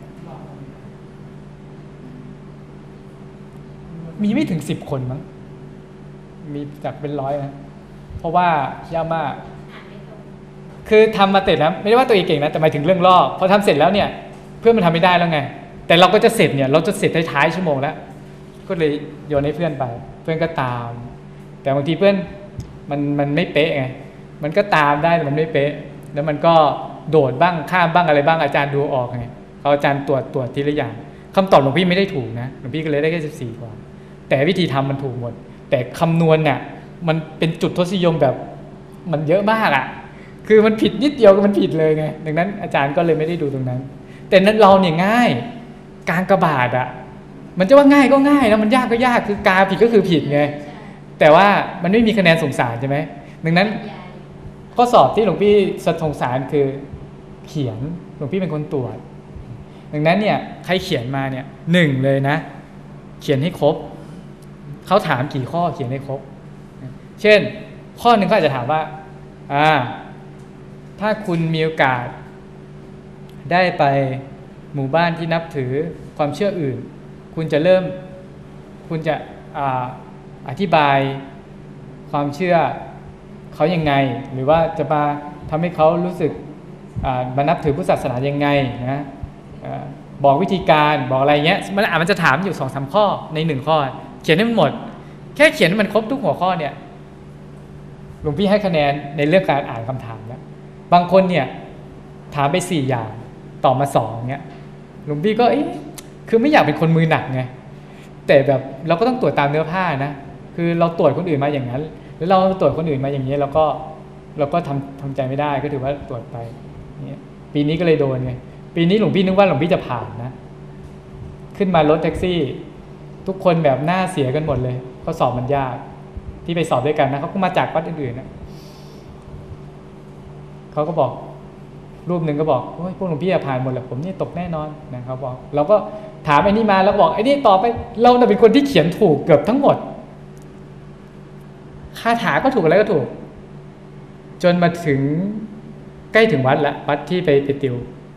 Speaker 1: มีไม่ถึงสิบคนมั้งมีจากเป็นร้อยนะเพราะว่ายากมากคือทำมาเสร็จแล้วไม่ได้ว่าตัวเองเก่งนะแต่หมายถึงเรื่องรอบพอทำเสร็จแล้วเนี่ยเพื่อนมันทำไม่ได้แล้วไงแต่เราก็จะเสร็จเนี่ยเราจะเสร็จท้ายๆชั่วโมงแล้วก็เลยโยนให้เพื่อนไปเพื่อนก็ตามแต่บางทีเพื่อนมันมันไม่เป๊ะไงมันก็ตามได้แต่มันไม่เป๊ะแล้วมันก็โดดบ้างข้ามบ้างอะไรบ้างอาจารย์ดูออกไงเขาอาจารย์ตรวจตรวจทีละอย่างคำตอบหลวงพี่ไม่ได้ถูกนะหลวงพี่ก็เลยได้แค่สิบสี่กว่าแต่วิธีทำมันถูกหมดแต่คำนวณเนี่ยมันเป็นจุดทศนิยมแบบมันเยอะมากอ่ะคือมันผิดนิดเดียวก็มันผิดเลยไงดังนั้นอาจารย์ก็เลยไม่ได้ดูตรงนั้นแต่นั้นเราเนี่ยง่ายกางกบาทอ่ะมันจะว่าง่ายก็ง่ายแล้วมันยากก็ยากคือกาผิดก็คือผิดไงแต่ว่ามันไม่มีคะแนนสงสารใช่ไหมดังนั้นข้อสอบที่หลวงพี่สงสารคือเขียนหลวงพี่เป็นคนตรวจดังนั้นเนี่ยใครเขียนมาเนี่ยหนึ่งเลยนะเขียนให้ครบเขาถามกี่ข้อเขียนให้ครบเช่นข้อหนึ่งเขาอาจจะถามว่าอ่าถ้าคุณมีโอกาสได้ไปหมู่บ้านที่นับถือความเชื่ออื่นคุณจะเริ่มคุณจะอ่าอธิบายความเชื่อเขายังไงหรือว่าจะมาทำให้เขารู้สึกมานับถือพุทธศาสนายังไงนะบอกวิธีการบอกอะไรเงี้ยมันอาจมันจะถามอยู่สองสามข้อในหนึ่งข้อเขียนให้มันหมดแค่เขียนให้มันครบทุกหัวข้อเนี่ยหลวงพี่ให้คะแนนในเรื่องการอ่านคำถามแล้วบางคนเนี่ยถามไปสี่อย่างตอบมาสองเงี้ยหลวงพี่ก็เอ๊ะคือไม่อยากเป็นคนมือหนักไงแต่แบบเราก็ต้องตรวจตามเนื้อผ้านะคือเราตรวจคนอื่นมาอย่างนั้นแล้วเราตรวจคนอื่นมาอย่างนี้เราก็เราก็ทำทำใจไม่ได้ก็ถือว่าตรวจไปเนี่ยปีนี้ก็เลยโดนไงปีนี้หลวงพี่นึกว่าหลวงพี่จะผ่านนะขึ้นมารถแท็กซี่ทุกคนแบบหน้าเสียกันหมดเลยข้อสอบมันยากที่ไปสอบด้วยกันนะเขาก็มาจากวัดอื่นๆนะเขาก็บอกรูปหนึ่งก็บอกโอ้ยพวกหลวงพี่ผ่านหมดแหละผมนี่ตกแน่นอนนะเขาบอกเราก็ถามไอ้นี่มาแล้วบอกไอ้นี่ตอบไปเราเป็นคนที่เขียนถูกเกือบทั้งหมดคาถาก็ถูกอะไรก็ถูกจนมาถึงใกล้ถึงวัดละวัดที่ไปไปติว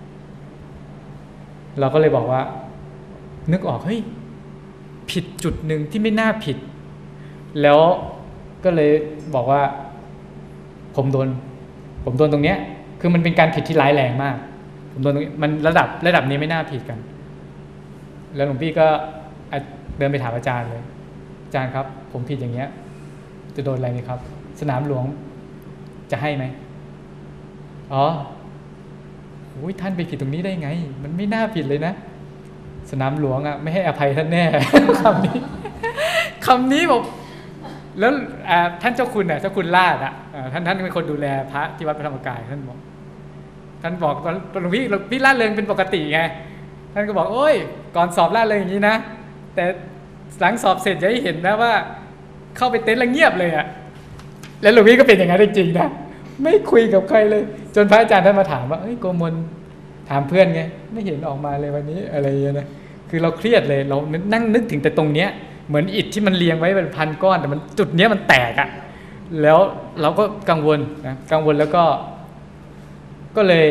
Speaker 1: เราก็เลยบอกว่านึกออกเฮ้ยผิดจุดหนึ่งที่ไม่น่าผิดแล้วก็เลยบอกว่าผมโดนผมโดนตรงเนี้ยคือมันเป็นการผิดที่ร้ายแรงมากผมโดนตรงนี้มันระดับระดับนี้ไม่น่าผิดกันแล้วหลวงพี่ก็เดินไปถามอาจารย์เลยอาจารย์ครับผมผิดอย่างเงี้ยจะโดนอะไรไหมครับสนามหลวงจะให้ไหมอ๋อโอ้ยท่านไปผิดตรงนี้ได้ไงมันไม่น่าผิดเลยนะสนามหลวงอ่ะไม่ให้อภัยท่านแน่ คำนี้คำนี้บอกแล้วท่านเจ้าคุณอ่ะเจ้าคุณลาดอ่ะท่านท่านเป็นคนดูแลพระที่วัดพระธรรมกายท่านบอกท่านบอกตอนหลวงพี่พี่ล่าเริงเป็นปกติไงท่านก็บอกโอ้ยก่อนสอบล่าเริงอย่างนี้นะแต่หลังสอบเสร็จจะให้เห็นนะว่าเข้าไปเต็นท์แล้วเงียบเลยอ่ะแล้วหลวงพี่ก็เป็นอย่างนั้นจริงๆนะไม่คุยกับใครเลยจนพระอาจารย์ท่านมาถามว่าเอ้ยโกมลถามเพื่อนไงไม่เห็นออกมาเลยวันนี้อะไรอย่างเงี้ยนะคือเราเครียดเลยเรานั่งนึกถึงแต่ตรงเนี้ยเหมือนอิฐที่มันเรียงไว้เป็นพันก้อนแต่มันจุดเนี้ยมันแตกอ่ะแล้วเราก็กังวลนะกังวลแล้วก็ก็เลย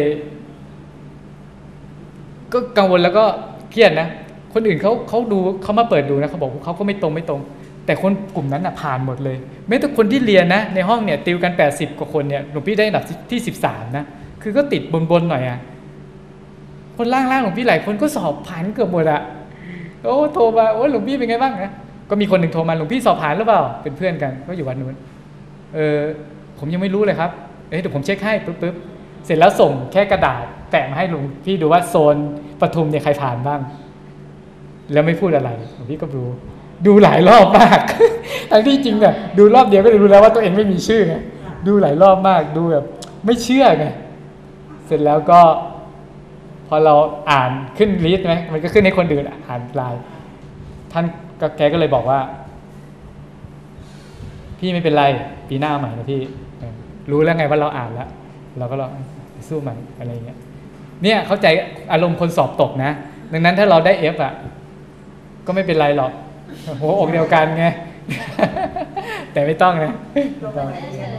Speaker 1: ก็กังวลแล้วก็เครียดนะคนอื่นเขาเขาดูเขามาเปิดดูนะเขาบอกเขาก็ไม่ตรงไม่ตรงแต่คนกลุ่มนั้นน่ะผ่านหมดเลยแม้แต่คนที่เรียนนะในห้องเนี่ยติวกันแปดสิบกว่าคนเนี่ยหลวงพี่ได้อันดับที่สิบสามนะคือก็ติดบนๆหน่อยอ่ะคนล่างๆหลวงพี่หลายคนก็สอบผ่านเกือบหมดอ่ะโอ้โทรมาโอ้หลวงพี่เป็นไงบ้างนะก็มีคนหนึ่งโทรมาหลวงพี่สอบผ่านหรือเปล่าเป็นเพื่อนกันก็อยู่วัดนู้นเออผมยังไม่รู้เลยครับเอ้ยเดี๋ยวผมเช็คให้ปึ๊บปึ๊บเสร็จแล้วส่งแค่กระดาษแปะมาให้หลวงพี่ดูว่าโซนปทุมเนี่ยใครผ่านบ้างแล้วไม่พูดอะไรหลวงพี่ก็ดูดูหลายรอบมากทั้งที่จริงเนี่ยดูรอบเดียวก็รู้แล้วว่าตัวเองไม่มีชื่อไงดูหลายรอบมากดูแบบไม่เชื่อไงเสร็จแล้วก็พอเราอ่านขึ้นลิสต์ไหมมันก็ขึ้นให้คนอื่นอ่านไลน์ท่านก็แกก็เลยบอกว่าพี่ไม่เป็นไรปีหน้าใหม่นะพี่รู้แล้วไงว่าเราอ่านแล้วเราก็ลองสู้ใหม่อะไรเงี้ยเนี่ยเข้าใจอารมณ์คนสอบตกนะดังนั้นถ้าเราได้ F อ่ะก็ไม่เป็นไรหรอกหัวอกเดียวกันไง แต่ไม่ต้องนะไม่ต้อง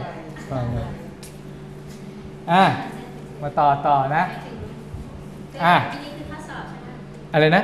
Speaker 1: อ่ะมาต่อต่อนะอ่ะอะไรนะ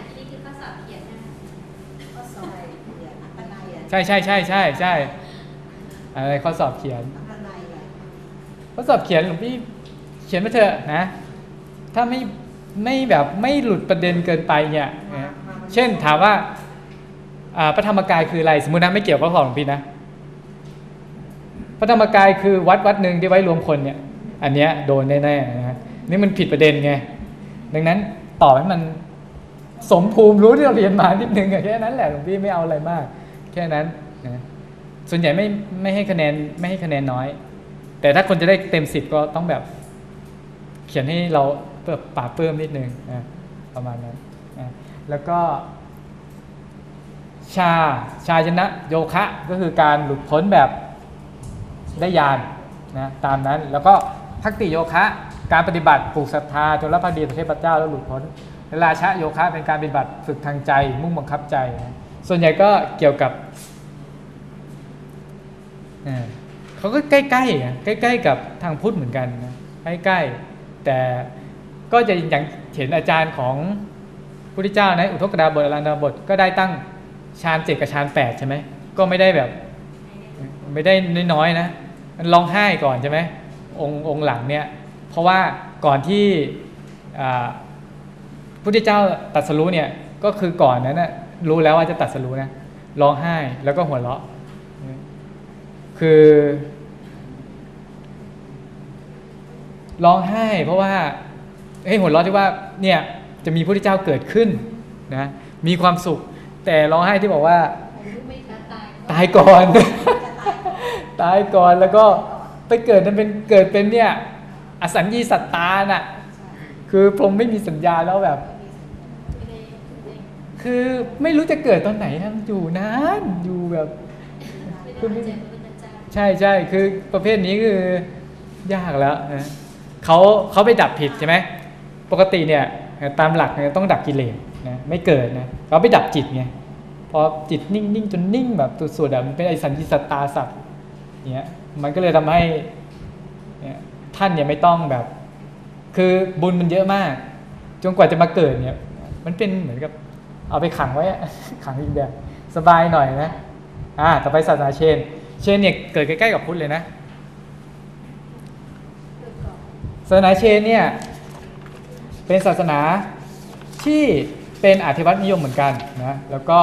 Speaker 1: ใช่ใช่ใช่ใช่ใช่อะไรข้อสอบเขียนข้อสอบเขียนหลวงพี่เขียนมาเถอะนะถ้าไม่ไม่แบบไม่หลุดประเด็นเกินไปเนี่ยเช่นถามว่าพระธรรมกายคืออะไรสมมตินะไม่เกี่ยวกับข้อสอบหลวงพี่นะพระธรรมกายคือวัดวัดหนึ่งที่ไว้รวมคนเนี่ยอันเนี้ยโดนแน่ๆนะนี่มันผิดประเด็นไงดังนั้นตอบให้มันสมภูมิรู้ที่เราเรียนมานิดนึงแค่นั้นแหละหลวงพี่ไม่เอาอะไรมากแค่นั้นนะส่วนใหญ่ไม่ไม่ให้คะแนนไม่ให้คะแนนน้อยแต่ถ้าคนจะได้เต็มสิบก็ต้องแบบเขียนให้เราเปิดปาเพิ่มนิดนึงนะประมาณนั้นนะแล้วก็ชาชาชนะโยคะก็คือการหลุดพ้นแบบได้ญาณนะตามนั้นแล้วก็ภักติโยคะการปฏิบัติปลูกศรัทธาจนรับพระดีต่อเทพเจ้าแล้วหลุดพ้นราชะโยคะเป็นการปฏิบัติฝึกทางใจมุ่งบังคับใจนะส่วนใหญ่ก็เกี่ยวกับเขาก็ใกล้ๆใกล้ๆกับทางพุทธเหมือนกันนะใกล้ๆแต่ก็จะอย่างเห็นอาจารย์ของพระพุทธเจ้านะอุทกดาบทอรันดาบทก็ได้ตั้งฌานเจ็ดกับฌานแปดใช่ไหมก็ไม่ได้แบบไม่ได้น้อยๆนะมันร้องไห้ก่อนใช่ไหมองค์องค์หลังเนี่ยเพราะว่าก่อนที่พระพุทธเจ้าตรัสรู้เนี่ยก็คือก่อนนั้นนะรู้แล้วว่าจะตรัสรู้นะร้องไห้แล้วก็หัวเราะคือร้องไห้เพราะว่าเฮ้ยหัวเราะที่ว่าเนี่ยจะมีพระพุทธเจ้าเกิดขึ้นนะมีความสุขแต่ร้องไห้ที่บอกว่าตายก่อน ตายก่อนแล้วก็ไปเกิดนั้นเป็นเกิดเป็นเนี่ยอสัญญีสัตตาน่ะคือพรหมไม่มีสัญญาแล้วแบบคือไม่รู้จะเกิดตอนไหนนะอยู่นานอยู่แบบคือใช่ใช่คือประเภทนี้คือยากแล้วนะเขาเขาไปดับผิดใช่ไหมปกติเนี่ยตามหลักเนี่ยต้องดับกิเลสนะไม่เกิดนะเขาไปดับจิตไงพอจิตนิ่งๆจนนิ่งแบบสุดๆอ่ะมันเป็นไอสัญญิสัตตาสัตว์เนี่ยมันก็เลยทำให้ท่านเนี่ยไม่ต้องแบบคือบุญมันเยอะมากจนกว่าจะมาเกิดเนี่ยมันเป็นเหมือนกับเอาไปขังไว้ขังอีกแบบสบายหน่อยนะอ่าต่อไปศาสนาเชนเชนเนี่ยเกิดใกล้ๆกับพุทธเลยนะศาสนาเชนเนี่ยเป็นศาสนาที่เป็นอธิวัตนิยมเหมือนกันนะแล้วก็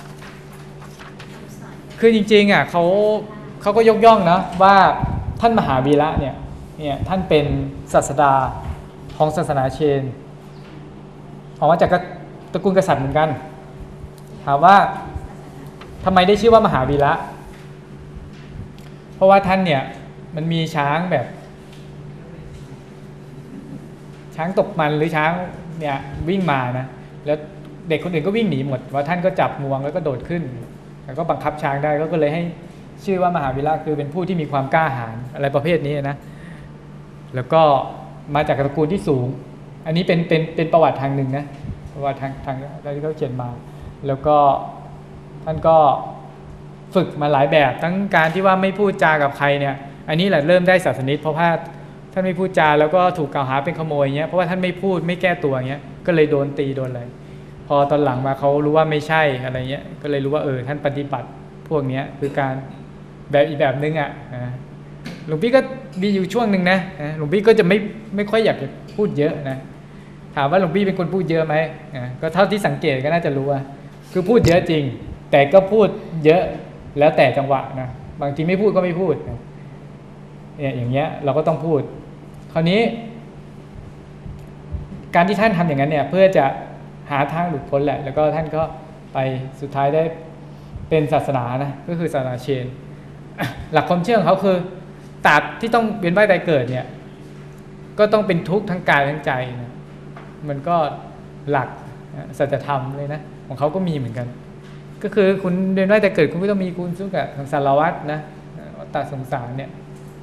Speaker 1: คือจริงๆอ่ะเขาเขาก็ยกย่องนะว่าท่านมหาวีระเนี่ยเนี่ยท่านเป็นศาสดาของศาสนาเชนออกมาจากตระกูลกษัตริย์เหมือนกันถามว่าทำไมได้ชื่อว่ามหาวีระเพราะว่าท่านเนี่ยมันมีช้างแบบช้างตกมันหรือช้างเนี่ยวิ่งมานะแล้วเด็กคนอื่นก็วิ่งหนีหมดว่าท่านก็จับงวงแล้วก็โดดขึ้นแล้วก็บังคับช้างได้ก็เลยให้ชื่อว่ามหาวีระคือเป็นผู้ที่มีความกล้าหาญอะไรประเภทนี้นะแล้วก็มาจากตระกูลที่สูงอันนี้เป็นเป็นเป็นประวัติทางหนึ่งนะประวัติทางทางที่เขาเขียนมาแล้วก็ท่านก็ฝึกมาหลายแบบทั้งการที่ว่าไม่พูดจากับใครเนี่ยอันนี้แหละเริ่มได้ศาสนิทเพราะว่าท่านไม่พูดจาแล้วก็ถูกกล่าวหาเป็นขโมยเงี้ยเพราะว่าท่านไม่พูดไม่แก้ตัวเงี้ยก็เลยโดนตีโดนอะไรพอตอนหลังมาเขารู้ว่าไม่ใช่อะไรเงี้ยก็เลยรู้ว่าเออท่านปฏิบัติพวกนี้คือการแบบอีกแบบนึงอ่ะหลวงพี่ก็มีอยู่ช่วงหนึ่งนะหลวงพี่ก็จะไม่ไม่ค่อยอยากจะพูดเยอะนะถามว่าหลวงพี่เป็นคนพูดเยอะไหมก็เท่าที่สังเกตก็น่าจะรู้ว่าคือพูดเยอะจริงแต่ก็พูดเยอะแล้วแต่จังหวะนะบางทีไม่พูดก็ไม่พูดเนี่ยอย่างเงี้ยเราก็ต้องพูดคราวนี้การที่ท่านทำอย่างนั้นเนี่ยเพื่อจะหาทางหลุดพ้นแหละแล้วก็ท่านก็ไปสุดท้ายได้เป็นศาสนานะก็คือศาสนาเชนหลักความเชื่อของเขาคือตราบที่ต้องเวียนว่ายตายเกิดเนี่ยก็ต้องเป็นทุกข์ทั้งกายทั้งใจนะมันก็หลักสัจธรรมเลยนะของเขาก็มีเหมือนกันก็คือคุณเรียนได้แต่เกิดคุณก็ต้องมีคุณสู้กับสังสารวัฏนะวัฏฏะสงสารเนี่ย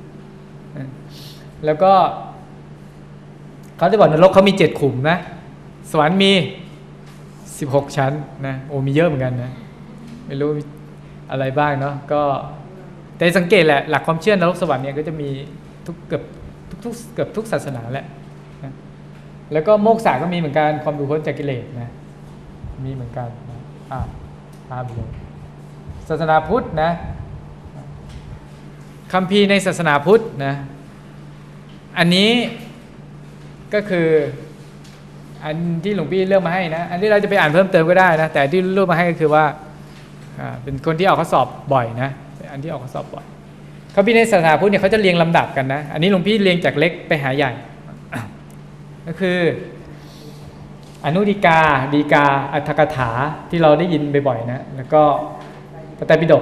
Speaker 1: แล้วก็เขาจะบอกนรกเขามีเจ็ดขุมนะสวรรค์มีสิบหกชั้นนะโอ้มีเยอะเหมือนกันนะไม่รู้อะไรบ้างเนาะก็แต่สังเกตแหละหลักความเชื่อนรกสวรรค์เนี่ยก็จะมีทุกเกือบทุกทุกเกือบทุกศาสนาแหละนะแล้วก็โมกษะก็มีเหมือนกันความหลุดพ้นจากกิเลสนะมีเหมือนกันนะอ่าตามไปเลยศาสนาพุทธนะคัมภีร์ในศาสนาพุทธนะอันนี้ก็คืออันที่หลวงพี่เลือกมาให้นะอันที่เราจะไปอ่านเพิ่มเติมก็ได้นะแต่ที่เลือกมาให้ก็คือว่าเป็นคนที่ออกข้อสอบบ่อยนะอันที่ออกข้อสอบบ่อยคัมภีร์ในศาสนาพุทธเนี่ยเขาจะเรียงลำดับกันนะอันนี้หลวงพี่เรียงจากเล็กไปหาใหญ่ก็คืออนุฎีกาฎีกาอัตถกถาที่เราได้ยินบ่อยๆนะแล้วก็พระไตรปิฎก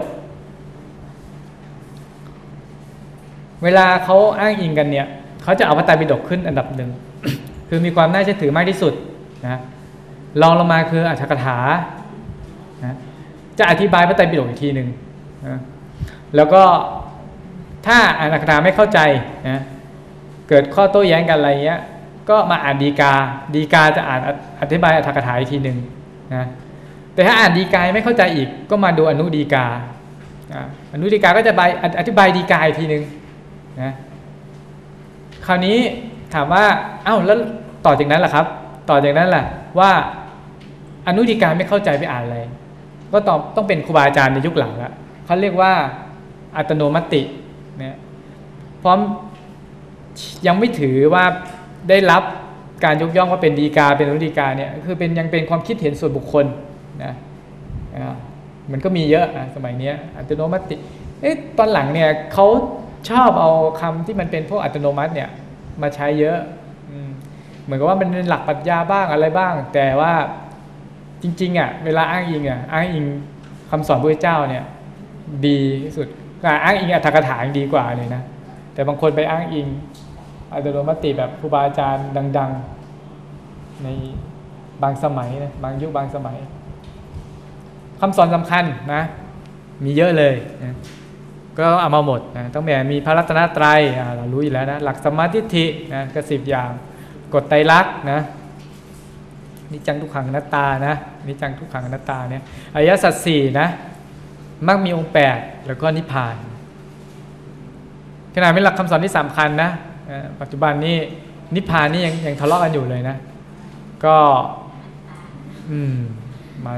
Speaker 1: เวลาเขาอ้างอิงกันเนี่ยเขาจะเอาพระไตรปิฎกขึ้นอันดับหนึ่ง คือมีความน่าเชื่อถือมากที่สุดนะรองลงมาคืออัตถกถานะจะอธิบายพระไตรปิฎกอีกทีหนึ่งนะแล้วก็ถ้าอ่านอัตถกถาไม่เข้าใจนะเกิดข้อโต้แย้งกันอะไรเงี้ยก็มาอ่านฎีกาฎีกาจะอ่านอธิบายอัตถกถาอีกทีหนึ่งนะแต่ถ้าอ่านฎีกาไม่เข้าใจอีกก็มาดูอนุฎีกาอนุฎีกาก็จะอธิบายฎีกาอีกทีหนึ่งนะคราวนี้ถามว่าอ้าวแล้วต่อจากนั้นล่ะครับต่อจากนั้นล่ะว่าอนุฎีกาไม่เข้าใจไปอ่านอะไรก็ต้องต้องเป็นครูบาอาจารย์ในยุคหลังละเขาเรียกว่าอัตโนมัติเนี่ยพร้อมยังไม่ถือว่าได้รับการยกย่องว่าเป็นฎีกาเป็นอนุฎีกาเนี่ยคือเป็นยังเป็นความคิดเห็นส่วนบุคคลนะมันก็มีเยอะสมัยนี้อัตโนมัติเอ๊ะตอนหลังเนี่ยเขาชอบเอาคำที่มันเป็นพวกอัตโนมัติเนี่ยมาใช้เยอะเหมือนกับว่ามันเป็นหลักปรัชญาบ้างอะไรบ้างแต่ว่าจริงๆอ่ะเวลาอ้างอิงอ่ะอ้างอิงคำสอนพระเจ้าเนี่ยดีที่สุดการอ้างอิงอัตถกถาดีกว่าเลยนะแต่บางคนไปอ้างอิงอัตโนมัติแบบครูบาอาจารย์ดังๆในบางสมัยนะบางยุคบางสมัยคำสอนสำคัญนะมีเยอะเลยนะก็เอามาหมดนะต้องแบบมีพระรัตนตรัยเรารู้อยู่แล้วนะหลักสัมมาทิฏฐินะก็สิบอย่างกฎไตรลักษณ์นะนิจจังทุกขังอนัตตานะนิจจังทุกขังอนัตตาเนี่ยอริยสัจสี่นะมรรคมีองค์แปดแล้วก็นิพพานขนาดเป็นหลักคำสอนที่สำคัญนะปัจจุบันนี้นิพพานนี่ยังยังทะเลาะกันอยู่เลยนะก็อืมมัน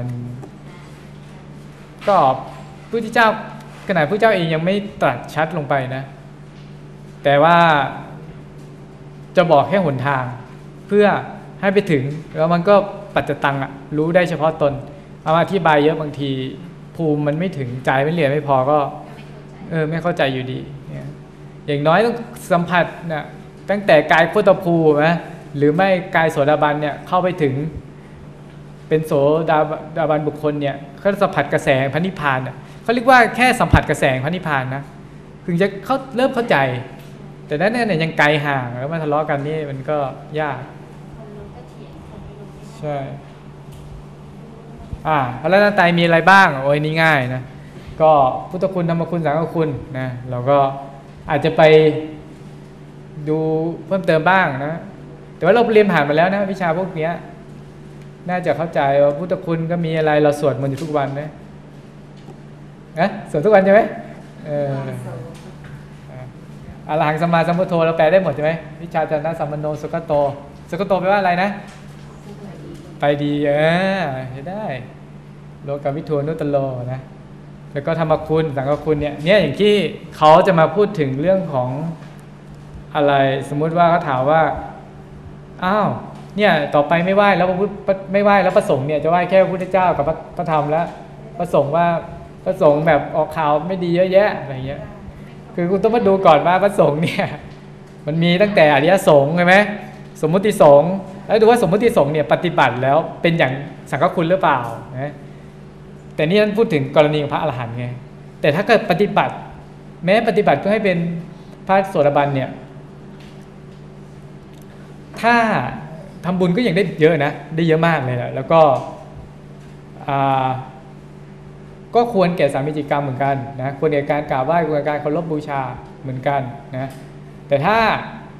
Speaker 1: ก็พระพุทธเจ้าขนาดพระเจ้าเองยังไม่ตรัสชัดลงไปนะแต่ว่าจะบอกแค่หนทางเพื่อให้ไปถึงแล้วมันก็ปัจจตังอะรู้ได้เฉพาะตนเอามาอธิบายเยอะบางทีภูมิมันไม่ถึงใจไม่เรียนไม่พอก็เออไม่เข้าใจอยู่ดีอย่างน้อยต้องสัมผัสนะตั้งแต่กายโคตภูนะหรือไม่กายโสดาบันเนี่ยเข้าไปถึงเป็นโสดาบันบุคคลเนี่ยเขาสัมผัสกระแสพระนิพพานเขาเรียกว่าแค่สัมผัสกระแสพระนิพพานนะถึงจะเขาเริ่มเข้าใจแต่นั้นเนี่ยยังไกลห่างแล้วมาทะเลาะกันนี่มันก็ยากใช่อ่าพระรัตนตรัยมีอะไรบ้างโอ้ยนี่ง่ายนะก็พุทธคุณธรรมคุณสังฆคุณนะเราก็อาจจะไปดูเพิ่มเติมบ้างนะแต่ว่าเราเรียนผ่านมาแล้วนะวิชาพวกนี้น่าจะเข้าใจว่าพุทธคุณก็มีอะไรเราสวดมนต์อยู่ทุกวันนะนะสวดทุกวันใช่ไหมเอออรหังสัมมาสัมพุทโธเราแปลได้หมดใช่ไหมวิชาจารณะสัมปันโนสุขโตสุขโตแปลว่าอะไรนะไปดีเออได้โลกวิทูนุตโลนะแล้วก็ธรรมคุณสังฆคุณเนี่ยเนี่ยอย่างที่เขาจะมาพูดถึงเรื่องของอะไรสมมุติว่าเขาถามว่าอ้าวเนี่ยต่อไปไม่ไหว้แล้วพระพุทธไม่ไหว้แล้วพระสงฆ์เนี่ยจะไหว้แค่พระพุทธเจ้ากับพระธรรมแล้วพระสงฆ์ว่าพระสงฆ์แบบออกข่าวไม่ดีเยอะแยะอะไรเงี้ยคือคุณต้องมาดูก่อนว่าพระสงฆ์เนี่ยมันมีตั้งแต่อริยสงฆ์ใช่ไหมสมมุติสงฆ์แล้วดูว่าสมมุติสงฆ์เนี่ยปฏิบัติแล้วเป็นอย่างสังฆคุณหรือเปล่านะแต่นี่ท่านพูดถึงกรณีของพระอรหันต์ไงแต่ถ้าเกิดปฏิบัติแม้ปฏิบัติเพื่อให้เป็นพระโสดาบันเนี่ยถ้าทำบุญก็ยังได้เยอะนะได้เยอะมากเลยแหละแล้วก็ก็ควรแก่สามีจิกรรมเหมือนกันนะควรแก่การกราบไหว้ควรแก่การเคารพบูชาเหมือนกันนะแต่ถ้า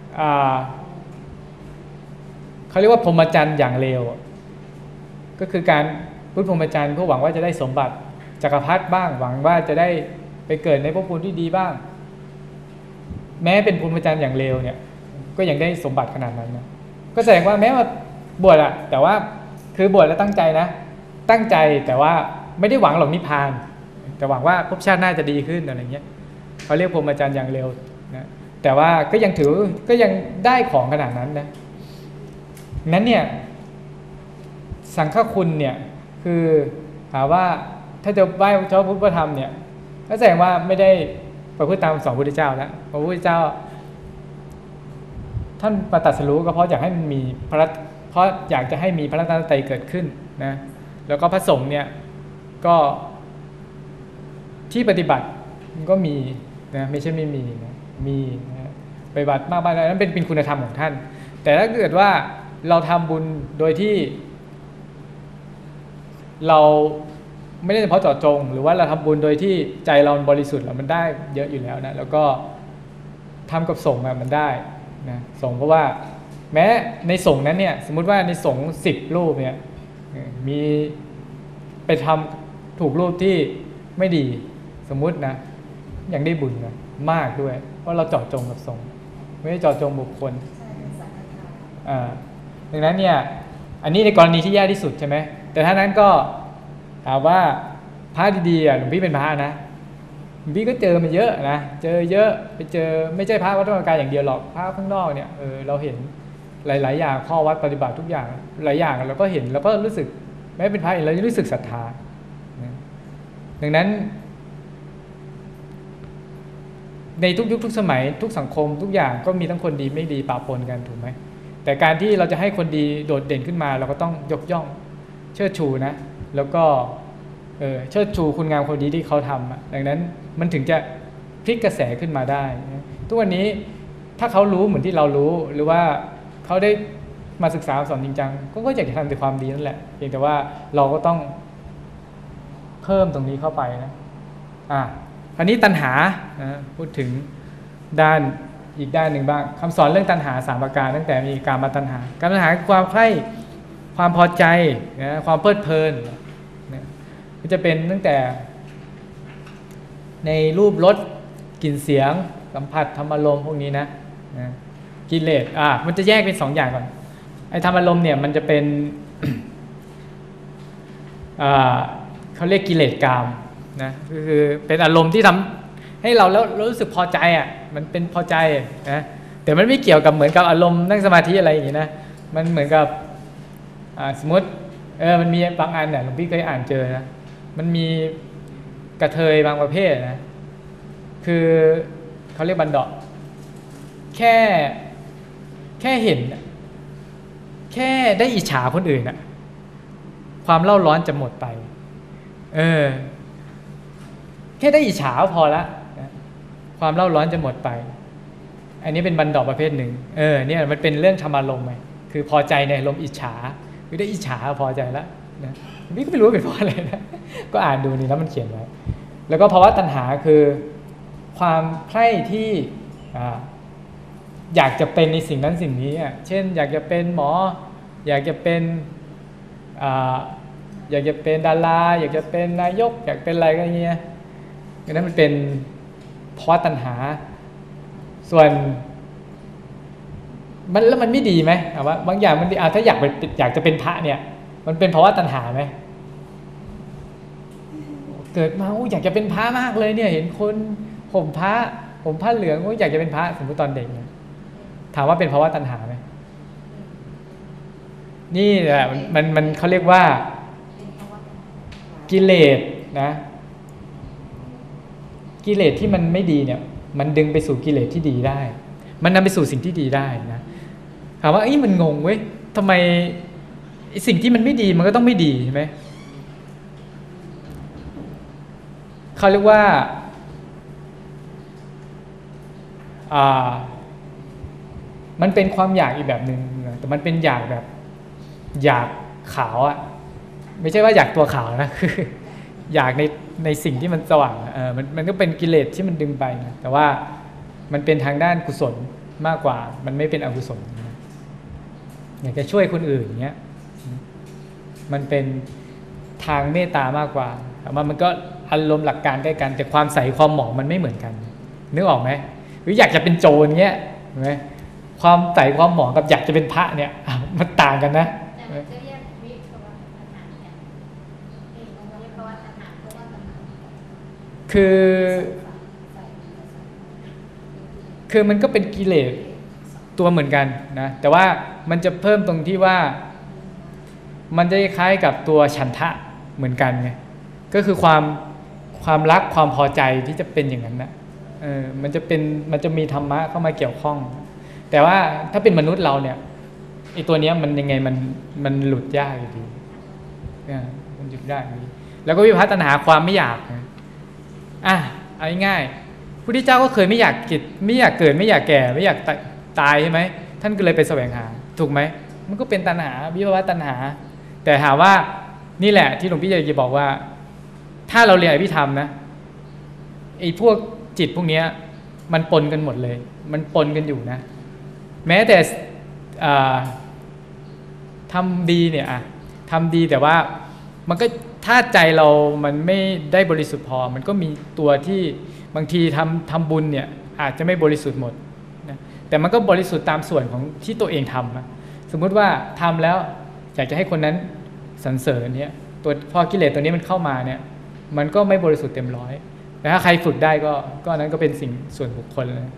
Speaker 1: เขาเรียกว่าพรหมจรรย์อย่างเลวก็คือการพูดพรหมจรรย์เพื่อหวังว่าจะได้สมบัติจักรพรรดิบ้างหวังว่าจะได้ไปเกิดในภพภูมิที่ดีบ้างแม้เป็นพรหมจรรย์อย่างเลวเนี่ยก็ยังได้สมบัติขนาดนั้นนะก็แสดงว่าแม้ว่าบวชอะแต่ว่าคือบวชแล้วตั้งใจนะตั้งใจแต่ว่าไม่ได้หวังหรอกนิพพานแต่หวังว่าภพชาติหน้าจะดีขึ้นอะไรเงี้ยเขาเรียกพรหมจรรย์อย่างเร็วนะแต่ว่าก็ยังถือก็ยังได้ของขนาดนั้นนะนั้นเนี่ยสังฆคุณเนี่ยคือถามว่าถ้าจะไหว้เจ้าพุทธธรรมเนี่ยก็แสดงว่าไม่ได้ประพฤติตามสองพุทธเจ้าแล้วพระพุทธเจ้าท่านประตรัสรู้ก็เพราะอยากให้มันมีพระเพราะอยากจะให้มีพระรัตนตรัยเกิดขึ้นนะแล้วก็พระสงฆ์เนี่ยก็ที่ปฏิบัติมันก็มีนะไม่ใช่ไม่มีนะมีนะปฏิบัติมากบ้างนั้นเป็นเป็นคุณธรรมของท่านแต่ถ้าเกิดว่าเราทำบุญโดยที่เราไม่ได้เฉพาะเจาะจงหรือว่าเราทำบุญโดยที่ใจเราบริสุทธิ์แล้วมันได้เยอะอยู่แล้วนะแล้วก็ทำกับสงฆ์มันได้นะสงฆ์เพราะว่าแม้ในสงฆ์นั้นเนี่ยสมมุติว่าในสงฆ์สิบรูปเนี่ยมีไปทำถูกรูปที่ไม่ดีสมมุตินะยังได้บุญนะมากด้วยเพราะเราเจาะจงกับสงฆ์ไม่ได้เจาะจงบุคคลอ่าดังนั้นเนี่ยอันนี้ในกรณีที่แย่ที่สุดใช่ไหมแต่ถ้านั้นก็ถามว่าพระดีๆอ่ะหลวงพี่เป็นพระนะหลวงพี่ก็เจอมาเยอะนะเจอเยอะไปเจอไม่ใช่พระวัดพระธรรมกายอย่างเดียวหรอกพระข้างนอกเนี่ยเออเราเห็นหลายๆอย่างข้อวัดปฏิบัติทุกอย่างหลายอย่างเราก็เห็นแล้วก็รู้สึกแม้เป็นพระเองเรายังรู้สึกศรัทธาดังนั้นในทุกยุคทุกสมัยทุกสังคมทุกอย่างก็มีทั้งคนดีไม่ดีปะปนกันถูกไหมแต่การที่เราจะให้คนดีโดดเด่นขึ้นมาเราก็ต้องยกย่องเชิดชูนะแล้วก็เออเชิดชูคุณงามความดีที่เขาทำดังนั้นมันถึงจะพลิกกระแสขึ้นมาได้ทุกวันนี้ถ้าเขารู้เหมือนที่เรารู้หรือว่าเขาได้มาศึกษาสอนจริงจังก็อยากจะทำแต่ความดีนั่นแหละเพียงแต่ว่าเราก็ต้องเพิ่มตรงนี้เข้าไปนะอ่ะคราวนี้ตัณหานะพูดถึงด้านอีกด้านหนึ่งบ้างคำสอนเรื่องตัณหาสามประการตั้งแต่มีการมาตัณหาการตัณหาความใคร่ความพอใจนะความเพลิดเพลินนะก็จะเป็นตั้งแต่ในรูปรสกลิ่นเสียงสัมผัสธรรมารมณ์พวกนี้นะนะกิเลสอ่ะมันจะแยกเป็นสองอย่างก่อนไอ้ธรรมารมณ์เนี่ยมันจะเป็น อ่าเขาเรียกกิเลสกามนะคือเป็นอารมณ์ที่ทำให้เราแล้วรู้สึกพอใจอ่ะมันเป็นพอใจนะแต่มันไม่เกี่ยวกับเหมือนกับอารมณ์นั่งสมาธิอะไรอย่างนี้นะมันเหมือนกับสมมติเออมันมีบางอันเนี่ยหลวงพี่เคยอ่านเจอนะมันมีกระเทยบางประเภทนะคือเขาเรียกบันดาแค่แค่เห็นแค่ได้อิจฉาคนอื่นน่ะความเล่าร้อนจะหมดไปเออแค่ได้อิจฉาพอละนะความเล่าร้อนจะหมดไปอันนี้เป็นบันดาประเภทหนึ่งเออเนี่ยมันเป็นเรื่องธรรมารมณ์ไหมคือพอใจในอารมณ์อิจฉาคือได้อิจฉาพอใจแล้วนะพี่ก็ไม่รู้ว่าเป็นเพราะอะไรนะก็อ่านดูนี่แล้วมันเขียนไว้แล้วก็ภาวะตัณหาคือความใคร่ที่อ่าอยากจะเป็นในสิ่งนั้นสิ่งนี้อ่ะเช่นอยากจะเป็นหมออยากจะเป็นอ่าอยากจะเป็นดาราอยากจะเป็นนายกอยากเป็นอะไรก็อย่างเงี้ยดังนั้นมันเป็นภาวะตัณหาส่วนมันแล้วมันไม่ดีไหมถามว่าบางอย่างมันดีอ่ะถ้าอยากเป็นอยากจะเป็นพระเนี่ยมันเป็นภาวะตัณหาไหมเกิดมาโอ้อยากจะเป็นพระมากเลยเนี่ยเห็นคนห่มพระห่มผ้าเหลืองโอ้อยากจะเป็นพระสมมติตอนเด็กเนี่ยถามว่าเป็นภาวะตัณหาไหมนี่แหละมันมันมันเขาเรียกว่ากิเลสนะกิเลสที่มันไม่ดีเนี่ยมันดึงไปสู่กิเลสที่ดีได้มันนำไปสู่สิ่งที่ดีได้นะถามว่าไอ้มันงงเว้ยทำไมสิ่งที่มันไม่ดีมันก็ต้องไม่ดีใช่ไหมเขาเรียกว่าอ่ามันเป็นความอยากอีกแบบหนึ่งนะแต่มันเป็นอยากแบบอยากขาวอะไม่ใช่ว่าอยากตัวขาวนะคืออยากในในสิ่งที่มันสว่างเออมันมันก็เป็นกิเลสที่มันดึงไปนะแต่ว่ามันเป็นทางด้านกุศลมากกว่ามันไม่เป็นอกุศลนะอยากจะช่วยคนอื่นเงี้ยมันเป็นทางเมตตามากกว่าแต่ว่ามันก็อารมณ์หลักการใกล้กันแต่ความใสความหมองมันไม่เหมือนกันนึกออกไหมหรืออยากจะเป็นโจรเงี้ยเห็นไหมความใสความหมองกับอยากจะเป็นพระเนี่ยมันต่างกันนะคือคือมันก็เป็นกิเลสตัวเหมือนกันนะแต่ว่ามันจะเพิ่มตรงที่ว่ามันจะคล้ายกับตัวฉันทะเหมือนกันไงก็คือความความรักความพอใจที่จะเป็นอย่างนั้นนะเออมันจะเป็นมันจะมีธรรมะเข้ามาเกี่ยวข้องแต่ว่าถ้าเป็นมนุษย์เราเนี่ยไอ้ตัวเนี้ยมันยังไงมันมันหลุดยากอยู่ดีเนี่ยมันหยุดยากอยู่ดีแล้วก็วิภัตตัณหาความไม่อยากนะอ่ะเอาง่ายๆพุทธเจ้าก็เคยไม่อยากกิจไม่อยากเกิดไม่อยากแก่ไม่อยากตายใช่ไหมท่านก็เลยไปแสวงหาถูกไหมมันก็เป็นตัณหาวิภวตัณหาแต่ถามว่านี่แหละที่หลวงพี่จะบอกว่าถ้าเราเรียนอภิธรรมนะไอ้พวกจิตพวกนี้มันปนกันหมดเลยมันปนกันอยู่นะแม้แต่ทำดีเนี่ยอะทำดีแต่ว่ามันก็ถ้าใจเรามันไม่ได้บริสุทธิ์พอมันก็มีตัวที่บางทีทำทำบุญเนี่ยอาจจะไม่บริสุทธิ์หมดนะแต่มันก็บริสุทธิ์ตามส่วนของที่ตัวเองทำนะสมมุติว่าทำแล้วอยากจะให้คนนั้นสรรเสริญเนี่ยตัวพอกิเลสตัวนี้มันเข้ามาเนี่ยมันก็ไม่บริสุทธิ์เต็มร้อยแต่ถ้าใครฝึกได้ก็ก็นั้นก็เป็นสิ่งส่วนบุคคลเลย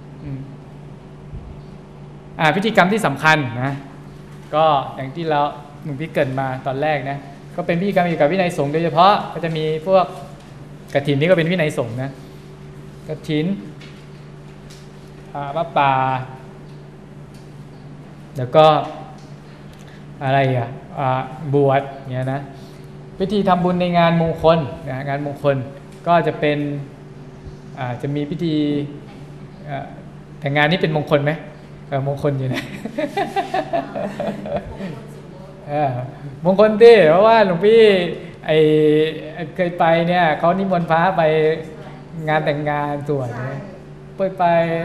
Speaker 1: อ่าพิธีกรรมที่สำคัญนะก็อย่างที่เราหนุ่มพี่เกิดมาตอนแรกนะก็เป็นพิธีกรรมเกี่ยวกับวินัยสงฆ์โดยเฉพาะก็จะมีพวกกฐินนี่ก็เป็นวินัยสงฆ์นะกฐินพระป่าแล้วก็อะไรอ่ะบวชเนี่ยนะพิธีทำบุญในงานมงคลนะงานมงคลก็จะเป็นจะมีพิธีแต่งานนี้เป็นมงคลไหมมงคลอยู่นะมงคลที่เพราะว่าหลวงพี่ไอเคยไปเนี่ยเขานิมนต์พระไปงานแต่งงานสวดไปไป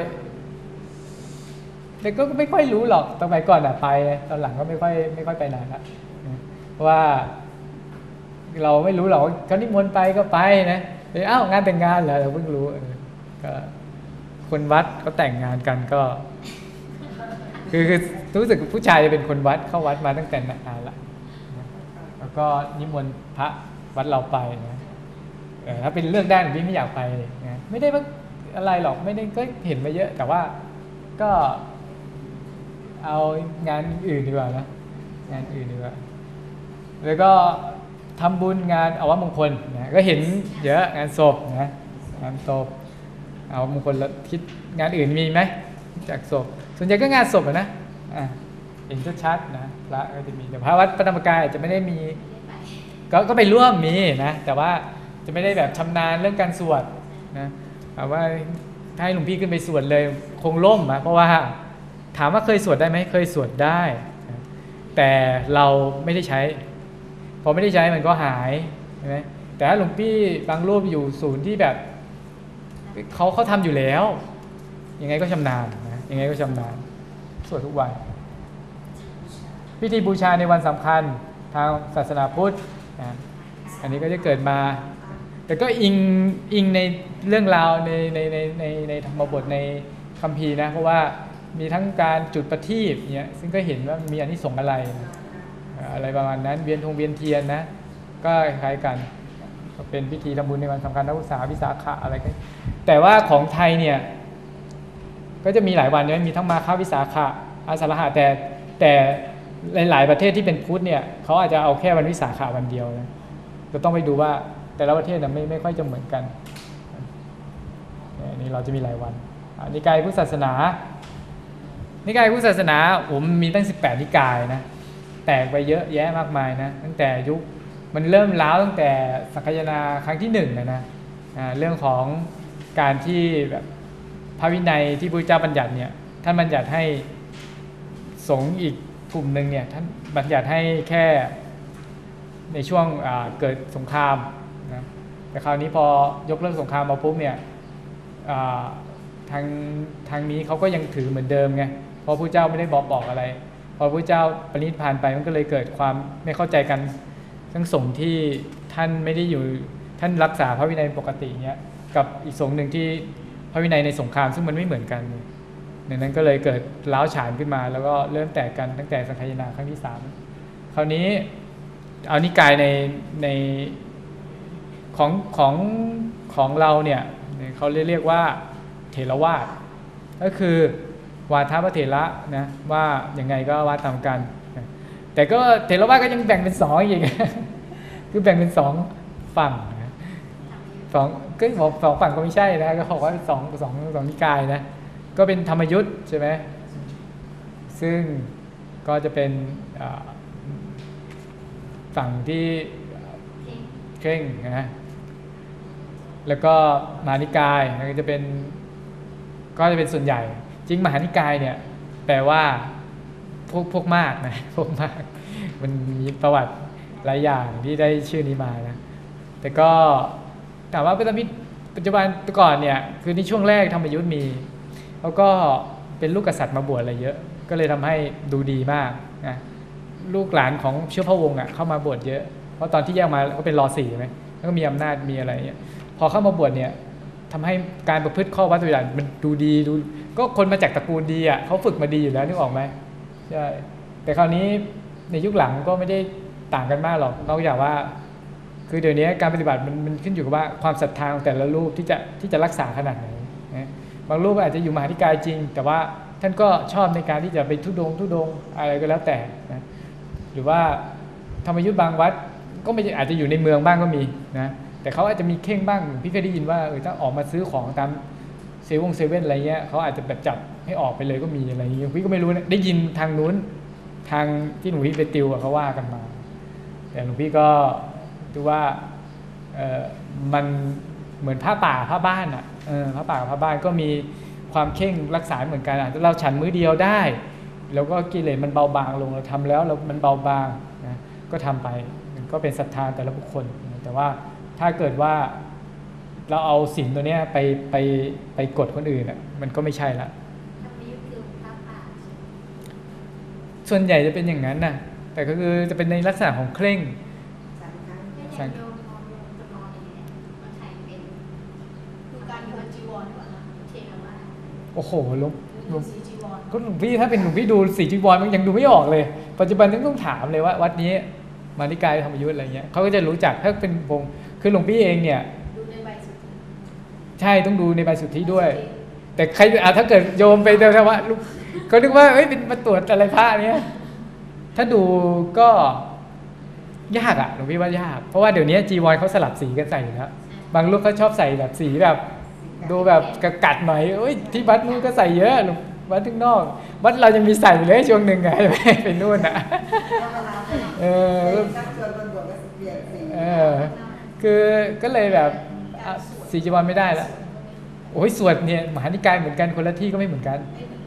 Speaker 1: แต่ก็ไม่ค่อยรู้หรอกตอนไปก่อนอะไปตอนหลังก็ไม่ค่อยไม่ค่อยไปนานละเพราะว่าเราไม่รู้หรอกเขานิมนต์ไปก็ไปนะเอ้างานแต่งงานเหรอเราเพิ่งรู้ก็คนวัดเขาแต่งงานกันก็คือคือรู้สึกผู้ชายจะเป็นคนวัดเข้าวัดมาตั้งแต่นานละแล้วก็นิมนต์พระวัดเราไปนะถ้าเป็นเรื่องด้านพี่ไม่อยากไปนะไม่ได้ว่าอะไรหรอกไม่ได้ก็เห็นมาเยอะแต่ว่าก็เอางานอื่นดีกว่านะงานอื่นดีกว่าแล้วก็ทำบุญงานเอาวัตมงคลนะก็เห็นเยอะงานศพนะงานศพเอามงคลแล้วคิดงานอื่นมีไหมจากศพส่วนใหญ่ก็งานศพนะอ่ะเห็นชัดๆนะพระก็จะมีแต่พระวัดพระธรรมกายจะไม่ได้มีก็ก็ไปร่วมมีนะแต่ว่าจะไม่ได้แบบชำนาญเรื่องการสวดนะแต่ว่าถ้าให้หลวงพี่ขึ้นไปสวดเลยคงล่มนะเพราะว่าถามว่าเคยสวดได้ไหมเคยสวดได้แต่เราไม่ได้ใช้พอไม่ได้ใช้มันก็หายใช่ไหมแต่ถ้าหลวงพี่บางรูปอยู่ศูนย์ที่แบบเขาเขาทำอยู่แล้วยังไงก็ชำนาญนะยังไงก็ชำนาญสวดทุกวันพิธีบูชาในวันสำคัญทางศาสนาพุทธนะอันนี้ก็จะเกิดมาแต่ก็อิงอิงในเรื่องราวในในในในในธรรมบทในคัมภีร์นะเพราะว่ามีทั้งการจุดประทีปเนี่ยซึ่งก็เห็นว่ามีอานิสงส์อะไรอะไรประมาณนั้นเวียนธงเวียนเทียนนะก็คล้ายกันก็เป็นพิธีทำบุญในวันสำคัญนักศึกษาวิสาขะอะไรกันแต่ว่าของไทยเนี่ยก็จะมีหลายวันเนี่ยมีทั้งมาฆวิสาขะอาสาฬหะแต่แต่หลายๆประเทศที่เป็นพุทธเนี่ยเขาอาจจะเอาแค่วันวิสาขะวันเดียวนะเราต้องไปดูว่าแต่ละประเทศเนี่ยไม่ไม่ค่อยจะเหมือนกันนี่เราจะมีหลายวันนิกายพุทธศาสนานิกายพุทธศาสนาผมมีตั้งสิบแปดนิกายนะแตกไปเยอะแยะมากมายนะตั้งแต่ยุคมันเริ่มล้าวตั้งแต่สังคายนาครั้งที่หนึ่งนะนะเรื่องของการที่แบบพระวินัยที่พระเจ้าบัญญัติเนี่ยท่านบัญญัติให้สงฆ์อีกกลุ่มหนึ่งเนี่ยท่านบัญญัติให้แค่ในช่วงเกิดสงครามนะพแต่คราวนี้พอยกเลิกสงครามมาปุ๊บเนี่ยทางทางนี้เขาก็ยังถือเหมือนเดิมไงเพราะพระเจ้าไม่ได้บอกบอกอะไรพอพระเจ้าปรินิพพานไปมันก็เลยเกิดความไม่เข้าใจกันทั้งสงฆ์ที่ท่านไม่ได้อยู่ท่านรักษาพระวินัยปกติเนี้ยกับอีกสงฆ์หนึ่งที่พระวินัยในสงครามซึ่งมันไม่เหมือนกันดังนั้นก็เลยเกิดล้าวฉานขึ้นมาแล้วก็เริ่มแตกกันตั้งแต่สังฆายนาครั้งที่สามคราวนี้เอานิกายในในของของของเราเนี่ยเขาเรียกว่าเถรวาทก็คือวาทพระเถระนะว่าอย่างไงก็ว่าตามกันแต่ก็เถรวาทก็ยังแบ่งเป็นสองอีก คือแบ่งเป็นสองฝั่งนะสองก็บอกสองฝั่งก็ไม่ใช่นะก็บอกว่าสองสองสองนิกายนะก็เป็นธรรมยุทธ์ใช่ไหมซึ่งก็จะเป็นฝั่งที่เคร่งนะแล้วก็มหานิกายก็จะเป็นก็จะเป็นส่วนใหญ่จริงมหานิกายเนี่ยแปลว่าพวกพวกมากนะพวกมากมันมีประวัติหลายอย่างที่ได้ชื่อนี้มานะแต่ก็ถามว่าปัจจุบันก่อนเนี่ยคือในช่วงแรกธรรมยุทธ์มีแล้วก็เป็นลูกกษัตริย์มาบวชอะไรเยอะก็เลยทำให้ดูดีมากนะลูกหลานของเชื้อพระวงศ์อ่ะเข้ามาบวชเยอะเพราะตอนที่แยกมาก็เป็นรอสี่ใช่ไหมแล้วก็มีอำนาจมีอะไรเนี่ยพอเข้ามาบวชเนี่ยทำให้การประพฤติข้อวัดตัวอย่างมันดูดีดูก็คนมาจากตระกูลดีอ่ะเขาฝึกมาดีอยู่แล้วนึกออกไหมใช่แต่คราวนี้ในยุคหลังก็ไม่ได้ต่างกันมากหรอกนอกจากว่าคือเดี๋ยวนี้การปฏิบัติมันมันขึ้นอยู่กับว่าความศรัทธาของแต่ละรูปที่จะที่จะรักษาขนาดไหนนะบางรูปอาจจะอยู่มหานิกายจริงแต่ว่าท่านก็ชอบในการที่จะไปทุดงทุดงอะไรก็แล้วแต่นะหรือว่าธรรมยุทธ์บางวัดก็ไม่อาจจะอยู่ในเมืองบ้างก็มีนะแต่เขาอาจจะมีเข่งบ้างพี่เคยได้ยินว่าเออถ้าออกมาซื้อของตามเซเว่นเซเว่นอะไรเงี้ยเขาอาจจะแบบจับให้ออกไปเลยก็มีอะไรอย่างเงี้ยพี่ก็ไม่รู้นะได้ยินทางนู้นทางที่หลวงพี่ไปติวเขาว่ากันมาแต่หลวงพี่ก็ดูว่าเออมันเหมือนผ้าป่าผ้าบ้านอ่ะเออผ้าป่าผ้าบ้านก็มีความเข่งรักษาเหมือนกันอ่ะเราฉันมื้อเดียวได้แล้วก็กิเลสมันเบาบางลงเราทำแล้วเรามันเบาบางนะก็ทำไปก็เป็นศรัทธาแต่ละบุคคลแต่ว่าถ้าเกิดว่าเราเอาศีลตัวเนี้ยไปไปไปกดคนอื่นอ่ะมันก็ไม่ใช่ละส่วนใหญ่จะเป็นอย่างนั้นนะแต่ก็คือจะเป็นในลักษณะของเคร่งโอ้โหหลวงก็หลวงพี่ถ้าเป็นหลวงพี่ดูสีจีวรมันยังดูไม่ออกเลยปัจจุบันต้องถามเลยว่าวัดนี้มานิกายธรรมยุทธ์อะไรเงี้ยเขาก็จะรู้จักถ้าเป็นวงคือหลวงพี่เองเนี่ยใช่ต้องดูในใบสุทธิด้วยแต่ใครอ่ะถ้าเกิดโยมไปเดาว่าเขาคิดว่าเอ้ยเป็นมาตรวจอะไรพระเนี้ยถ้าดูก็ยากอ่ะหลวงพี่ว่ายากเพราะว่าเดี๋ยวนี้จีวรเขาสลับสีกันใส่แล้วบางลูกเขาชอบใส่แบบสีแบบดูแบบกัดหน่อยเอ้ยที่วัดนู้นก็ใส่เยอะวัดข้างนอกวัดเรายังมีใส่เลยช่วงหนึ่งไงไปนู่นอ่ะเออเออคือก็เลยแบบสีจีวรไม่ได้แล้วโอ้ยสวดเนี่ยมหานิกายเหมือนกันคนละที่ก็ไม่เหมือนกัน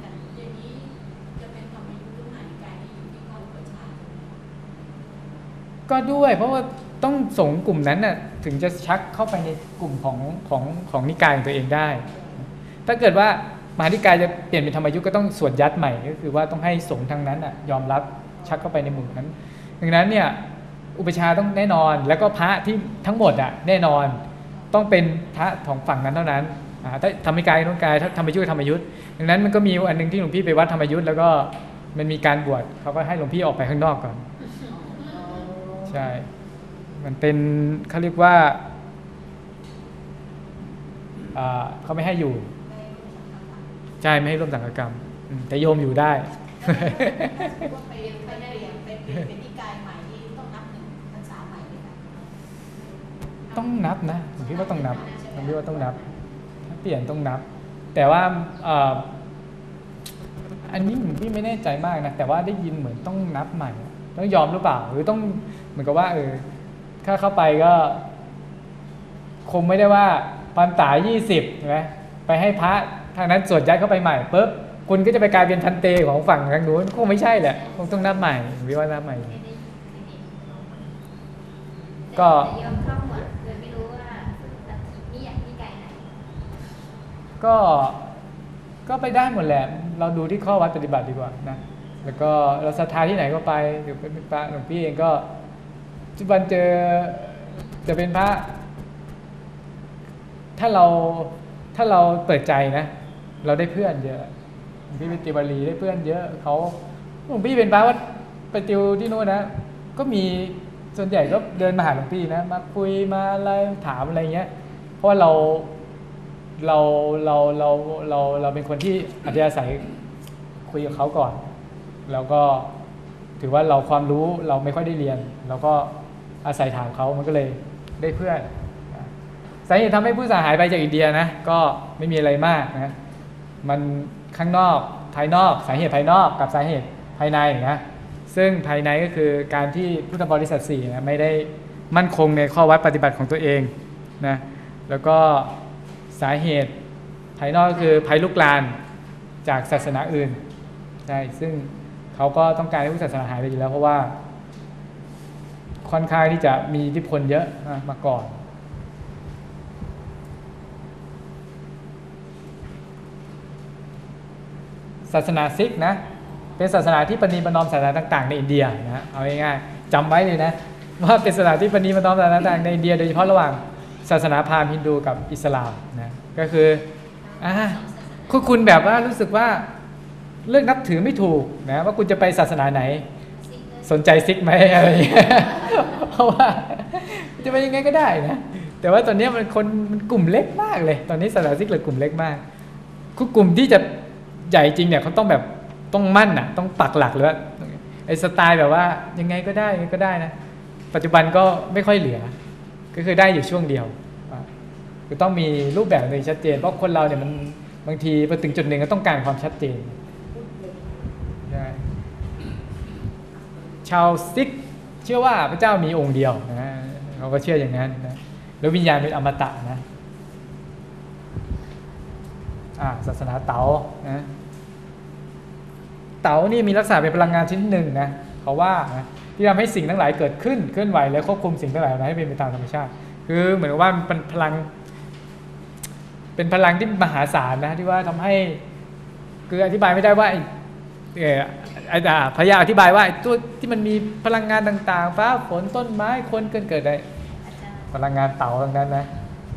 Speaker 1: ก็ด้วยเพราะว่าต้องสงฆ์กลุ่มนั้นน่ะถึงจะชักเข้าไปในกลุ่มของของของนิกายของตัวเองได้ถ้าเกิดว่ามหานิกายจะเปลี่ยนเป็นธรรมยุทธ์ก็ต้องสวดยัดใหม่ก็คือว่าต้องให้สงฆ์ทางนั้นน่ะยอมรับชักเข้าไปในหมู่นั้นดังนั้นเนี่ยอุปชาต้องแน่นอนแล้วก็พระที่ทั้งหมดอ่ะแน่นอนต้องเป็นพระของฝั่งนั้นเท่านั้นถ้าธรรมนิกายนุกายถ้าธรรมยุทธ์ธรรมยุทธ์ดังนั้นมันก็มีอันนึงที่หลวงพี่ไปวัดธรรมยุทธ์แล้วก็มันมีการบวชเขาก็ให้หลวงพี่ออกไปข้างนอกก่อนใช่มันเป็นเขาเรียกว่าเขาไม่ให้อยู่ใช่ไม่ให้ร่วมสังฆกรรมแต่โยมอยู่ได้ต้องนับนะผมคิดว่าต้องนับผมคิดว่าต้องนับถ้าเปลี่ยนต้องนับแต่ว่าอันนี้ผมพี่ไม่แน่ใจมากนะแต่ว่าได้ยินเหมือนต้องนับใหม่ต้องยอมหรือเปล่าหรือต้องเหมือนกับว่าเออถ้าเข้าไปก็คงไม่ได้ว่าปันตายี่สิบใช่ไหมไปให้พระทางนั้นสวดย้ายเข้าไปใหม่ปุ๊บคุณก็จะไปกลายเป็นพันเตของฝั่งทางนู้นคงไม่ใช่แหละคงต้องนับใหม่วิว่านับใหม่ก็ก็ก็ไปได้หมดแหละเราดูที่ข้อวัดปฏิบัติดีกว่านะแล้วก็เราศรัทธาที่ไหนก็ไปเดี๋ยวเป็นพระหลวงพี่เองก็จุบันเจอจะเป็นพระถ้าเราถ้าเราเปิดใจนะเราได้เพื่อนเยอะหลวงพี่เป็นติวารีได้เพื่อนเยอะเขาหลวงพี่เป็นพระว่าไปติวที่โน่นนะก็มีส่วนใหญ่ก็เดินมาหาหลวงพี่นะมาคุยมาอะไรถามอะไรเงี้ยเพราะว่าเราเราเราเราเราเราเป็นคนที่อัธยาศัยคุยกับเขาก่อนแล้วก็ถือว่าเราความรู้เราไม่ค่อยได้เรียนเราก็อาศัยถามเขามันก็เลยได้เพื่อนสาเหตุทำให้ผู้สาหายไปจากอินเดียนะก็ไม่มีอะไรมากนะมันข้างนอกภายนอกสาเหตุภายนอกกับสาเหตุภายในนะซึ่งภายในก็คือการที่พุทธบริษัทสี่นะไม่ได้มั่นคงในข้อวัดปฏิบัติของตัวเองนะแล้วก็สาเหตุภายนอกก็คือภัยลุกลานจากศาสนาอื่นใช่ซึ่งเขาก็ต้องการให้ผู้ศาสนาหายไปอยู่แล้วเพราะว่าค่อนข้างที่จะมีอิทธิพลเยอะมาก่อนศาสนาซิกนะเป็นศาสนาที่ประนีประนอมศาสนาต่างๆในอินเดียนะเอาง่ายๆจำไว้เลยนะว่าเป็นศาสนาที่ประนีประนอมศาสนาต่างๆในอินเดียโดยเฉพาะระหว่างศาสนาพราหมณ์ฮินดูกับอิสลามนะก็คืออ่าคุณคุณแบบว่ารู้สึกว่าเลือกนับถือไม่ถูกนะว่าคุณจะไปศาสนาไหนสนใจซิกไหมอะไรอย่างเงี้ยเพราะว่าจะไปยังไงก็ได้นะแต่ว่าตอนนี้มันคนมันกลุ่มเล็กมากเลยตอนนี้ศาสนาซิกเลยกลุ่มเล็กมากคือกลุ่มที่จะใหญ่จริงเนี่ยเขาต้องแบบต้องมั่นอ่ะต้องปักหลักเลยว่าไอ้สไตล์แบบว่ายังไงก็ได้ยังไงก็ได้นะปัจจุบันก็ไม่ค่อยเหลือก็คือได้อยู่ช่วงเดียวคือต้องมีรูปแบบหนึ่งชัดเจนเพราะคนเราเนี่ยมันบางทีพอถึงจุดหนึ่งก็ต้องการความชัดเจนชาวซิกเชื่อว่าพระเจ้ามีองค์เดียวนะเขาก็เชื่ออย่างนั้นนะแล้ววิญญาณเป็นอมตะนะอ่าศาสนาเต๋านะเต๋านี่มีลักษณะเป็นพลังงานชิ้นหนึ่งนะเขาว่านะที่ทำให้สิ่งทั้งหลายเกิดขึ้นเคลื่อนไหวและควบคุมสิ่งทั้งหลายให้เป็นไปตามธรรมชาติคือเหมือนว่ามันเป็นพลังเป็นพลังที่มหาศาลนะที่ว่าทำให้คืออธิบายไม่ได้ว่าเออไอ้พยาอธิบายว่าตัวที่มันมีพลังงานต่างๆฟ้าฝนต้นไม้คนเกิดเกิดได้พลังงานเต่าตรงนั้นนะ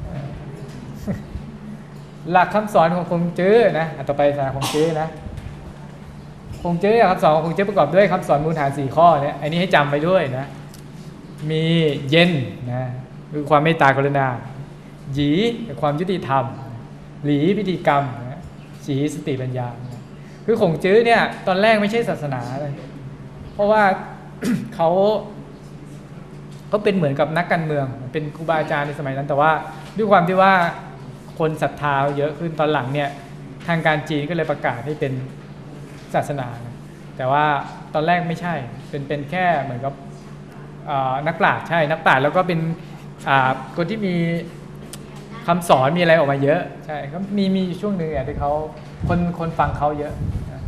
Speaker 1: หลักคำสอนของคงจื้อนะต่อไปศาสนาคงจื้อนะคงจื้อคำสอนของคงจื้อประกอบด้วยคำสอนมูลฐานสี่ข้อเนี่ยอันนี้ให้จำไปด้วยนะมีเย็นนะคือความเมตตากรุณาหยีความยุติธรรมหลีพิธีกรรมนะฉีสติปัญญาคือคงจื้อเนี่ยตอนแรกไม่ใช่ศาสนาเลยเพราะว่า เขาเขาเป็นเหมือนกับนักการเมืองเป็นครูบาอาจารย์ในสมัยนั้นแต่ว่าด้วยความที่ว่าคนศรัทธาเยอะขึ้นตอนหลังเนี่ยทางการจีนก็เลยประกาศให้เป็นศาสนาแต่ว่าตอนแรกไม่ใช่เป็นเป็นแค่เหมือนกับนักปราชญ์ใช่นักปราชญ์แล้วก็เป็นคนที่มีคำสอนมีอะไรออกมาเยอะใช่ก็มีมีช่วงหนึ่งอ่ะที่เขาคนคนฟังเขาเยอะ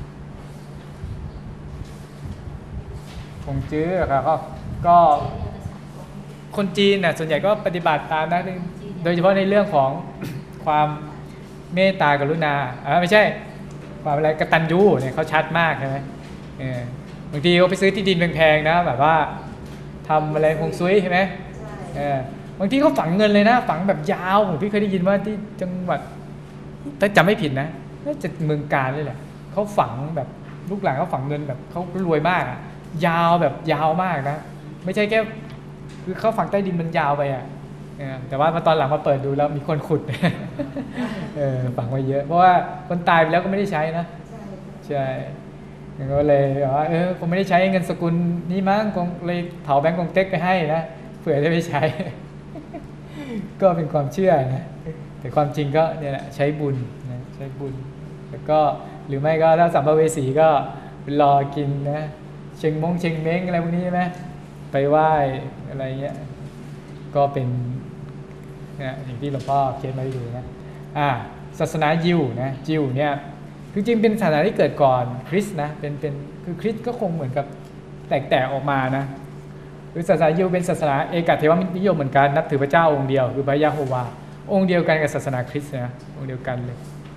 Speaker 1: คงจื้อครับก็ก็คนจีนน่ะส่วนใหญ่ก็ปฏิบัติตามนะโดยเฉพาะในเรื่องของความเมตตากรุณาอ่าไม่ใช่ความอะไรกตัญญูเนี่ยเขาชัดมากใช่ไหมเออบางทีเขาไปซื้อที่ดินแพงๆนะแบบว่าทำอะไรฮวงซุยใช่ไหมเออบางทีเขาฝังเงินเลยนะฝังแบบยาวผมพี่เคยได้ยินว่าที่จังหวัดถ้าจำไม่ผิดนะน่าจะเมืองกาญเลยแหละเขาฝังแบบลูกหลานเขาฝังเงินแบบเขารวยมากอ่ะยาวแบบยาวมากนะไม่ใช่แค่คือเขาฝังใต้ดินมันยาวไปอ่ะแต่ว่ามาตอนหลังมาเปิดดูแล้วมีคนขุดเออฝังไว้เยอะเพราะว่าคนตายไปแล้วก็ไม่ได้ใช้นะใช่ก็เลยบอกว่าเออคงไม่ได้ใช้เงินสกุลนี้มั้งคงเลยเผาแบงก์กงเต็กไปให้นะเผื่อได้ไปใช้ก็เป็นความเชื่อนะแต่ความจริงก็เนี่ยแหละใช้บุญนะใช้บุญแล้วก็หรือไม่ก็ถ้าสัมภเวสีก็รอกินนะเชงมงเชงเม้งอะไรพวกนี้ใช่ไหมไปไหว้อะไรเงี้ยก็เป็นนะอย่างที่หลวงพ่อเขียนมาให้ดูนะอ่าศาสนายิวนะยิวเนี่ยคือจริงเป็นศาสนาที่เกิดก่อนคริสต์นะเป็นเป็นคือคริสต์ก็คงเหมือนกับแตกๆออกมานะคือศาสนายิวเป็นศาสนาเอกเทวนิยมเหมือนกันนับถือพระเจ้าองค์เดียวคือพระยะโฮวาองค์เดียวกันกับศาสนาคริสต์นะองค์เดียวกันเลย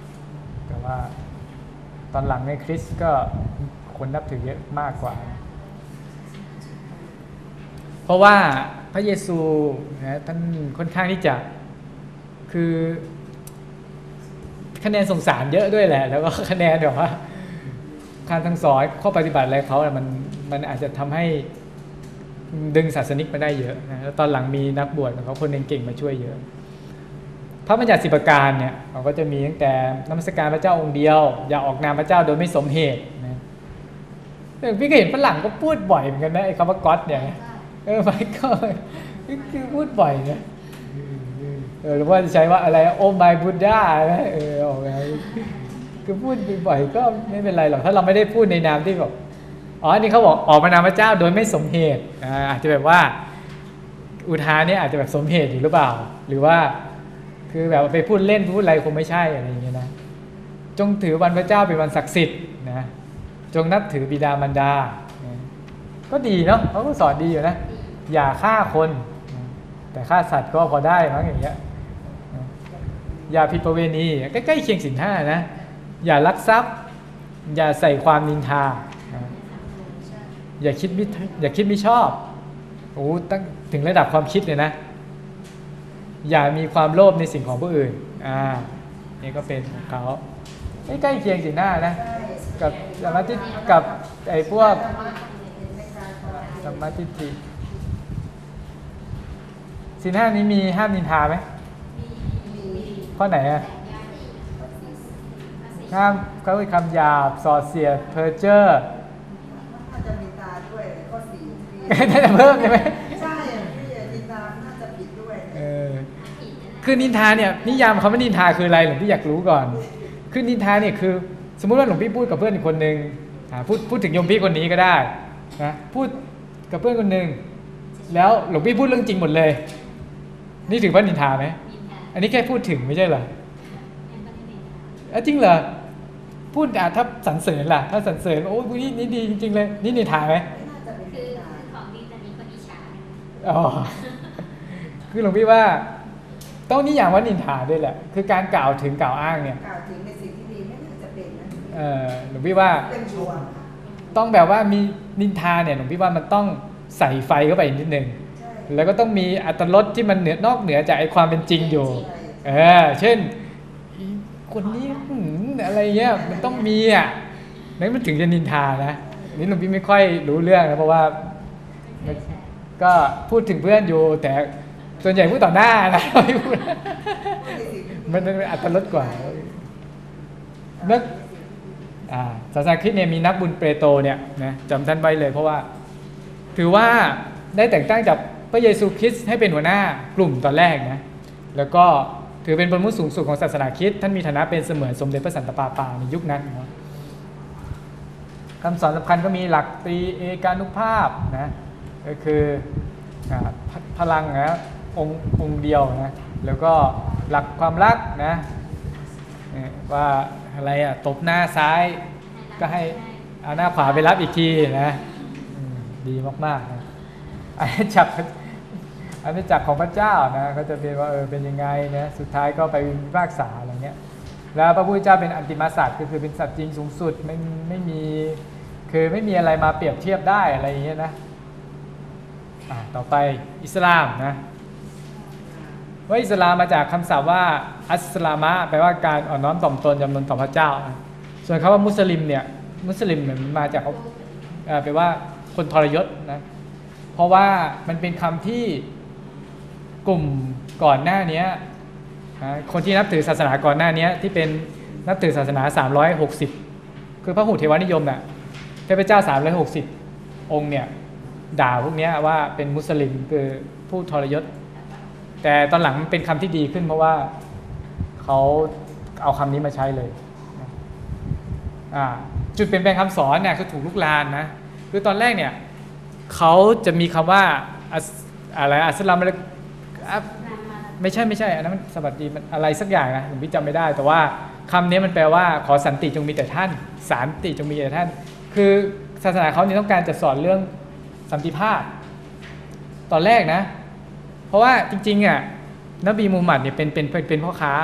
Speaker 1: แต่ว่าตอนหลังในคริสต์ก็คนนับถือเยอะมากกว่าเพราะว่าพระเยซูนะท่านค่อนข้างที่จะคือคะแนนสงสารเยอะด้วยแหละแล้วก็คะแนนแบบว่าการทั้งสอนข้อปฏิบัติอะไรเขาเนี่ยมันมันอาจจะทำให้ดึงศาสนิกมาได้เยอะนะแล้วตอนหลังมีนักบวชของเขาคนเก่งๆมาช่วยเยอะพระบัญญัติสิบประการเนี่ยเขาก็จะมีตั้งแต่นมัสการพระเจ้าองค์เดียวอย่าออกนามพระเจ้าโดยไม่สมเหตุนะพี่ก็เห็นฝรั่งก็พูดบ่อยเหมือนกันนะไอ้คำว่าก็อดเนี่ยเออไปก็คือพูดบ่อยนะเออหรือว่าจะใช้ว่าอะไรโอ้ไมบุดด้านะเออออกมาคือพูดบ่อยก็ไม่เป็นไรหรอกถ้าเราไม่ได้พูดในนามที่แบบอ๋อนี่เขาบอกออกมานามพระเจ้าโดยไม่สมเหตุอ่าอาจจะแบบว่าอุทานเนี่ยอาจจะแบบสมเหตุอยู่หรือเปล่าหรือว่าคือแบบไปพูดเล่นพูดอะไรคงไม่ใช่อะไรอย่างเงี้ยนะจงถือวันพระเจ้าเป็นวันศักดิ์สิทธิ์นะจงนับถือบิดามารดาก็ดีเนาะเขาก็สอนดีอยู่นะอย่าฆ่าคนแต่ฆ่าสัตว์ก็พอได้มั้งอย่างเงี้ยอย่าผิดประเวณีใกล้ๆเคียงศีลห้านะอย่าลักทรัพย์อย่าใส่ความนินทาอย่าคิดมิอย่าคิดไม่ชอบโอ้ตั้งถึงระดับความคิดเลยนะอย่ามีความโลภในสิ่งของผู้อื่นอ่านี่ก็เป็นของเขาใกล้ๆเคียงศีลห้านะกับสมาธิกับไอ้พวกสมาธิทิศีลห้านี้มีห้ามนินทาไหมข้อไหนอ่ะห้ามเขาคือคำหยาบส่อเสียดเพ้อเจ้อ
Speaker 2: น่าจะนินทาด้วยข้อสี่
Speaker 1: น่าจะเพิ่มใช่ไหม
Speaker 2: ใช่ที่นินทาน่าจะผิดด้วย
Speaker 1: เออคือนินทาเนี่ยนิยามคำว่านินทาคืออะไรหลวงพี่อยากรู้ก่อนคือนินทาเนี่ยคือสมมุติว่าหลวงพี่พูดกับเพื่อนอีกคนนึงพูดพูดถึงโยมพี่คนนี้ก็ได้นะพูดกับเพื่อนคนนึงแล้วหลวงพี่พูดเรื่องจริงหมดเลยนี่ถือว่านินทาไหมอันนี้แค่พูดถึงไม่ใช่เหรอจริงเหรอพูดถ้าสรรเสริญล่ะถ้าสรรเสริญโอ้ยนี่นี่ดีจริงๆเลยนี่นินทาไหม
Speaker 3: คือของดีแต่มีคนอิจฉา
Speaker 1: อ๋อคือหลวงพี่ว่าต้องนิยามว่านินทาด้วยแหละคือการกล่าวถึงกล่าวอ้างเนี่ย
Speaker 2: กล่าวถึงในสิ่งที่ดีไม่น่าจะเป็นนะ
Speaker 1: เออหลวงพี่ว่าต้องแบบว่ามีนินทาเนี่ยหลวงพี่ว่ามันต้องใส่ไฟเข้าไปนิดนึงแล้วก็ต้องมีอรรถรสที่มันเหนือนอกเหนือจากไอ้ความเป็นจริงอยู่เออเช่นคนนี้อะไรเงี้ยมันต้องมีอ่ะนั่นมันถึงจะนินทานะนี่หลวงพี่ไม่ค่อยรู้เรื่องนะเพราะว่าก็พูดถึงเพื่อนอยู่แต่ส่วนใหญ่พูดต่อหน้านะไม่พูดมันเป็นอัตลดกว่านักศาสนาคริสต์เนี่ยมีนักบุญเปโตรเนี่ยนะจำท่านไว้เลยเพราะว่าถือว่าได้แต่งตั้งจากพระเยซูคริสต์ให้เป็นหัวหน้ากลุ่มตอนแรกนะแล้วก็ถือเป็นประมุขสูงสุดของศาสนาคริสต์ท่านมีฐานะเป็นเสมือนสมเด็จพระสันตะปาปาในยุคนั้นนะคำสอนสำคัญก็มีหลักตรีเอกานุภาพนะก็คือพลังนะองค์องค์เดียวนะแล้วก็หลักความรักนะว่าอะไรอ่ะตบหน้าซ้ายก็ให้เอาหน้าขวาไปรับอีกทีนะดีมากๆนะอันนี้จับอันนี้จักของพระเจ้านะก็จะเป็นว่าเออเป็นยังไงนะสุดท้ายก็ไปพิพากษาอะไรเงี้ยแล้วพระพุทธเจ้าเป็นอันติมสัตว์ก็คือเป็นสัตว์จริงสูงสุดไม่ไม่มีคือไม่มีอะไรมาเปรียบเทียบได้อะไรอย่างเงี้ยนะอ่าต่อไปอิสลามนะว่าอิสลามมาจากคำศัพท์ว่าอัสลามะแปลว่าการอ่อนน้อมถ่อมตนจำนนต่อพระเจ้าส่วนคำว่ามุสลิมเนี่ยมุสลิมเหมือนมาจากแปลว่าคนทรยศนะเพราะว่ามันเป็นคำที่กลุ่มก่อนหน้านี้คนที่นับถือศาสนาก่อนหน้านี้ที่เป็นนับถือศาสนาสามร้อยหกสิบคือพระหุเทวานิยมน่ะเทพเจ้าสามร้อยหกสิบองค์เนี่ยด่าพวกนี้ว่าเป็นมุสลิมคือผู้ทรยศแต่ตอนหลังเป็นคำที่ดีขึ้นเพราะว่าเขาเอาคำนี้มาใช้เลยจุดเปลี่ยนแปลงคำสอนเนี่ยคือถูกลุกลานนะคือตอนแรกเนี่ยเขาจะมีคำว่าอะไรอัสลามไม่ใช่ไม่ใช่อันนั้นมันสวัสดีมันอะไรสักอย่างนะผมจำไม่ได้แต่ว่าคำนี้มันแปลว่าขอสันติจงมีแต่ท่านสันติจงมีแต่ท่านคือศาสนาเขาเนี่ยต้องการจะสอนเรื่องสันติภาพตอนแรกนะเพราะว่าจริงๆอ่ะนบีมูฮัมหมัดเนี่ยเป็นเป็นเป็นพ่อค้า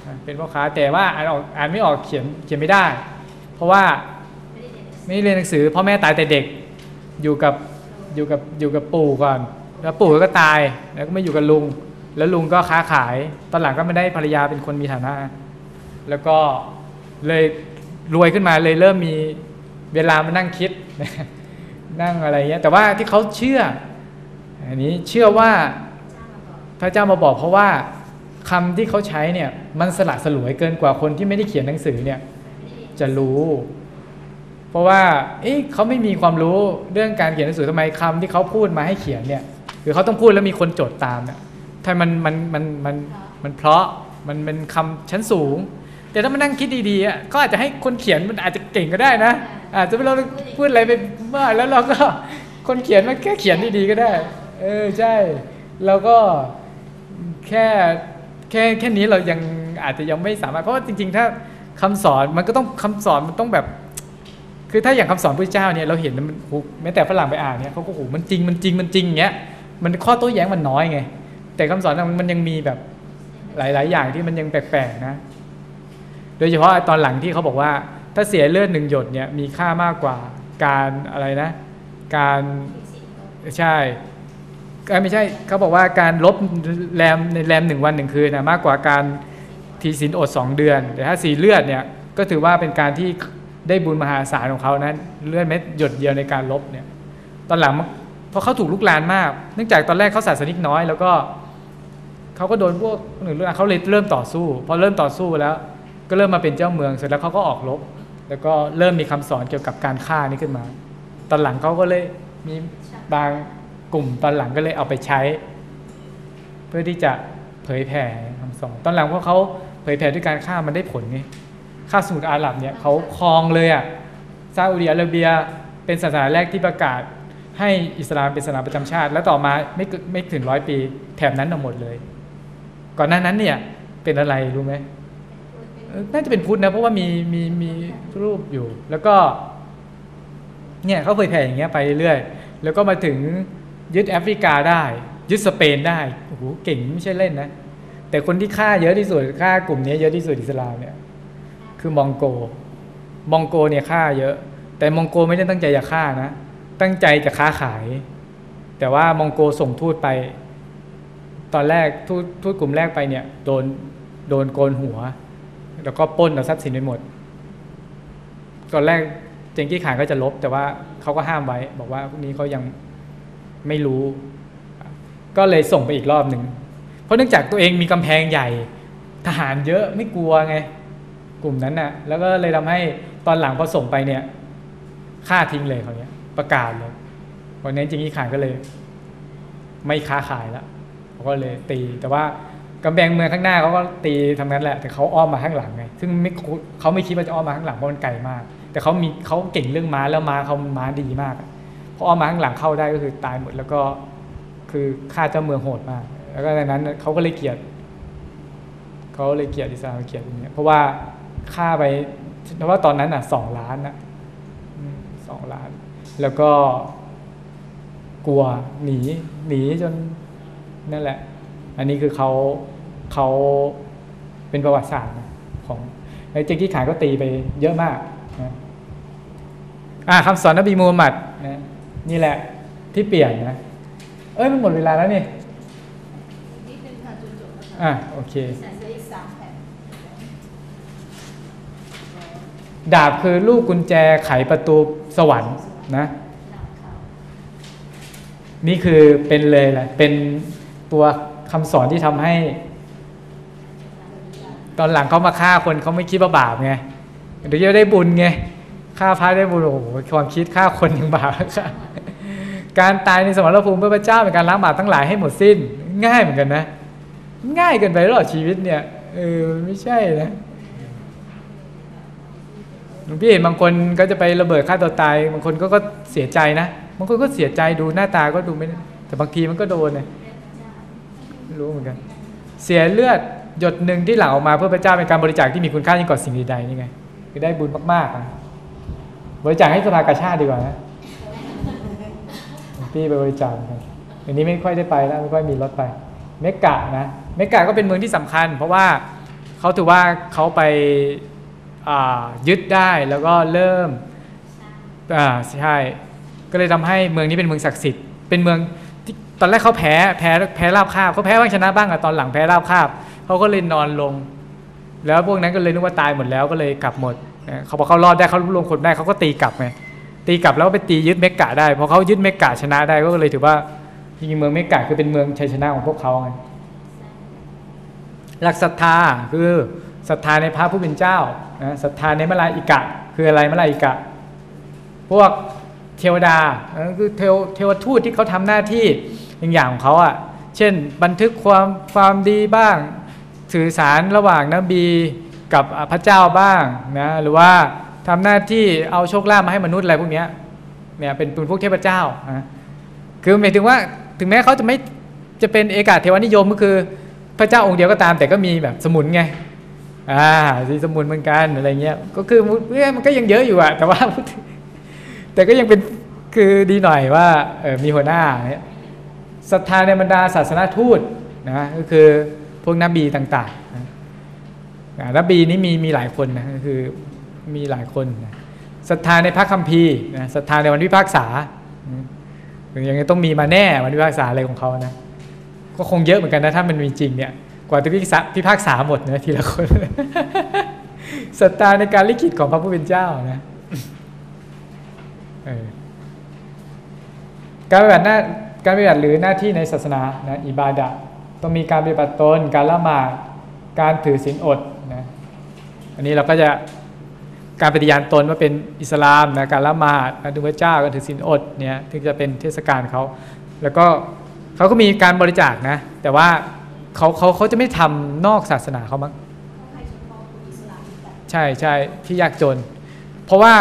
Speaker 1: เป็นพ่อค้าแต่ว่าอ่านออกอ่านไม่ออกเขียนเขียนไม่ได้ เพราะว่าไม่ได้เรียนหนังสือพ่อแม่ตายแต่เด็กอยู่กับอยู่กับอยู่กับปู่ก่อนแล้วปู่ก็ตายแล้วก็ไม่อยู่กับลุงแล้วลุงก็ค้าขายตอนหลังก็ไม่ได้ภรรยาเป็นคนมีฐานะแล้วก็เลยรวยขึ้นมาเลยเริ่มมีเวลามานั่งคิด นั่งอะไรเงี้ยแต่ว่าที่เขาเชื่ออันนี้เชื่อว่าพระเจ้ามาบอกเพราะว่าคำที่เขาใช้เนี่ยมันสละสลวยเกินกว่าคนที่ไม่ได้เขียนหนังสือเนี่ยจะรู้ เพราะว่าเอ๊ะเขาไม่มีความรู้เรื่องการเขียนหนังสือทำไมคำที่เขาพูดมาให้เขียนเนี่ยคือเขาต้องพูดแล้วมีคนจดตามเนี่ยถ้ามันมันมันมันมันเพราะมันเป็นคำชั้นสูงแต่ถ้ามานั่งคิดดีๆอ่ะก็อาจจะให้คนเขียนมันอาจจะเก่งก็ได้นะอาจจะไม่เราพูดอะไรไปบ้าแล้วเราก็คนเขียนมันแค่เขียนดีๆก็ได้เออใช่เราก็แค่แค่แค่นี้เรายังอาจจะยังไม่สามารถเพราะว่าจริงๆถ้าคำสอนมันก็ต้องคำสอนมันต้องแบบคือถ้าอย่างคำสอนพระเจ้าเนี่ยเราเห็นมันแม้แต่ฝรั่งไปอ่านเนี่ยเขาก็โอ้โหมันจริงมันจริงมันจริงอย่างเงี้ยมันข้อโต้แย้งมันน้อยไงแต่คำสอนมันยังมีแบบหลายๆอย่างที่มันยังแปลกๆนะโดยเฉพาะตอนหลังที่เขาบอกว่าถ้าเสียเลือดหนึ่งหยดเนี่ยมีค่ามากกว่าการอะไรนะการใช่ไม่ใช่เขาบอกว่าการลบแรมในแรมหนึ่งวันหนึ่งคืนนะมากกว่าการทีศีลอดสองเดือนแต่ถ้าสีเลือดเนี่ยก็ถือว่าเป็นการที่ได้บุญมหาศาลของเขานั้นเลือดเม็ดหยดเดียวในการลบเนี่ยตอนหลังเพราะเขาถูกลุกลานมากเนื่องจากตอนแรกเขาศาสนิกน้อยแล้วก็เขาก็โดนพวกหนึ่งเรื่องเขาเลยเริ่มต่อสู้พอเริ่มต่อสู้แล้วก็เริ่มมาเป็นเจ้าเมืองเสร็จแล้วเขาก็ออกรบแล้วก็เริ่มมีคำสอนเกี่ยวกับการฆ่านี้ขึ้นมาตอนหลังเขาก็เลยมีบางกลุ่มตอนหลังก็เลยเอาไปใช้เพื่อที่จะเผยแผ่คำสอนตอนหลังพวกเขาเผยแผ่ด้วยการฆ่ามันได้ผลไงฆ่าสมุทรอาหรับเนี่ยเขาครองเลยอ่ะซาอุดิอาระเบียเป็นศาสนาแรกที่ประกาศให้อิสลามเป็นศาสนาประจำชาติแล้วต่อมาไม่ไม่ถึงร้อยปีแถบนั้นทั้งหมดเลยก่อนหน้านั้นเนี่ยเป็นอะไรรู้ไหมน่าจะเป็นพุทธนะเพราะว่ามีมีมีรูปอยู่แล้วก็เนี่ยเขาเผยแผ่อย่างเงี้ยไปเรื่อยๆแล้วก็มาถึงยึดแอฟริกาได้ยึดสเปนได้โอ้โหเก่งไม่ใช่เล่นนะแต่คนที่ฆ่าเยอะที่สุดฆ่ากลุ่มนี้เยอะที่สุดอิสลามเนี่ยคือมองโกมองโกเนี่ยฆ่าเยอะแต่มองโกไม่ได้ตั้งใจจะฆ่านะตั้งใจจะค้าขายแต่ว่ามองโกส่งทูตไปตอนแรกทูตทูตกลุ่มแรกไปเนี่ยโดนโดนโกนหัวแล้วก็ปล้นเอาทรัพย์สินไปหมดตอนแรกเจงกี้ข่านก็จะลบแต่ว่าเขาก็ห้ามไว้บอกว่าพวกนี้เขายังไม่รู้ก็เลยส่งไปอีกรอบหนึ่งเพราะเนื่องจากตัวเองมีกำแพงใหญ่ทหารเยอะไม่กลัวไงกลุ่มนั้นน่ะแล้วก็เลยทำให้ตอนหลังพอส่งไปเนี่ยฆ่าทิ้งเลยเขาเนี้ยประกาศเลยวันนี้เจงกี้ข่านก็เลยไม่ค้าขายแล้วเขาก็เลยตีแต่ว่ากำแพงเมืองข้างหน้าเขาก็ตีทำนั้นแหละแต่เขาอ้อมมาข้างหลังไงซึ่งไม่เขาไม่คิดว่าจะอ้อมมาข้างหลังเพราะมันไกลมากแต่เขามีเขาเก่งเรื่องม้าแล้วม้าเขาม้าดีมากพออ้อมมาข้างหลังเข้าได้ก็คือตายหมดแล้วก็คือฆ่าเจ้าเมืองโหดมากแล้วก็ในนั้นเขาก็เลยเกลียดเขาเลยเกลียดอิสลามเกลียดอย่างเงี้ยเพราะว่าฆ่าไปเพราะว่าตอนนั้นอ่ะสองล้านนะสองล้านแล้วก็กลัวหนีหนีจนนั่นแหละอันนี้คือเขาเขาเป็นประวัติศาสตร์ของไอ้เจงกี้ข่านก็ตีไปเยอะมากนะอ่าคำสอนนบีมูฮัมหมัดนะนี่แหละที่เปลี่ยนนะเอ้ยมันหมดเวลาแล้วนี่
Speaker 2: นิดนึงค่ะจนจบแล้วค่ะ
Speaker 1: อ่ะโอเค
Speaker 2: เหลืออีกสามแผ่น
Speaker 1: ดาบคือลูกกุญแจไขประตูสวรรค์นะนี่คือเป็นเลยแหละเป็นตัวคำสอนที่ทำให้ตอนหลังเขามาฆ่าคนเขาไม่คิดว่าบาปไงเดี๋ยวจะได้บุญไงฆ่าพระได้บุญโอ้โหความคิดฆ่าคนยังบาปค่ะการตายในสมรภูมิเพื่อพระเจ้าเป็นการล้างบาปทั้งหลายให้หมดสิ้นง่ายเหมือนกันนะง่ายเกินไปหรอชีวิตเนี่ยเออไม่ใช่นะหลวงพี่เห็นบางคนก็จะไประเบิดฆ่าตัวตายบางคนก็ก็เสียใจนะบางคนก็เสียใจดูหน้าตาก็ดูไม่แต่บางทีมันก็โดนเลยไม่รู้เหมือนกันเสียเลือดหยดหนึ่งที่หลั่งออกมาเพื่อพระเจ้าเป็นการบริจาคที่มีคุณค่ายิ่งกว่าสิ่งใดๆนี่ไงคือได้บุญมากๆนะบริจาคให้สภากาชาติดีกว่านะพี่ไปบริจาคกันอันนี้ไม่ค่อยได้ไปแล้วไม่ค่อยมีรถไปเมกะนะเมกะก็เป็นเมืองที่สำคัญเพราะว่าเขาถือว่าเขาไปยึดได้แล้วก็เริ่มอ่าใช่ก็เลยทำให้เมืองนี้เป็นเมืองศักดิ์สิทธิ์เป็นเมืองที่ตอนแรกเขาแพ้แพ้แพ้ราบคาบเขาแพ้บ้างชนะบ้างอะตอนหลังแพ้ราบคาบเขาก็เลยนอนลงแล้วพวกนั้นก็เลยนึกว่าตายหมดแล้วก็เลยกลับหมดเขาพอเขารอดได้เขาลงคนได้เขาก็ตีกลับไงตีกลับแล้วไปตียึดเมกะได้พอเขายึดเมกะชนะได้ก็เลยถือว่าจริงๆเมืองเมกะคือเป็นเมืองชัยชนะของพวกเขาไงหลักศรัทธาคือศรัทธาในพระผู้เป็นเจ้านะศรัทธาในมลาอิกะคืออะไรมลาอิกะพวกเทวดาคือเทวเทวทูตที่เขาทำหน้าที่อย่างอย่างของเขาอ่ะเช่นบันทึกความความดีบ้างสื่อสารระหว่างนบีกับพระเจ้าบ้างนะหรือว่าทำหน้าที่เอาโชคลาภมาให้มนุษย์อะไรพวกนี้เนี่ยเป็นเป็นพวกเทพเจ้านะคือหมายถึงว่าถึงแม้เขาจะไม่จะเป็นเอกาเทวนิยมก็คือพระเจ้าองค์เดียวก็ตามแต่ก็มีแบบสมุนไงอ่าสีสมุนเหมือนกันอะไรเงี้ยก็คือมันก็ยังเยอะอยู่อะแต่ว่าแต่ก็ยังเป็นคือดีหน่อยว่าเออมีหัวหน้าเนี่ยศรัทธาในบรรดาศาสนาทูตนะก็คือพวกนบีต่างๆนะนบีนี้มีมีหลายคนนะก็คือมีหลายคนนะศรัทธาในพระคัมภีร์นะศรัทธาในวันพิพากษาอย่างนี้ต้องมีมาแน่วันพิพากษาอะไรของเขานะก็คงเยอะเหมือนกันนะถ้ามันมีจริงเนี่ยกว่าจะพิพากษาหมดนะทีละคนศรัทธาในการลิขิตของพระผู้เป็นเจ้านะการปฏิบัติหน้าการปฏิบัติหรือหน้าที่ในศาสนานะอิบาดะห์ต้องมีการปฏิบัติตนการละหมาดการถือศีลอดนะอันนี้เราก็จะการปฏิญาณตนว่าเป็นอิสลามนะการละหมาดการดูพระเจ้าการถือศีลอดเนี่ยถึงจะเป็นเทศกาลเขาแล้วก็เขาก็มีการบริจาคนะแต่ว่าเขาเขาเขาจะไม่ทำนอกศาสนาเขามั้งใช่ใช่ที่ยากจนเพราะว่า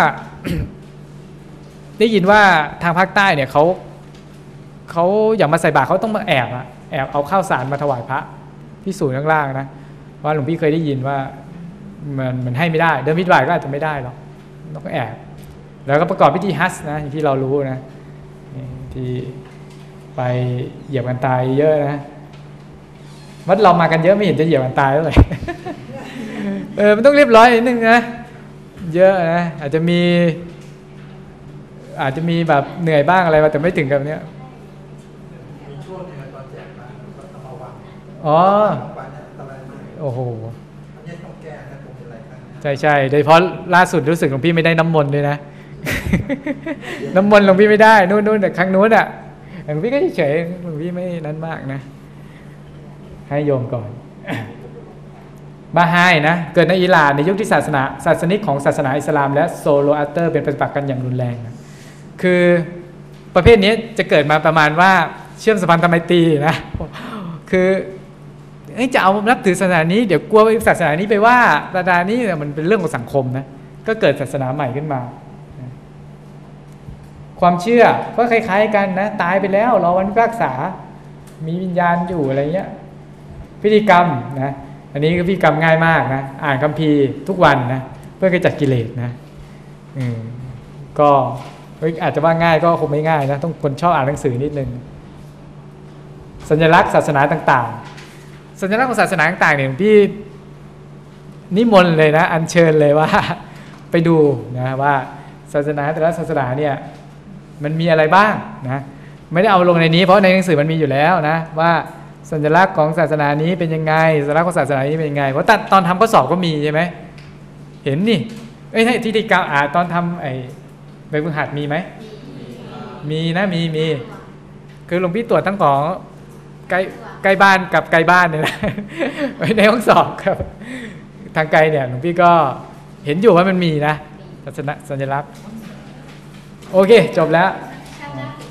Speaker 1: ได้ยินว่าทางภาคใต้เนี่ยเขาเขาอยากมาใส่บาตรเขาต้องมาแอบอะแอบเอาข้าวสารมาถวายพระที่ศูนย์ข้างล่างนะว่าหลวงพี่เคยได้ยินว่ามันมันให้ไม่ได้เดินพิธีบาตรก็อาจจะไม่ได้หรอกต้องแอบแล้วก็ประกอบพิธีฮัจญ์นะอย่างที่เรารู้นะที่ไปเหยียบกันตายเยอะนะวัดเรามากันเยอะไม่เห็นจะเหยียบกันตายเท่าไหร่ เออมันต้องเรียบร้อยนิดนึงนะเยอะนะอาจจะมีอาจจะมีแบบเหนื่อยบ้างอะไรมาแต่ไม่ถึงกับเนี้ย
Speaker 4: มีช่วงนึงตอนแจกมาก็ต้องระวัง
Speaker 1: อ๋อโอ้โห
Speaker 4: อันนี้ต้องแก้นะผมเป็นอะไรกัน
Speaker 1: ใช่ใช่โดยเฉพาะล่าสุดรู้สึกหลวงพี่ไม่ได้น้ำมนต์เลยนะ น้ำมนต์หลวงพี่ไม่ได้นู่นนู่นแต่ครั้งนู้นอ่ะหลวงพี่ก็เฉยหลวงพี่ไม่นั้นมากนะให้โยมก่อนบาฮายนะเกิดในอิหร่านในยุคที่ศาสนาศาสนิกของศาสนาอิสลามและโซโลอัตเตอร์เป็นปฏิปักษ์กันอย่างรุนแรงนะคือประเภทนี้จะเกิดมาประมาณว่าเชื่อมสัมพันธไมตรีนะคือจะเอานับถือศาสนานี้เดี๋ยวกลัวศาสนานี้ไปว่าศาสนานี้มันเป็นเรื่องของสังคมนะก็เกิดศาสนาใหม่ขึ้นมาความเชื่อก็คล้ายๆกันนะตายไปแล้วรอวันพิพากษามีวิญญาณอยู่อะไรเงี้ยพิธีกรรมนะอันนี้ก็พิธีกรรมง่ายมากนะอ่านคัมภีร์ทุกวันนะเพื่อกำจัดกิเลสนะอืมก็อาจจะว่าง่ายก็คงไม่ง่ายนะต้องคนชอบอ่านหนังสือนิดนึงสัญลักษณ์ศาสนาต่างๆสัญลักษณ์ของศาสนาต่างๆเนี่ยพี่นิมนต์เลยนะอัญเชิญเลยว่าไปดูนะว่าศาสนาแต่ละศาสนาเนี่ยมันมีอะไรบ้างนะไม่ได้เอาลงในนี้เพราะในหนังสือมันมีอยู่แล้วนะว่าสัญลักษณ์ของศาสนานี้เป็นยังไงสัญลักษณ์ของศาสนานี้เป็นยังไงเพราะตอนทำข้อสอบก็มีใช่ไหมเห็นนี่เอ้ยที่ที่กล่าวอ่าตอนทำไอ้ใบพฤหัสมีไหมมีนะมีมีคือหลวงพี่ตรวจทั้งของใกล้ใกล้บ้านกับไกลบ้านเนี่ยนะไว้ในห้องสอบครับทางไกลเนี่ยหลวงพี่ก็เห็นอยู่ว่ามันมีนะศาสนาสัญลักษณ์โอเคจบแล้ว
Speaker 3: ชาติหน้า